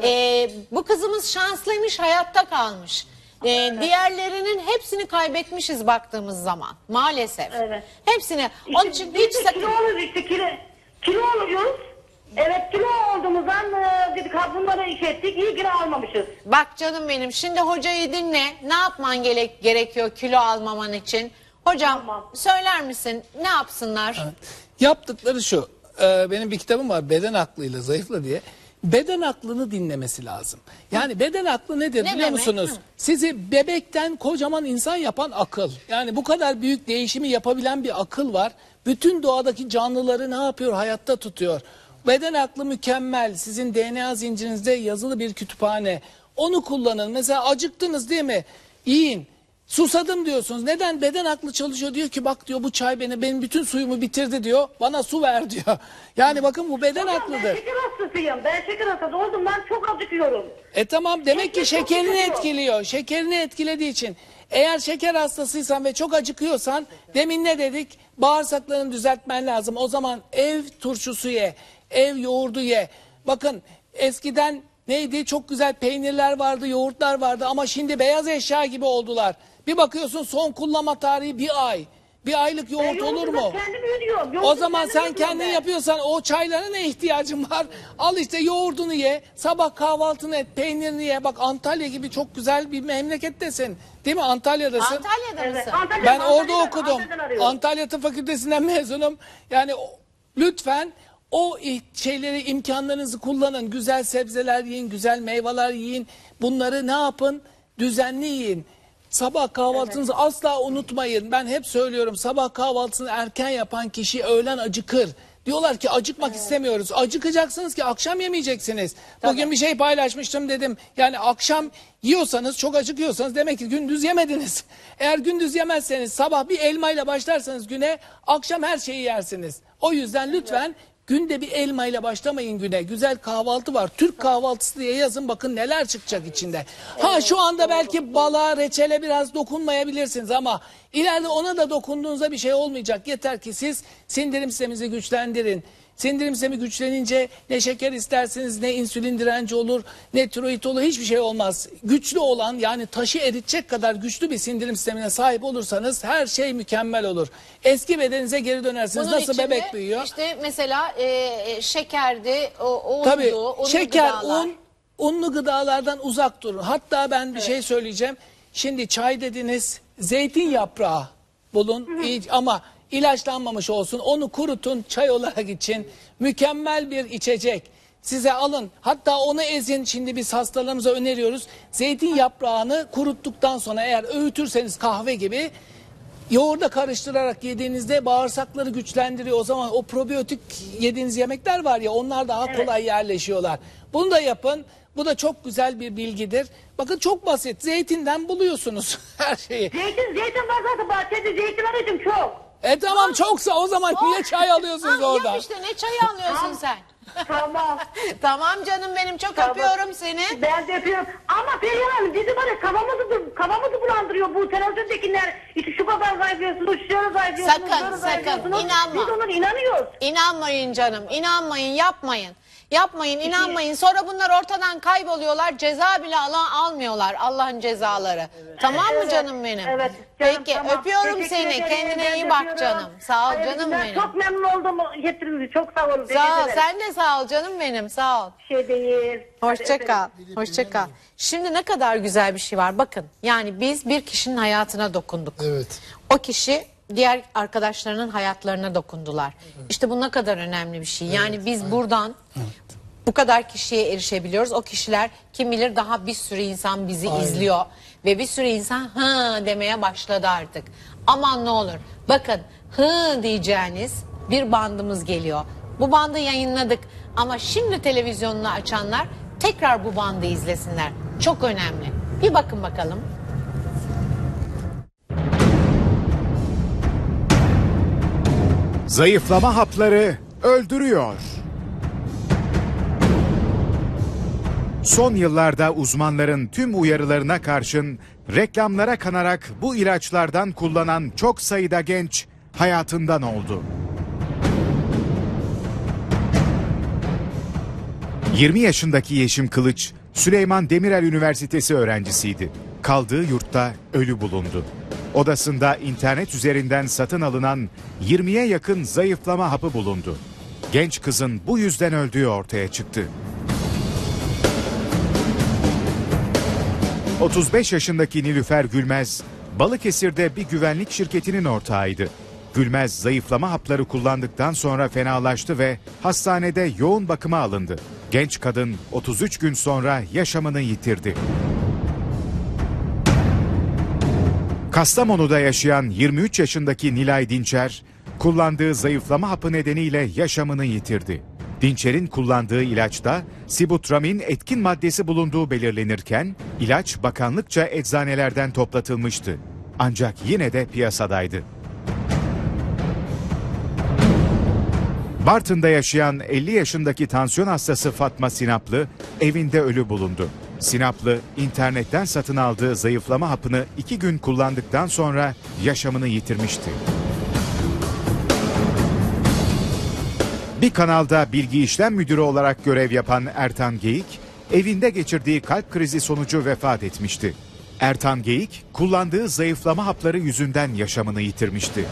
bu kızımız şanslıymış hayatta kalmış. Diğerlerinin hepsini kaybetmişiz baktığımız zaman maalesef. Evet. Hepsini. Onun için hiç Biz de kilo oluyoruz işte kilo oluyoruz. Evet kilo olduğumuzdan dedik ha bunları iş ettik iyi kilo almamışız. Bak canım benim şimdi hocayı dinle. Ne yapman gerekiyor kilo almaman için? Hocam Tamam. söyler misin ne yapsınlar? Yaptıkları şu. Benim bir kitabım var Beden Aklıyla Zayıfla diye. Beden aklını dinlemesi lazım. Yani beden aklı nedir Ne biliyor demek? musunuz? Hı. Sizi bebekten kocaman insan yapan akıl. Yani bu kadar büyük değişimi yapabilen bir akıl var. Bütün doğadaki canlıları ne yapıyor? Hayatta tutuyor. Beden aklı mükemmel. Sizin DNA zincirinizde yazılı bir kütüphane. Onu kullanın. Mesela acıktınız değil mi? Yiyin. Susadım diyorsunuz. Neden? Beden aklı çalışıyor. Diyor ki bak diyor bu çay benim bütün suyumu bitirdi diyor. Bana su ver diyor. Yani bakın bu beden Ben aklıdır. şeker hastasıyım. Ben şeker hastası oldum ben çok acıkıyorum. Tamam demek ki Şeker çok şekerini acıkıyor. etkiliyor. Şekerini etkilediği için. Eğer şeker hastasıysan ve çok acıkıyorsan demin ne dedik? Bağırsaklarını düzeltmen lazım. O zaman ev turşusu ye. Ev yoğurdu ye. Bakın eskiden neydi? Çok güzel peynirler vardı, yoğurtlar vardı ama şimdi beyaz eşya gibi oldular. Bir bakıyorsun son kullanma tarihi bir ay. Bir aylık yoğurt olur mu? Kendim ödüyorum. O Yoğurdu zaman kendim sen ödüyorum kendin ben. yapıyorsan o çaylara ne ihtiyacın var? Al işte yoğurdunu ye, sabah kahvaltını et, peynirini ye. Bak Antalya gibi çok güzel bir memlekettesin. Değil mi? Antalya'dasın. Antalya'da Evet, mısın? Ben orada Antalya'dan- okudum. Antalya'dan arıyorum. Antalya Tıp Fakültesinden mezunum. Yani lütfen o şeyleri imkanlarınızı kullanın. Güzel sebzeler yiyin, güzel meyveler yiyin. Bunları ne yapın? Düzenli yiyin. Sabah kahvaltınızı asla unutmayın. Ben hep söylüyorum sabah kahvaltısını erken yapan kişi öğlen acıkır. Diyorlar ki acıkmak istemiyoruz. Acıkacaksınız ki akşam yemeyeceksiniz. Bugün bir şey paylaşmıştım dedim. Yani akşam yiyorsanız çok acıkıyorsanız demek ki gündüz yemediniz. Eğer gündüz yemezseniz sabah bir elmayla başlarsanız güne akşam her şeyi yersiniz. O yüzden lütfen günde bir elmayla başlamayın güne. Güzel kahvaltı var. Türk kahvaltısı diye yazın bakın neler çıkacak içinde. Ha şu anda belki balığa, reçele biraz dokunmayabilirsiniz ama ileride ona da dokunduğunuzda bir şey olmayacak. Yeter ki siz sindirim sisteminizi güçlendirin. Sindirim sistemi güçlenince ne şeker isterseniz ne insülin direnci olur ne tiroid olur hiçbir şey olmaz. Güçlü olan yani taşı eritecek kadar güçlü bir sindirim sistemine sahip olursanız her şey mükemmel olur. Eski bedeninize geri dönersiniz. Bunun Nasıl içinde bebek büyüyor? İşte mesela şekerdi, undu, Tabii unlu şeker, gıdalar. unlu gıdalardan uzak durun. Hatta ben bir şey söyleyeceğim. Şimdi çay dediniz, zeytin yaprağı bulun ama ilaçlanmamış olsun. Onu kurutun, çay olarak için. Mükemmel bir içecek. Size alın. Hatta onu ezin. Şimdi biz hastalarımıza öneriyoruz. Zeytin yaprağını kuruttuktan sonra eğer öğütürseniz kahve gibi yoğurda karıştırarak yediğinizde bağırsakları güçlendiriyor. O zaman o probiyotik yediğiniz yemekler var ya onlar daha kolay yerleşiyorlar. Bunu da yapın. Bu da çok güzel bir bilgidir. Bakın çok basit. Zeytinden buluyorsunuz her şeyi. Zeytin var zaten bahçede zeytin arıyorum çok. Tamam çoksa o zaman niye çay alıyorsunuz orada? Yap işte ne çayı alıyorsun sen? Tamam. Tamam canım benim çok öpüyorum seni. Ben de öpüyorum. Ama Perihan Hanım bizi bana kafamızı bulandırıyor bu televizyondakiler. İşte şu kadar zayıflıyorsunuz, şöyle zayıflıyorsunuz, Sakın böyle sakın zayıflıyorsunuz. inanma. Biz ona inanıyoruz. İnanmayın canım inanmayın yapmayın. Yapmayın inanmayın sonra bunlar ortadan kayboluyorlar ceza bile almıyorlar Allah'ın cezaları. Tamam mı canım benim? Evet. Canım, Peki tamam. öpüyorum Teşekkür seni ederim, kendine ben iyi de bak öpüyorum. canım. Sağ ol canım Ben benim. çok memnun oldum getirdiğiniz çok sağ olun. Sağ ol sen de sağ ol canım benim sağ ol. Bir şey değil. Hoşça kal. Hoşça kal. Şimdi ne kadar güzel bir şey var. Bakın yani biz bir kişinin hayatına dokunduk. Evet. O kişi diğer arkadaşlarının hayatlarına dokundular. İşte bu ne kadar önemli bir şey. Yani biz buradan bu kadar kişiye erişebiliyoruz. O kişiler kim bilir daha bir sürü insan bizi izliyor. Ve bir sürü insan hı demeye başladı artık. Aman ne olur. Bakın hı diyeceğiniz bir bandımız geliyor. Bu bandı yayınladık. Ama şimdi televizyonunu açanlar tekrar bu bandı izlesinler. Çok önemli. Bir bakın bakalım. Zayıflama hapları öldürüyor. Son yıllarda uzmanların tüm uyarılarına karşın reklamlara kanarak bu ilaçlardan kullanan çok sayıda genç hayatından oldu. 20 yaşındaki Yeşim Kılıç, Süleyman Demirel Üniversitesi öğrencisiydi. Kaldığı yurtta ölü bulundu. Odasında internet üzerinden satın alınan 20'ye yakın zayıflama hapı bulundu. Genç kızın bu yüzden öldüğü ortaya çıktı. 35 yaşındaki Nilüfer Gülmez, Balıkesir'de bir güvenlik şirketinin ortağıydı. Gülmez zayıflama hapları kullandıktan sonra fenalaştı ve hastanede yoğun bakıma alındı. Genç kadın 33 gün sonra yaşamını yitirdi. Kastamonu'da yaşayan 23 yaşındaki Nilay Dinçer, kullandığı zayıflama hapı nedeniyle yaşamını yitirdi. Dinçer'in kullandığı ilaçta sibutramin etkin maddesi bulunduğu belirlenirken, ilaç bakanlıkça eczanelerden toplatılmıştı. Ancak yine de piyasadaydı. Bartın'da yaşayan 50 yaşındaki tansiyon hastası Fatma Sinaplı evinde ölü bulundu. Sinaplı internetten satın aldığı zayıflama hapını 2 gün kullandıktan sonra yaşamını yitirmişti. Bir kanalda bilgi işlem müdürü olarak görev yapan Ertan Geyik, evinde geçirdiği kalp krizi sonucu vefat etmişti. Ertan Geyik, kullandığı zayıflama hapları yüzünden yaşamını yitirmişti.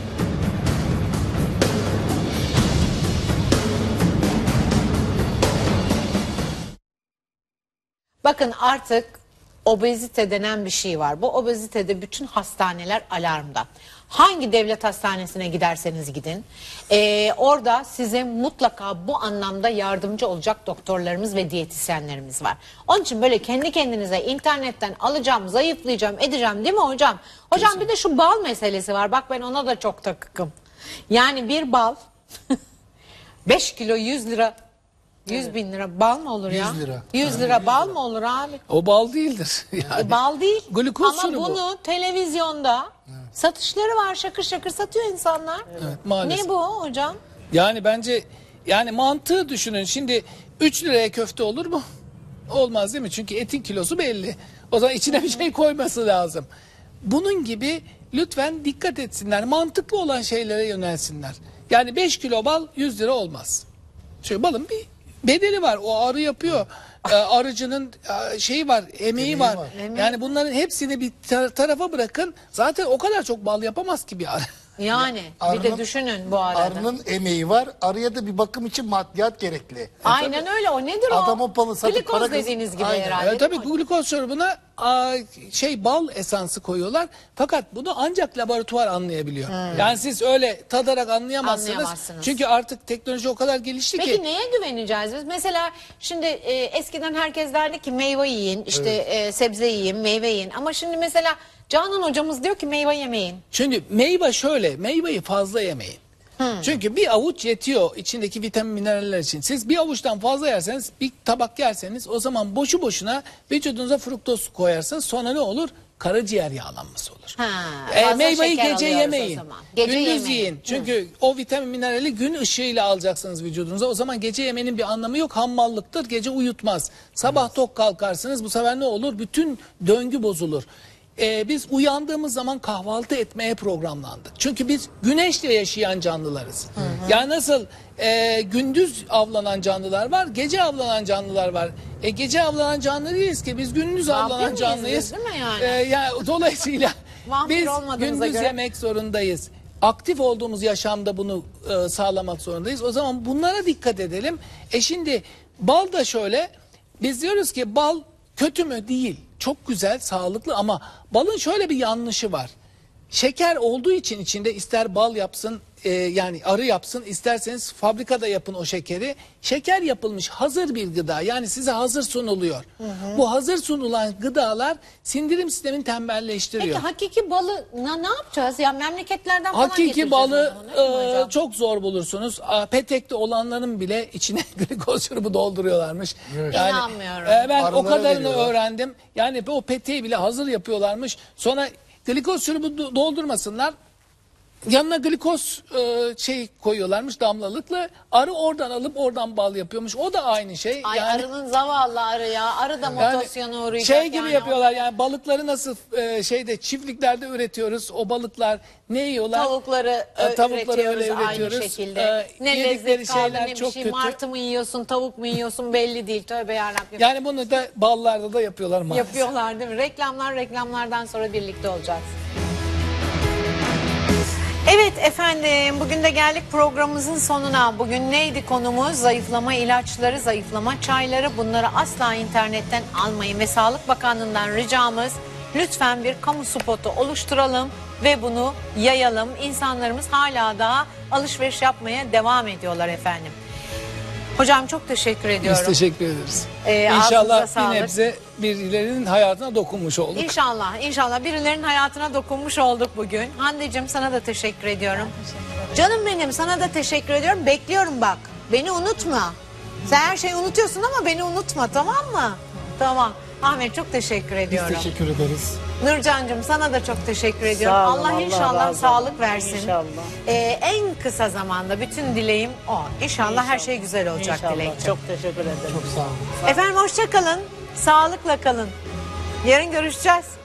Bakın artık obezite denen bir şey var. Bu obezitede bütün hastaneler alarmda. Hangi devlet hastanesine giderseniz gidin, orada size mutlaka bu anlamda yardımcı olacak doktorlarımız ve diyetisyenlerimiz var. Onun için böyle kendi kendinize internetten alacağım, zayıflayacağım, edeceğim değil mi hocam? Hocam bir de şu bal meselesi var. Bak ben ona da çok takıkım. Yani bir bal 5 kilo 100 lira. 100 bin lira bal mı olur ya? 100 lira. 100 lira bal mı olur abi? O bal değildir. Yani. Bal değil. Glikoz ama şurubu. bunu televizyonda satışları var, şakır şakır satıyor insanlar. Evet, maalesef. Ne bu hocam? Yani bence yani mantığı düşünün. Şimdi 3 liraya köfte olur mu? Olmaz değil mi? Çünkü etin kilosu belli. O zaman içine bir şey koyması lazım. Bunun gibi lütfen dikkat etsinler. Mantıklı olan şeylere yönelsinler. Yani 5 kilo bal 100 lira olmaz. Şöyle balın bir bedeli var. O arı yapıyor. Arıcının şeyi var, emeği var. Yani bunların hepsini bir tarafa bırakın. Zaten o kadar çok bal yapamaz ki bir arı. Yani bir de düşünün bu arada. Arının emeği var. Arıya da bir bakım için maddiyat gerekli. Aynen öyle. O nedir o? Adam o balı satıp Glikoz para kaz- dediğiniz gibi Aynen. herhalde. Tabii değil mi? glikoz şurubuna bal esansı koyuyorlar. Fakat bunu ancak laboratuvar anlayabiliyor. Yani siz öyle tadarak anlayamazsınız. Çünkü artık teknoloji o kadar gelişti ki. Peki neye güveneceğiz biz? Mesela şimdi eskiden herkes derdi ki meyve yiyin, işte sebze yiyin, meyve yiyin. Ama şimdi mesela Canan hocamız diyor ki meyve yemeyin. Şimdi meyve şöyle, meyveyi fazla yemeyin. Çünkü bir avuç yetiyor içindeki vitamin mineraller için. Siz bir avuçtan fazla yerseniz, bir tabak yerseniz o zaman boşu boşuna vücudunuza fruktoz koyarsınız. Sonra ne olur? Karaciğer yağlanması olur. Meyveyi gece yemeyin. Gündüz yiyin. Çünkü o vitamin minerali gün ışığıyla alacaksınız vücudunuza. O zaman gece yemenin bir anlamı yok. Hammallıktır. Gece uyutmaz. Sabah tok kalkarsınız. Bu sefer ne olur? Bütün döngü bozulur. Biz uyandığımız zaman kahvaltı etmeye programlandık. Çünkü biz güneşle yaşayan canlılarız. Yani nasıl gündüz avlanan canlılar var, gece avlanan canlılar var. Gece avlanan canlı değiliz ki, biz gündüz avlanan canlıyız. Değil mi yani? Yani dolayısıyla biz olmadığımıza gündüz göre. yemek zorundayız. Aktif olduğumuz yaşamda bunu sağlamak zorundayız. O zaman bunlara dikkat edelim. Şimdi bal da şöyle, biz diyoruz ki bal kötü mü? Değil. Çok güzel, sağlıklı ama balın şöyle bir yanlışı var. şeker olduğu için içinde ister bal yapsın, yani arı yapsın, isterseniz fabrikada yapın o şekeri. Şeker yapılmış hazır bir gıda, yani size hazır sunuluyor. Bu hazır sunulan gıdalar sindirim sistemini tembelleştiriyor. Peki hakiki balı ne yapacağız? Ya memleketlerden falan Hakiki getireceğiz balı o zaman, öyle mi hocam? çok zor bulursunuz. Petekte olanların bile içine glikoz şurubu dolduruyorlarmış. Yani, İnanmıyorum. ben o Arılara kadarını veriyorlar. öğrendim. Yani o peteği bile hazır yapıyorlarmış. Sonra glikoz şurubu doldurmasınlar. Yanına glikoz koyuyorlarmış damlalıkla. Arı oradan alıp oradan bal yapıyormuş. O da aynı şey. Ay yani, arının zavallı arı ya. Arı da mutasyona uğrayacak şey gibi yani. yapıyorlar yani, balıkları nasıl çiftliklerde üretiyoruz. O balıklar ne yiyorlar? Tavukları Tavukları üretiyoruz öyle aynı üretiyoruz. şekilde. Ne Yedikleri lezzet kaldı şeyler ne bir çok şey. kötü. Martı mı yiyorsun tavuk mu yiyorsun belli değil. Tövbe yarabbim. Yani bunu da ballarda da yapıyorlar maalesef. Yapıyorlar değil mi? Reklamlardan sonra birlikte olacağız. Evet efendim, bugün de geldik programımızın sonuna. Bugün neydi konumuz? Zayıflama ilaçları, zayıflama çayları. Bunları asla internetten almayın ve Sağlık Bakanlığı'ndan ricamız lütfen bir kamu spotu oluşturalım ve bunu yayalım. İnsanlarımız hala daha alışveriş yapmaya devam ediyorlar efendim. Hocam çok teşekkür ediyorum. Biz teşekkür ederiz. Ağzınıza İnşallah bir sağlık. nebze birilerinin hayatına dokunmuş olduk. İnşallah birilerinin hayatına dokunmuş olduk bugün. Hande'cim sana da teşekkür ediyorum. Canım benim, sana da teşekkür ediyorum. Bekliyorum bak. Beni unutma. Sen her şeyi unutuyorsun ama beni unutma, tamam mı? Tamam. Ahmet çok teşekkür ediyorum. Biz teşekkür ederiz. Nurcancığım sana da çok teşekkür ediyorum. Sağ olun, Allah Allah inşallah razı sağlık olsun. versin. İnşallah. En kısa zamanda bütün dileğim o. İnşallah her şey güzel olacak İnşallah. dilekçe. Çok teşekkür ederim. Çok sağ olun. Efendim hoşça kalın. Sağlıkla kalın. Yarın görüşeceğiz.